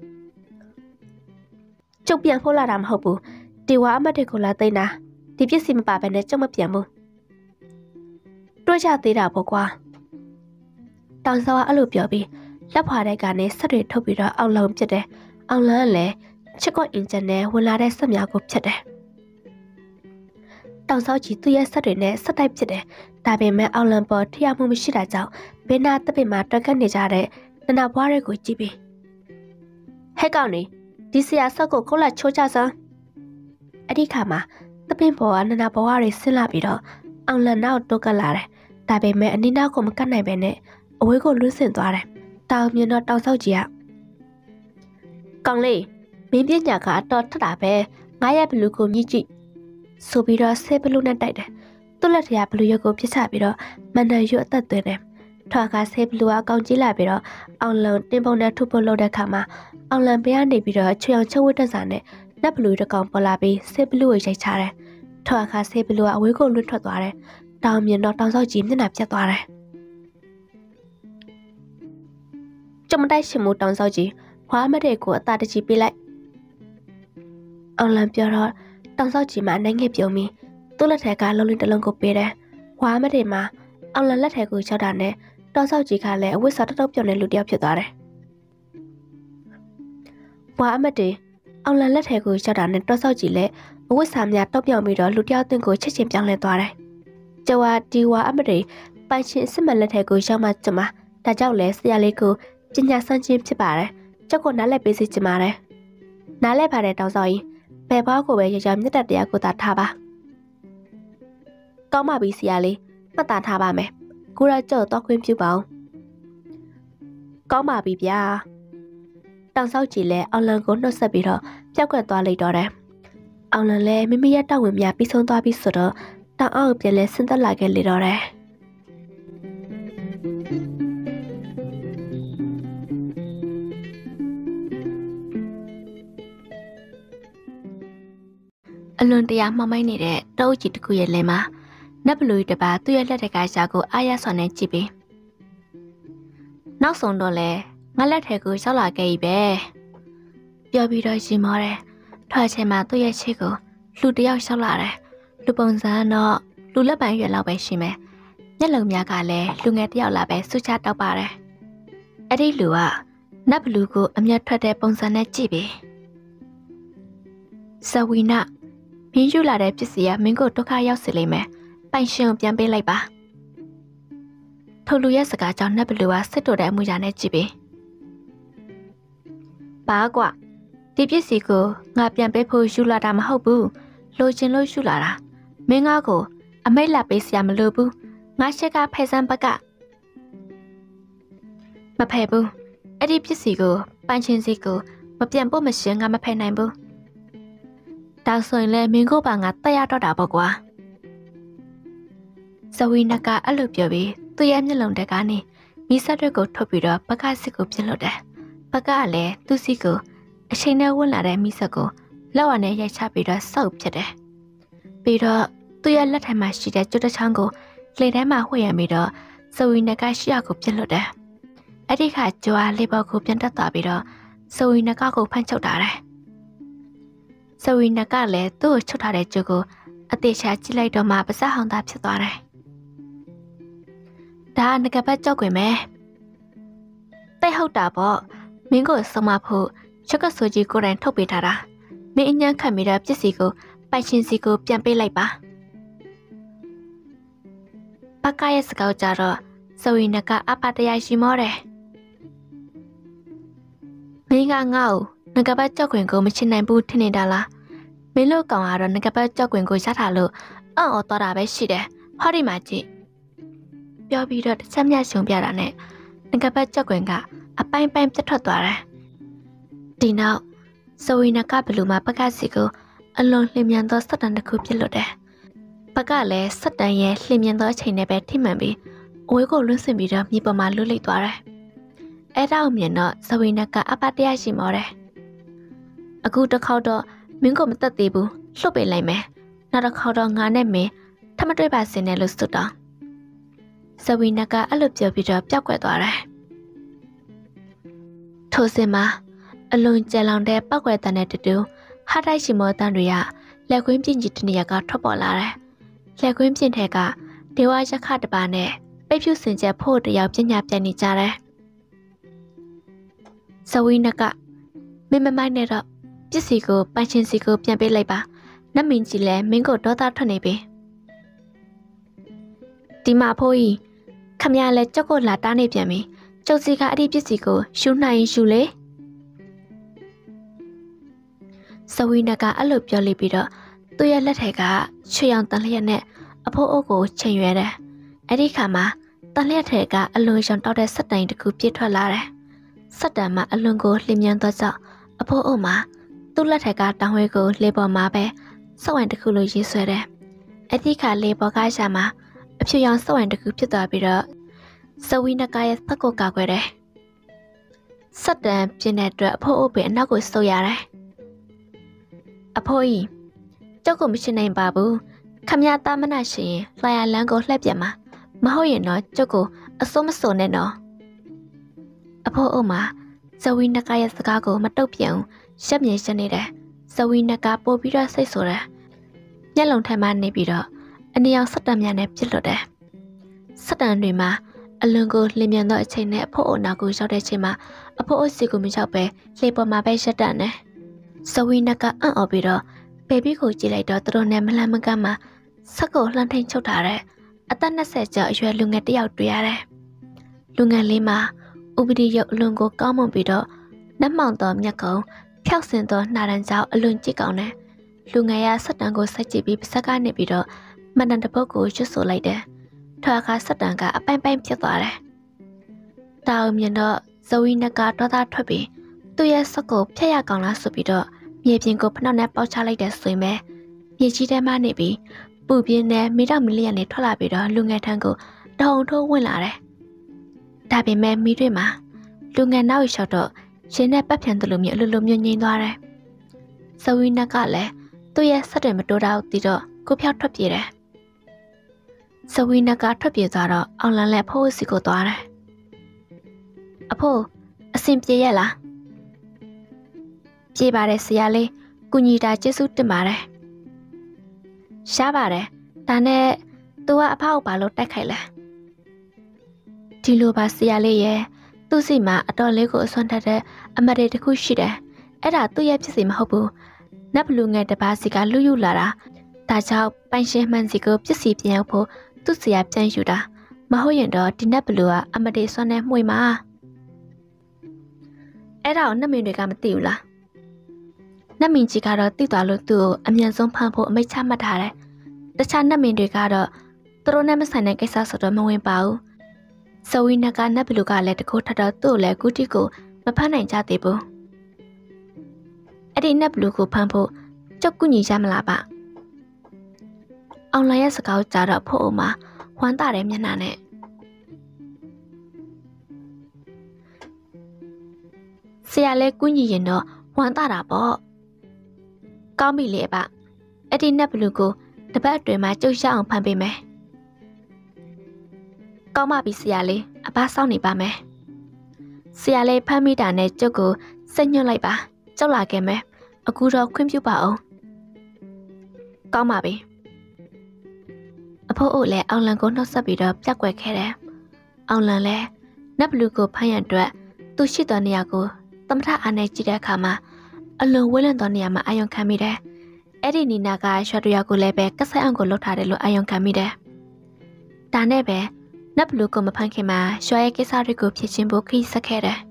ကျုပ်ပြန်ဖို့လာတာမဟုတ်ဘူးဒီဝါအမတွေကိုလာသိမ်းတာဒီပစ္စည်းမပါဘဲနဲ့ကျုပ်မပြန်ဘူးတွေ့ကြသေးတာပေါ့ကွာတောင်စောကအဲ့လိုပြောပြီးလက်ဖွာတဲ့ကနေဆက်တွေထုတ်ပြီးတော့အောင်လုံးပြစ်တယ်အောင်လန်းကလည်းချစ်ကအင်ဂျင်နဲ့ဝင်လာတဲ့ဆက်များကိုဖြတ်တယ်တောင်စောကြီးသူ့ရဲ့ဆက်တွေနဲ့ဆက်တိုက်ဖြစ်တယ်ဒါပေမဲ့အောင်လန်ပေါ်ထိရောက်မှုမရှိတာကြောင့်ဘေးနာတပင်မှာတွက်ခတ်နေကြတဲ့နနာဘွားတွေကိုကြည့်ပြီးဟဲ့ကောင်နေဒီဆရာဆက်ကိုခုတ်လက်ချိုးကြစမ်းအဲ့ဒီခါမှာတပင်ပေါ်ကနနာဘွားတွေဆင်းလာပြီးတော့အောင်လန်နောက်တုတ်ကလာတယ်ဒါပေမဲ့အနီးနားကိုမကတ်နိုင်ပဲနဲ့အဝေးကိုလွှတ်ဆင်သွားတယ်တောင်မြင်တော့တောင်စောကြီးကကောင်လေးမင်းပညာကအတော်ထတာပဲငါရဲ့ဘလူးကိုမြည်ကြည့်ဆိုပြီးတော့ဆေးဘလူးနဲ့တိုက်တယ်သူ့လက်ထက်ကဘလူးရုပ်ကိုပြစ်ချပြီးတော့မန်နယ်ရွတ်အသက်သွင်းတယ်ထွာကဆေးဘလူးကအကောင်ကြီးလာပြီးတော့အောင်လန်တင်းပုံနဲ့ထုပ်ဖို့လုပ်တဲ့ခါမှာအောင်လန်ပေးကနေပြီးတော့ချွေအောင်ချဝတ်တက်စာနဲ့နက်ဘလူးတစ်ကောင်ပေါ်လာပြီးဆေးဘလူးကိုရိုက်ချတယ်ထော်အခါဆေးဘလူကအဝေးကိုလွတ်ထွက်သွားတယ်တောင်မြင်တော့တောင်ဆောက်ကြီးမျက်နှာပြတ်သွားတယ်ကျမတိုက်ရှင်မှုတောင်ဆောက်ကြီးဖွားမတဲ့ကိုအသာတကြီးပေးလိုက်အောင်လံပြောတော့တောင်ဆောက်ကြီးမှာနိုင်ငယ်ပြုံးပြီးသူ့လက်ထက်ကလုံးလုံးတစ်လုံးကိုပေးတယ်ဖွားမတဲ့မှာအောင်လံလက်ထက်ကိုချောက်တာနဲ့တောင်ဆောက်ကြီးကလည်းအဝတ်စားတောက်ပြုံးတဲ့လူတစ်ယောက်ဖြစ်သွားတယ်ဖွားမတဲ့အောင်လံလက်ထက်ကိုချောက်တာနဲ့တောင်ဆောက်ကြီးလည်းအဝတ်စားများတောက်ပြောင်ပြီးတော့လူတစ်ယောက်တင်ကိုချက်ချင်းပြောင်းလဲသွားတယ်ကျဝါဒီဝါအမတဲ့ပိုင်ရှင်စစ်မှန်လက်ထက်ကိုရောက်မှကျမဒါကြောင့်လဲဆရာလေးကိုပညာဆန်းခြင်းဖြစ်ပါတယ်ကျုပ်ကနားလဲပေးစီချင်ပါတယ်နားလဲပါတယ်တောင်ဆောက်ကြီးဘယ်ဘွားကိုပဲရရမြတ်တတရားကိုသာထားပါကောင်းပါပြီဆရာလေးမှတ်သားထားပါမယ်ကိုရကျုပ်တော့ခွင့်ပြုပါအောင်ကောင်းပါပြီဗျာတောင်ဆောက်ကြီးလဲအောင်လန်ကိုနှုတ်ဆက်ပြီးတော့ပြောက်ကွက်သွားလိုက်တော့တယ်အောင်လန်လဲမိမိရဲ့တောက်ဝင်များပြီးဆုံးသွားပြီဆိုတော့တောင်အောက်ပြန်လဲဆင်းသက်လာခဲ့လေတော့တယ်အလွန်တရာမှောင်မိုက်နေတဲ့တောအုပ်ကြီးတစ်ခုရဲ့လမ်းမှာနတ်ဘလူတပါသူ့ရဲ့လက်ထက်ကရှာကိုအားရစွာနဲ့ကြည့်ပြီးနောက်ဆုံးတော့လဲငါလက်ထက်ကိုရောက်လာခဲ့ပြီပဲပြောပြီးတော့ရှင်မောတယ်ထွက်ချိန်မှာသူ့ရဲ့ချစ်ကိုလူတယောက်ရောက်လာတယ်လူပုံစံတော့လူလက်ပိုင်းရွယ်လောက်ပဲရှိမယ်မျက်လုံးများကလည်းလူငယ်တယောက်လာပဲစွချတောက်ပါတယ်အဲ့ဒီလူကနတ်ဘလူကိုအမျက်ထွက်တဲ့ပုံစံနဲ့ကြည့်ပြီးဇဝီနာမင်းယူလာတဲ့ပစ္စည်းကမင်းကိုဒုက္ခရောက်စေလိမ့်မယ်ပိုင်ရှင်ကိုပြန်ပေးလိုက်ပါထိုလူရဲ့စကားကြောင့်နတ်ဘလူကစစ်တိုတဲ့အမှုရာနဲ့ကြည့်ပြီးပါကွာဒီပစ္စည်းကိုငါပြန်ပေးဖို့ယူလာတာမဟုတ်ဘူးလိုချင်လို့ယူလာတာမင်းငါ့ကိုအမိတ်လာပေးစရာမလိုဘူးငါရှက်ကဖဲစမ်းဘက်ကမဖဲဘူးအဲ့ဒီပစ္စည်းကိုပိုင်ရှင်စီကိုမပြန်ဖို့မရှင်ငါမဖဲနိုင်ဘူးဒါဆိုရင်လည်းမင်းကိုပါငါတက်ရတော့တာပေါ့ကွာဇဝီနကအဲ့လိုပြောပြီးသူ့ရဲ့မျက်လုံးတက်ကနေမိဆက်တွေကိုထုတ်ပြီးတော့ဘက်ကစစ်ကိုပြစ်လို့တယ်ဘက်ကလည်းသူ့စီကိုအချိန်နဲ့ဝင်လာတဲ့မိဆက်ကိုလောက်ရနဲ့ရိုက်ချပြီးတော့စောက်ဖြစ်တယ်ပြီးတော့သူ့ရဲ့လက်ထက်မှာရှိတဲ့ကျွတ်တချောင်းကိုလေထဲမှာဝှက်ရပြီးတော့ဇဝီနကရှေ့ကိုပြစ်လို့တယ်အဲ့ဒီခါကြွားလေပေါ်ကိုပြန်တက်သွားပြီးတော့ဇဝီနကကိုဖမ်းချုပ်ထားတယ်ဇဝီနကလည်းသူ့ကိုချုပ်ထားတဲ့ကျုပ်ကိုအသေးချာကြည့်လိုက်တော့မှပါစဟောင်းသားဖြစ်သွားတယ်ဒါငကပတ်ကြောက်ွယ်မယ်တိတ်ဟုတ်တာပေါ့မင်းကိုစုံမဖို့ချက်ကဆိုကြီးကိုယ်တိုင်ထုတ်ပေးထားတာမင်းအញ្ញံခံမိတဲ့ပစ္စည်းကိုပိုင်ရှင်စီကိုပြန်ပေးလိုက်ပါပကရဲ့စကားကြတော့ဇဝီနကအပတရားရှိမောတယ်မင်းကငါ့ကိုငကပတ်ကြောက်ွယ်ကိုမချင်နိုင်ဘူးထင်နေတာလားမင်းတို့ကောင်ကတော့ငကပတ်ကြောက်ွယ်ကိုရထားလို့အော်သွားတာပဲရှိတယ်ဟောဒီမှာကြည့်ပြောပြီးတော့တစ်ချက်မြတ်ရှုံပြတာနဲ့ငကပတ်ကြောက်ွယ်ကအပိုင်းပိုင်းပြတ်ထွက်သွားတယ်ဒီနောက်ဇဝီနကဘလူမှာပကစီကိုအလွန်လျင်မြန်သောစက်တန်တစ်ခုပြစ်လွတ်တယ်ပကလည်းစက်တန်ရဲ့လျင်မြန်သောအချိန်နဲ့ပဲထိမှန်ပြီးအဝေးကိုလွင့်စင်ပြီးတော့မြေပေါ်မှာလွတ်လိမ့်သွားတယ်အဲ့ဒါကိုမြင်တော့ဇဝီနကအပတရားရှိမောတယ်အခုတစ်ခေါက်တော့မင်းကိုမတက်သေးဘူးလှုပ်ပေးလိုက်မယ်နောက်တစ်ခေါက်တော့ငါနဲ့မင်းထမတွေ့ပါစင်နဲ့လို့ဆိုတော့ဇဝီနကအဲ့လိုပြောပြီးတော့ပျောက်ကွယ်သွားတယ်ထိုစဉ်မှာအလွန်ကြံလောင်တဲ့ပောက်ကွယ်တန်တဲ့တူဟာတိုက်ရှိမောတန်တွေကလက်ကွင်းပြင်းကြီးတနေရာကထွက်ပေါ်လာတယ်လက်ကွင်းပြင်းထဲကဒေဝရခတပါနဲ့ပိတ်ဖြူစင်ချက်ဖို့တယောက်ပညာပြန်နေကြတယ်ဇဝီနကမင်းမမိုက်နဲ့တော့ပစ္စည်းကိုပိုင်ရှင်စီကိုပြန်ပေးလိုက်ပါနတ်မင်းကြီးလည်းမင်းကိုဒေါသထွက်နေပြီဒီမှာဖိုးကြီးခမရလဲကြောက်ကိုလာတားနေပြန်ပြီကျုပ်စီကအဲ့ဒီပစ္စည်းကိုရှူနိုင်ရှူလေဇဝီနကအဲ့လိုပြောလိုက်ပြီးတော့သူ့ရဲ့လက်ထက်ကချွေရောင်တန်လျက်နဲ့အဖိုးအုပ်ကိုချိန်ရွယ်တယ်အဲ့ဒီခါမှာတန်လျက်ထဲကအလွန်ရောင်တောက်တဲ့စက်တိုင်တစ်ခုပြည့်ထွက်လာတယ်စက်တံမှာအလွန်ကိုလျင်မြန်သောကြောင့်အဖိုးအုပ်မှာသူ့လက်ထက်ကတောင်ဝဲကိုလေပေါ်မှာပဲစောက်ဝိုင်တစ်ခုလိုရေးဆွဲတယ်အဲ့ဒီခါလေပေါ်ကားရှာမှာအဖြူရောင်စောက်ဝိုင်တစ်ခုဖြစ်သွားပြီးတော့ဇဝီနကရဲ့သက်ကိုကာကွယ်တယ်စက်တံပြင်းတဲ့အတွက်အဖိုးအုပ်ပဲအနောက်ကိုဆုပ်ရတယ်အဖိုးကြီးကြောက်ကိုမရှင်းနိုင်ပါဘူးခမရတာမနာရှင်လိုင်ယာလန်ကိုလှည့်ပြမှာမဟုတ်ရင်တော့ကျုပ်ကိုအစိုးမစုံနဲ့နော်အဖိုးအုပ်မှာဇဝီနကရဲ့စကားကိုမတုတ်ပြန်ရှက်မြင်ရှက်နေတယ်ဇဝီနကပို့ပြီးတော့စိတ်ဆိုတယ်မျက်လုံးထဲမှာနေပြီးတော့အနီအောင်စက်တံများနဲ့ပြစ်လွတ်တယ်စက်တံတွေမှာအလွန်ကိုလင်းမြန်သောအချိန်နဲ့အဖိုးအုပ်နောက်ကိုရောက်တဲ့ချိန်မှာအဖိုးအုပ်စီကိုမရောက်ပဲလေပေါ်မှာပဲရှက်တံတယ်ဇဝီနကအံ့ဩပြီးတော့ဘေဘီကိုကြည့်လိုက်တော့သူတို့နဲ့မလန့်မကန့်မှာဆက်ကိုလှမ်းထိန်ချုပ်ထားတဲ့အသက်20ကျော်အရွယ်လူငယ်တစ်ယောက်တွေ့ရတယ်လူငယ်လေးမှာဥပဒေရုပ်အလွန်ကိုကောင်းမွန်ပြီးတော့နှက်မှောင်သောမျက်ကုံဖျောက်ဆင်သောနှာရန်ကြောင်အလွန်ကြည့်ကောင်းတယ်လူငယ်ရဆက်တံကိုစိုက်ကြည့်ပြီးပါးစပ်ကနေပြီးတော့မန္တန်တစ်ပုတ်ကိုရွတ်ဆိုလိုက်တယ်ထွာခါဆက်တံကအပိုင်ပိုင်ဖြစ်သွားတယ်တာအုံမြင်တော့ဇဝီနကတော့သားထွက်ပြီးသူ့ရဲ့ဆက်ကိုဖျက်ရကောင်လားဆိုပြီးတော့မြေပြင်ကိုဖနှောက်နဲ့ပေါက်ချလိုက်တဲ့ဆိုရင်ပဲမြေကြီးထဲမှနေပြီးပူပြင်းနဲ့မိတော့မီလီယံနဲ့ထွက်လာပြီးတော့လူငယ်ထန်းကိုတောင်ထိုးဝင်လာတယ်ဒါပေမဲ့မိတွေမှာလူငယ်နောက်လျှောက်တော့ရှင်းနဲ့ပတ်ဖြန်တယ်လို့မျိုးအလိုလိုမျိုးငြိမ်သွားတယ်ဇဝီနကလည်းသူ့ရဲ့ဆက်တွေမတိုးတော့တီတော့ကိုဖြောက်ထွက်ပြေးတယ်ဇဝီနကထွက်ပြေးသွားတော့အောင်လန်လည်းဖိုးစီကိုသွားတယ်အဖိုးအဆင်ပြေရဲ့လားပြေးပါတယ်ဆရာလေးကုညီတာကျေးဇူးတင်ပါတယ်ရှားပါတယ်ဒါနဲ့သူကအဖေကိုဘာလို့တိုက်ခိုက်လဲဒီလိုပါဆရာလေးရဲ့သူ့စီမှာအတော်လေးကိုအစွမ်းထက်တဲ့အမတ်တွေတစ်ခုရှိတယ်အဲ့ဒါသူ့ရဲ့ဖြစ်စီမဟုတ်ဘူးနတ်ဘလူငယ်တစ်ပါးစီကလူယူလာတာဒါကြောင့်ပိုင်ရှင်မှန်စီကိုပြစ်စီပြန်ရောက်ဖို့သူ့စီကပြန်ယူတာမဟုတ်ရင်တော့ဒီနတ်ဘလူကအမတ်တွေစွမ်းနဲ့မှွေမှာအဲ့ဒါကိုနတ်မင်းတွေကမသိဘူးလားနတ်မင်းကြီးကတော့သိသွားလို့သူ့ကိုအမြန်ဆုံးဖမ်းဖို့အမိန့်ချမှတ်ထားတယ်တခြားနတ်မင်းတွေကတော့သူတို့နဲ့မဆိုင်တဲ့ကိစ္စဆိုတော့မဝင်ပါဘူးဇဝီနကနတ်ဘလူကလည်းတကူထတော့သူ့ကိုလည်းကုတီကိုမဖမ်းနိုင်ကြသေးဘူးအဲ့ဒီနတ်ဘလူကိုဖမ်းဖို့ကြုတ်ကူညီရမလားပါအောင်လိုင်ရဲ့စကားကြားတော့ဖို့အမဝမ်းသာတဲ့မျက်နှာနဲ့ဆရာလည်းကူညီရင်တော့ဝမ်းသာတာပေါ့ကောင်းပြီလေပါအဲ့ဒီနတ်ဘလူကိုတပတ်အတွင်းမှာကြုတ်ရအောင်ဖမ်းပေးမယ်ကောင်းပါပြီဆရာလေးအဘစောင့်နေပါမယ်ဆရာလေးဖမ်းမိတာနဲ့ကျုပ်ကိုစိတ်ညွှတ်လိုက်ပါကြောက်လာခဲ့မယ်အခုတော့ခွင့်ပြုပါအောင်ကောင်းပါပြီအဖိုးအိုလည်းအောင်လန်ကိုနှုတ်ဆက်ပြီးတော့ပြက်ကွက်ခဲ့တယ်အောင်လန်လည်းနတ်ဘလူကိုဖမ်းရန်အတွက်သူရှိတဲ့နေရာကိုသမထအားနဲ့ကြည့်တဲ့အခါမှာအလွန်ဝေးလံသောနေရာမှာအာရုံခံမိတယ်အဲ့ဒီနီနာကရွှေတရွာကိုလည်းပဲကဆိုင်အောင်ကိုလှုပ်ထားတယ်လို့အာရုံခံမိတယ်ဒါနဲ့ပဲနတ်ဘလူကိုမဖမ်းခင်မှာရွှေရဲ့ကိစ္စတွေကိုဖြေရှင်းဖို့ခရီးဆက်ခဲ့တယ်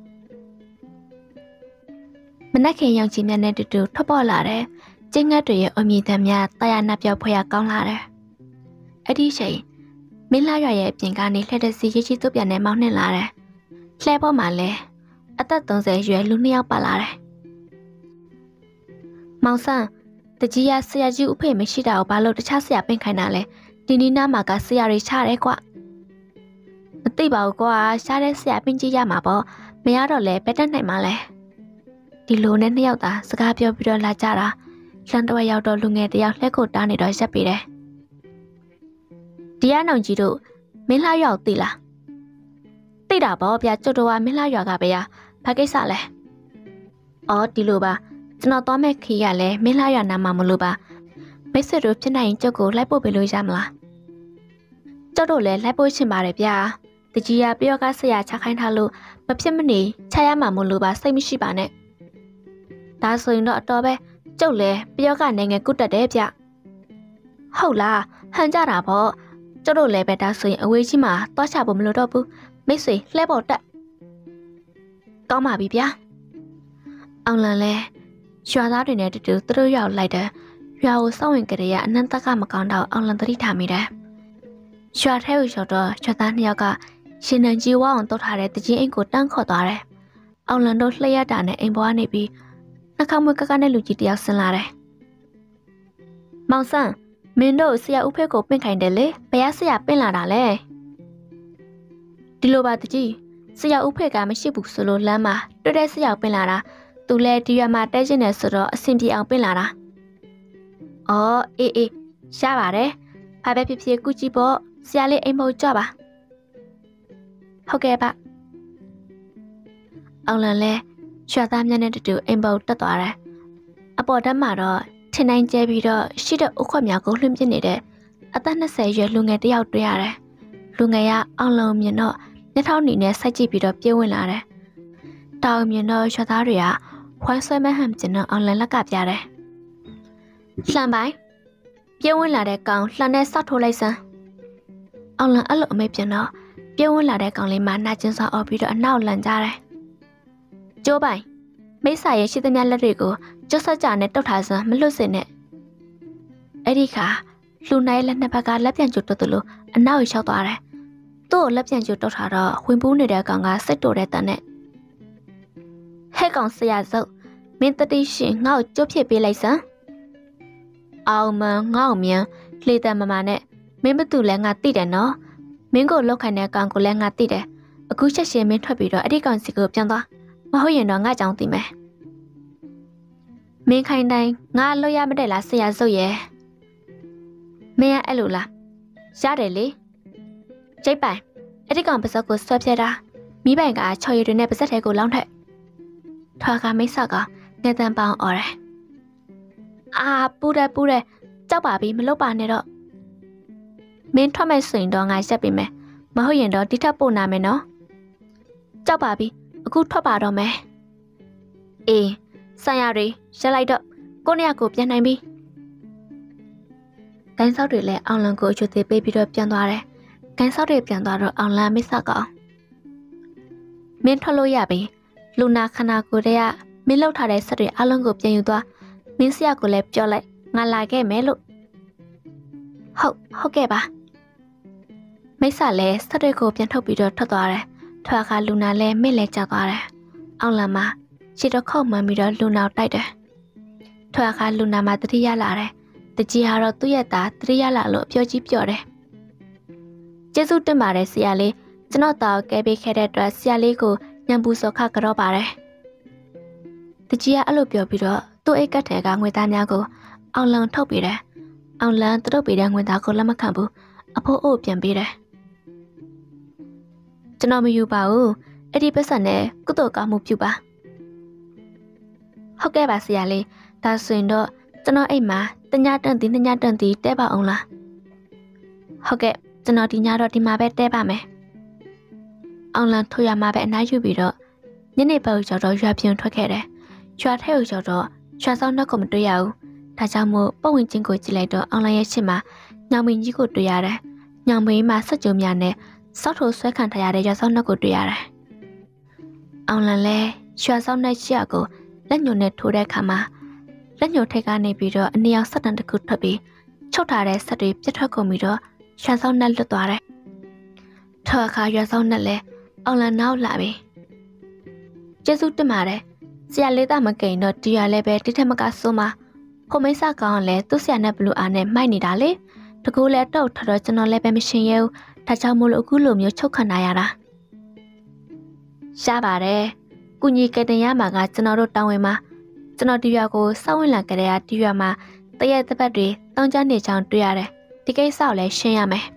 မနက်ခင်းရောင်ကြီးများနဲ့တူတူထွက်ပေါ်လာတဲ့ကျင်းငတ်တွေရဲ့အမြင့်သံများတာယာနာပြောက်ဖွယ်ရကောင်းလာတယ်အဲ့ဒီချိန်မင်းလာရွာရဲ့အပြင်ကနေလှည့်တဲ့စီရေးကြီးသူ့ပြန်နဲ့မောင်းနှင်လာတယ်လှဲပေါ်မှာလည်းအသက်30ရွယ်လူ2ယောက်ပါလာတယ်မောင်ဆန်းတကြီးရဆရာကြီးဥဖေမရှိတာကိုဘာလို့တခြားဆရာပင့်ခိုင်းတာလဲဒီနီနာမှာကဆရာတွေချတယ်ကွမသိပါဘူးကွာရှားတဲ့ဆရာပင့်ကြည့်ရမှာပေါ့မရတော့လဲဘယ်တက်နိုင်မှာလဲဒီလိုနဲ့2ယောက်သာစကားပြောပြီးတော့လာကြတာလန်တော့ရောက်တော့လူငယ်တယောက်လှက်ကိုတားနေတော့ရက်ပြီးတယ်ဒီရနောင်ကြီးတို့မင်းလှရောက်သိလားသိတာပေါ့ဗျာကျွတ်တော်ကမင်းလှရွာကပဲဘာကိစ္စလဲအော်ဒီလိုပါကျွန်တော်သွားမဲ့ခီးကလည်းမင်းလှရွာနာမှာမလို့ပါမိတ်ဆွေတို့ဖြစ်နိုင်ရင်ကျုပ်ကိုလိုက်ပို့ပေးလို့ရမလားကျုပ်တို့လည်းလိုက်ပို့ချင်ပါတယ်ဗျာတကြီးရပြောကဆရာချခိုင်းထားလို့မဖြစ်မနေချရမှာမလို့ပါစိတ်မရှိပါနဲ့ဒါဆိုရင်တော့အတော်ပဲကျုပ်လည်းပြောကနိုင်ငံကုတ်တက်တယ်ဗျဟုတ်လားဟန်ကြတာပေါ့ကျုပ်တို့လည်းပဲဒါဆိုရင်အဝေးကြီးမှာသွားချဖို့မလိုတော့ဘူးမိတ်ဆွေလှဲပေါ်တက်ကောင်းပါပြီဗျာအောင်လန်လဲရွာသားတွေနဲ့တူတူသူတို့ရောက်လိုက်တယ်ရွာကိုစောင့်ဝင်ကြရအနှံ့တက်ကမကောင်းတော့အောင်လန်သတိထားမိတယ်ရွာထဲကိုရောက်တော့ရွာသား2ယောက်ကရှင်နန်ကြီးဝအောင်တုတ်ထားတဲ့တကြီးအိမ်ကိုတန်းခေါ်သွားတယ်အောင်လန်တို့လှည့်ရတာနဲ့အိမ်ပေါ်ကနေပြီးနှာခေါင်းမွေးကကနဲ့လူကြီးတယောက်ဆင်းလာတယ်မောင်ဆန်းမင်းတို့ဆရာဦးဖေကိုပင့်ခိုင်းတယ်လေဘယ်ဆရာပင့်လာတာလဲဒီလိုပါတကြီးဆရာဦးဖေကမရှိဘူးဆိုလို့လမ်းမှာတွေ့တဲ့ဆရာပင့်လာတာသူလည်းဒီရွာမှာတဲကျင်တယ်ဆိုတော့အဆင်ပြေအောင်ပင့်လာတာအော်အေးရှားပါတယ်ဘာပဲဖြစ်ဖြစ်ကုကြည့်ပေါ့ဆရာလေးအိမ်မကြပါဟုတ်ကဲ့ပါအောင်လန်လဲရွှေသားမျက်နှာတူအိမ်ပေါ်တက်သွားတယ်အပေါ်ဓာတ်မှာတော့ထင်းတိုင်းကျဲပြီးတော့ရှိတဲ့ဥခွက်များကိုလွှင့်ပြနေတဲ့အသက်20ရွယ်လူငယ်တစ်ယောက်တွေ့ရတယ်လူငယ်ကအောင်လုံးမြင်တော့မျက်ထောက်နီနဲ့စိုက်ကြည့်ပြီးတော့ပြေးဝင်လာတယ်တောင်မြင်တော့ရွှေသားတွေကဝိုင်းဆွဲမဲ့ဟမ်ကျင်တော့အောင်လန်လက်ကပြတယ်လှန်ပိုင်းပြေးဝင်လာတဲ့ကောင်လှန်နဲ့ဆောက်ထိုးလိုက်စမ်းအောင်လန်အဲ့လိုအမေပြန်တော့ပြေးဝင်လာတဲ့ကောင်လေးမှနှာကျင်းစောင်းအော်ပြီးတော့အနောက်လန်ကြတယ်ကျိုးပိုင်မိစ္ဆာရဲ့ရှိသမျှလက်တွေကိုကျွတ်ဆက်ကြနဲ့တုတ်ထားစမ်းမလွတ်စင်နဲ့အဲ့ဒီခါလူနိုင်လက်နှစ်ဘက်ကလက်ပြန်ကျုပ်တုတ်တယ်လို့အနောက်ရောက်သွားတယ်သူ့ကိုလက်ပြန်ကျုပ်တုတ်ထားတော့ဝင်ပူးနေတဲ့ကောင်ကစိတ်တိုတဲ့တန်နဲ့ဟဲ့ကောင်ဆရာစုပ်မင်းတတိရှင်ငါ့ကိုကျုပ်ဖြစ်ပေးလိုက်စမ်းအောင်မငါ့ကိုမြန်လေတံမမနဲ့မင်းမတူလဲငါသိတယ်နော်မင်းကိုလောက်ခိုင်းတဲ့ကောင်ကိုလည်းငါသိတယ်အခုချက်ရှင်မင်းထွက်ပြီးတော့အဲ့ဒီကောင်စီကိုပြန်သွားမဟုတ်ရင်တော့ငါကြောင်သိမယ်မင်းခိုင်းတိုင်းငါလွတ်ရမတဲ့လားဆရာစုပ်ရဲ့မင်းကအဲ့လိုလားရတယ်လေကျိတ်ပိုင်အဲ့ဒီကောင်ပါစက်ကိုဆွဲပြတာမိပိုင်က6ရည်တွေနဲ့ပါစက်ထဲကိုလောင်းထက်ထွားကမိတ်ဆက်ကငဲတန်ပေါင်းអော်တယ်အာပူတယ်ကြောက်ပါပြီမလုပ်ပါနဲ့တော့မင်းထွက်မဲ့ဆိုရင်တော့ငါရက်ပြီမယ်မဟုတ်ရင်တော့ဒီထက်ပို့နာမယ်နော်ကြောက်ပါပြီအခုထွက်ပါတော့မယ်အေးဆိုင်ရတွေရက်လိုက်တော့ကိုနေရကိုပြန်နိုင်ပြီဂိုင်းဆောက်တွေလည်းအောင်လန်ကိုအချွတ်သေးပေးပြီးတော့ပြန်သွားတယ်ဂိုင်းဆောက်တွေပြန်သွားတော့အောင်လန်မိတ်ဆက်ကောင်မင်းထွက်လို့ရပြီလူနာခနာကိုတည်းကမင်းလောက်ထားတဲ့ဆက်တွေအလုံးကိုပြန်ယူသွားမင်းဆရာကိုလည်းပြောလိုက်ငါလာခဲ့မယ်လို့ဟုတ်ကဲ့ပါမိတ်ဆက်လည်းဆက်တွေကိုပြန်ထုတ်ပြီးတော့ထွက်သွားတယ်ထွာခါလူနာလည်းမစ်လဲကျသွားတယ်အောင်လန်မှာခြေတော့ခုတ်မှန်ပြီးတော့လူနာတိုက်တယ်ထွာခါလူနာမှာတတိယလာတယ်တကြီးကတော့သူ့ရဲ့သားတတိယလာလို့အပြောကြီးပြောတယ်ကျေးဇူးတင်ပါတယ်ဆရာလေးကျွန်တော်တောက်ကဲပေးခဲ့တဲ့အတွက်ဆရာလေးကိုညံပူစော်ခကြော့ပါတယ်တကြီးကအဲ့လိုပြောပြီးတော့သူ့အိတ်ကတ်ထဲကငွေသားများကိုအောင်လန်ထုတ်ပေးတယ်အောင်လန်သူတို့ပေးတဲ့ငွေသားကိုလက်မခံဘူးအဖိုးအိုပြန်ပေးတယ်ကျွန်တော်မယူပါဘူးအဲ့ဒီပတ်စံနဲ့ကုသိုလ်ကောင်းမှုပြုပါဟုတ်ကဲ့ပါဆရာလေးဒါဆိုရင်တော့ကျွန်တော်အိမ်မှာတညတန်တီ2ညတန်တီတဲပါအောင်လားဟုတ်ကဲ့ကျွန်တော်ဒီညတော့ဒီမှာပဲတဲပါမယ်အောင်လန်ထိုးရမှာပဲအနားယူပြီးတော့ညနေဘက်ရောက်တော့ရွာပြင်ထွက်ခဲ့တယ်ရွာထဲကိုရောက်တော့ရွာဆောင်နှက်ကိုမတွေ့ရဘူးဒါကြောင့်မို့ပတ်ဝန်းကျင်ကိုကြည့်လိုက်တော့အောင်လန်ရဲ့ရှေ့မှာညောင်မင်းကြီးကိုတွေ့ရတယ်ညောင်မင်းမှာဆက်ကြုံများနဲ့စောက်ထိုးဆွဲခံထားရတဲ့ရွာဆောင်နှက်ကိုတွေ့ရတယ်အောင်လန်လဲရွာဆောင်နှက်ရှေ့ကိုလက်ညှိုးနဲ့ထိုးတဲ့အခါမှာလက်ညှိုးထိတ်ကနေပြီးတော့အနီအောင်ဆက်တန်တစ်ခုထွက်ပြီးချုပ်ထားတဲ့ဆက်တွေပြတ်ထွက်ကုန်ပြီးတော့ရွာဆောင်နှက်လွတ်သွားတယ်ထော်အခါရွာဆောင်နှက်လဲအောင်လန်နောက်လာပြီကျေးဇူးတင်ပါတယ်ဆရာလေးသားမကိန်တော့ဒီရလဲပဲတိထက်မကဆိုးမှာဟိုမိတ်ဆကောင်ကလည်းသူ့ဆရာနဲ့ဘလူအားနဲ့မိုက်နေတာလေတကူလဲတောက်ထတော့ကျွန်တော်လည်းပဲမရှင်ရဲဘူးဒါကြောင့်မို့လို့အခုလိုမျိုးချုပ်ခံရတာရှားပါတယ်ကုညီကတင်ရမှာကကျွန်တော်တို့တောင်းဝင်မှာကျွန်တော်ဒီရွာကိုစောင်းဝင်လာကြတဲ့ဒီရွာမှာတရက်တစ်ပတ်တွေတောင်းကြနေချောင်းတွေ့ရတယ်ဒီကိစ္စကိုလည်းရှင်းရမယ်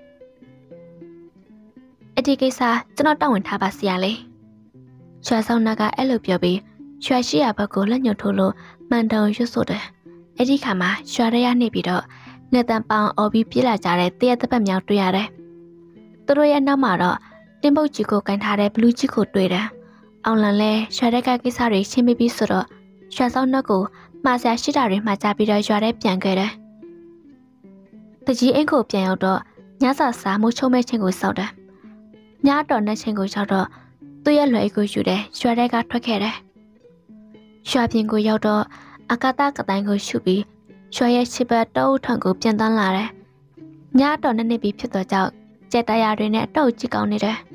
အဒီကိစ္စကျွန်တော်တောင်းဝင်ထားပါဆရာလေးရွာဆောင်နာကအဲ့လိုပြောပြီးရွာရှိရဘက်ကိုလက်ညှိုးထိုးလို့မှန်တုံရွတ်ဆိုတယ်အဲ့ဒီခါမှာရွာရရနေပြီးတော့ငှက်တန်ပေါင်အော်ပြီးပြေးလာကြတဲ့တရက်တစ်ပတ်မြောက်တွေ့ရတယ်သူတို့ရဲ့နောက်မှာတော့တင်းပုတ်ကြီးကိုကန်ထားတဲ့ဘလူးကြီးကိုတွေ့တယ်အောင်လန်လဲရွာရက်ကကိစ္စတွေရှင်းပြီးဆိုတော့ရွာဆောင်နှက်ကိုမှားဆရာရှိတာတွေမှာကြပြီးတော့ရွာထဲပြန်ခဲ့တယ်တကြီးအင်းကိုပြန်ရောက်တော့ညစာစားမိုးချုံမဲ့ချင်းကိုစောက်တယ်ညတော်နဲ့ချင်းကိုရောက်တော့သူ့ရဲ့လွယ်ကိုယူတယ်ရွာထဲကထွက်ခဲ့တယ်ရွာပြင်ကိုရောက်တော့အကာတာကတိုင်းကိုရှုပြီးရွာရဲ့ချစ်ဘတ်တောအုပ်ထံကိုပြန်တန်းလာတယ်ညတော်နဲ့နေပြီးဖြစ်တော့ကြောက်ကြက်တရားတွေနဲ့တောက်ကြည့်ကောင်းနေတယ်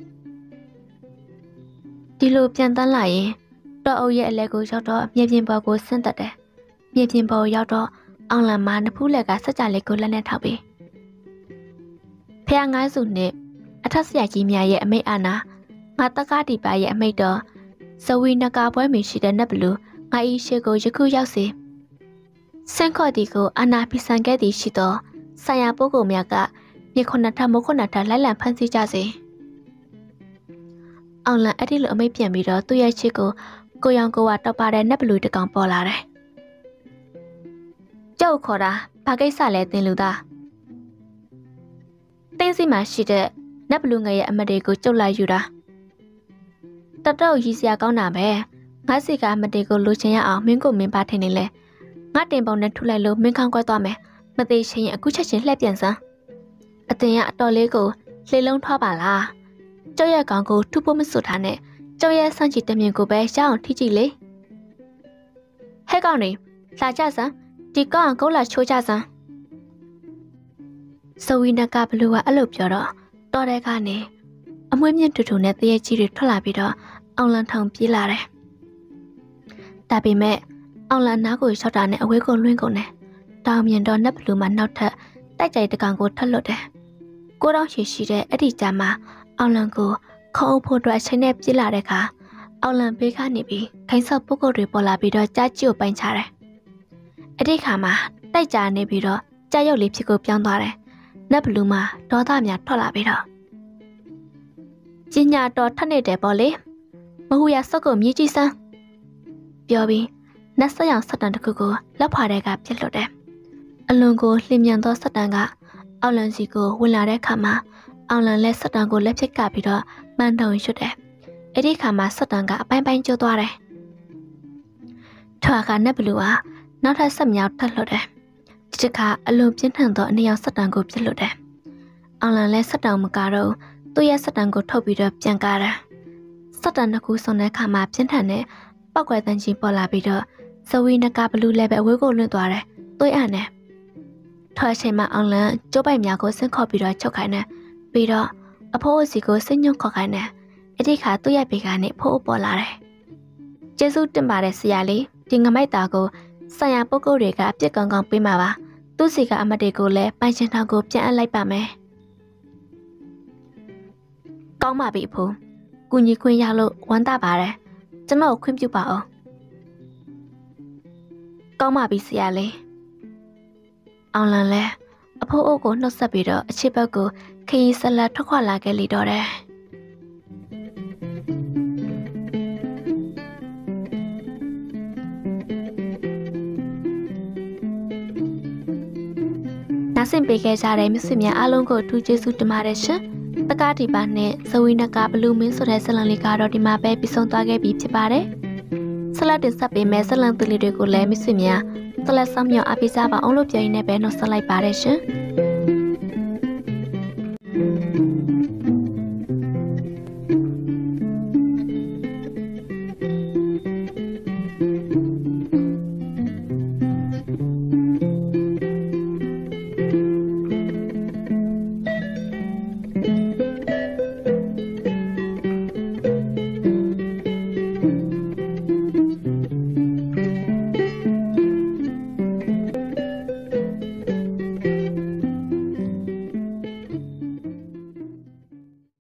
ဒီလိုပြန်တန်းလာရင်တောအုပ်ရဲ့အလဲကိုရောက်တော့မြေပြင်ပေါ်ကိုဆင်းသက်တယ်မြေပြင်ပေါ်ရောက်တော့အောင်လန်မှာနဖူးလက်ကစက်ကြလေးကိုလက်နဲ့ထောက်ပြီးဖះငိုင်းစုနဲ့အထက်ဆရာကြီးများရဲ့အမိတ်အာနာငါတက္ကတိပါရဲ့အမိတ်တော်ဇဝီနကာပွဲမီရှိတဲ့နတ်ဘလူငါဤရှိကိုယခုရောက်စီစင်ခေါ်တီကိုအာနာဖီဆန်ခဲ့သည်ရှိသောဆိုင်ရာပုဂ္ဂိုလ်များကမြေခုနထမုခုနထလိုက်လံဖမ်းဆီးကြစေအောင်လန်အဲ့ဒီလိုအမိတ်ပြန်ပြီးတော့သူ့ရဲ့ချစ်ကိုရောင်ကိုဝါတောက်ပါတဲ့နက်ဘလူးတကောင်ပေါ်လာတယ်ကျုပ်ခေါ်တာဘာကိစ္စလဲတင်လူသားတင်းစီမှာရှိတဲ့နက်ဘလူးငယ်ရဲ့အမတ်တွေကိုကျုပ်လိုက်ယူတာတတော့ရီစရာကောင်းတာပဲငါစီကအမတ်တွေကိုလိုချင်ရအောင်မင်းကိုမင်းပါထင်နေလဲငါတင်ပေါင်းနဲ့ထုလိုက်လို့မင်းခေါင်းကွက်သွားမယ်မသေးချင်းရင်အခုချက်ချင်းလှည့်ပြန်စမ်းအတင်ကအတော်လေးကိုလှေလုံးထွားပါလားကျောက်ရက်ကောင်ကိုထုဖို့မစွတ်ထားနဲ့ကျောက်ရက်စန့်ချီတမြင်ကိုပဲရအောင်ထိကြည့်လေဟဲ့ကောင်နေလာကြစမ်းဒီကောင်ကုန်းလာချိုးကြစမ်းစဝီနကဘလူးကအဲ့လိုပြောတော့တော်တဲ့ကနေအမွှေးမြင့်တူတူနဲ့တရက်ကြီးတွေထွက်လာပြီးတော့အောင်လန်ထောင်ပြေးလာတယ်ဒါပေမဲ့အောင်လန်နားကိုရှော့တာနဲ့အဝေးကိုလွှင့်ကုန်တယ်တောင်မြင်တော့နက်ဘလူးမှာနောက်ထပ်တိုက်ကြိုက်တကောင်ကိုထက်လွတ်တယ်ကိုတောင်းရှိရှိတဲ့အဲ့ဒီကြားမှာအောင်လန်ကိုခေါင်းအုပ်ဖို့အတွက်အချိန်နဲ့ပြေးလာတဲ့အခါအောင်လန်ဘေးကနေပြီးခိုင်းဆော့ပုဂ္ဂိုလ်တွေပေါ်လာပြီးတော့ကြားကြီးကိုပိုင်းချတယ်အဲ့ဒီခါမှာတိုက်ကြနေပြီးတော့ကြားရုပ်လေးဖြစ်ကိုပြောင်းသွားတယ်နက်ဘလူးမှာဒေါသများထွက်လာပြီးတော့ကျင်ညာတော်ထက်နေတယ်ပေါ့လေမဟူရဆော့ကိုမြည်ကြည့်စမ်းပြောပြီးနတ်ဆက်ရောင်စက်တန်တစ်ခုကိုလက်ဖွာတဲ့ကပြစ်လွတ်တယ်အလွန်ကိုလျင်မြန်သောစက်တန်ကအောက်လန်စီကိုဝင်လာတဲ့အခါမှာအောင်လန်လက်စက်တန်ကိုလက်ဖြစ်ကပြီးတော့မှန်တုံရွတ်တယ်အဲ့ဒီခါမှာစက်တန်ကအပိုင်းပိုင်းကျိုးသွားတယ်ထွာကနက်ဘလူးကနောက်ထပ်ဆက်မြောက်ထပ်လွတ်တယ်ဒီတစ်ခါအလွန်ပြင်းထန်သောအနေရောက်စက်တန်ကိုပြစ်လွတ်တယ်အောင်လန်လက်စက်တန်မကတော့သူ့ရဲ့စက်တန်ကိုထုတ်ပြီးတော့ပြန်ကားတယ်စက်တန်တစ်ခုစုံတဲ့ခါမှာပြင်းထန်တဲ့ပောက်ကွယ်တန်းကြီးပေါ်လာပြီးတော့ဇဝီနကဘလူးလည်းပဲအဝေးကိုလွင့်သွားတယ်သွေးအံ့နဲ့ထွာချိန်မှာအောင်လန်ကျိုးပိုက်များကိုဆင်းခေါ်ပြီးတော့ချုပ်ခိုင်းတယ်ပြီးတော့အဖိုးအစီကိုစိတ်ညွန့်ခေါ်ခိုင်းတယ်အဲ့ဒီခါသူ့ရဲ့ဘေကနေဖိုးပေါ်လာတယ်ကျေးဇူးတင်ပါတယ်ဆရာလေးဒီငမိုက်သားကိုဆိုင်ရာပုဂ္ဂိုလ်တွေကအပြစ်ကောင်းကောင်းပေးမှာပါသူ့စီကအမတ်တွေကိုလည်းပိုင်ရှင်ထောင်ကိုပြန်အပ်လိုက်ပါမယ်ကောင်းပါပြီအဖိုးကူညီခွင့်ရလို့ဝမ်းသာပါတယ်ကျွန်တော်ခွင့်ပြုပါအောင်ကောင်းပါပြီဆရာလေးအောင်လန်လဲအဖိုးအိုကိုနှုတ်ဆက်ပြီးတော့အချစ်ဘက်ကိုခရီးဆက်လက်ထွက်ခွာလာခဲ့လေတော့တယ်နားဆင်ပေးခဲ့ကြတဲ့မြစ်ဆွေများအားလုံးကိုအထူးကျေးဇူးတင်ပါတယ်ရှင်တက္ကတိပါနဲ့ဇဝီနကဘလူးမင်းဆိုတဲ့ဇလံလေးကတော့ဒီမှာပဲပြီးဆုံးသွားခဲ့ပြီဖြစ်ပါတယ်ဆက်လက်တင်ဆက်ပေးမယ့်ဇလံသီလေးတွေကိုလည်းမြစ်ဆွေများဆက်လက်ဆောင်မြောက်အပိစားပါအောင်လို့ပြောရင်းနဲ့ပဲနှုတ်ဆက်လိုက်ပါတယ်ရှင်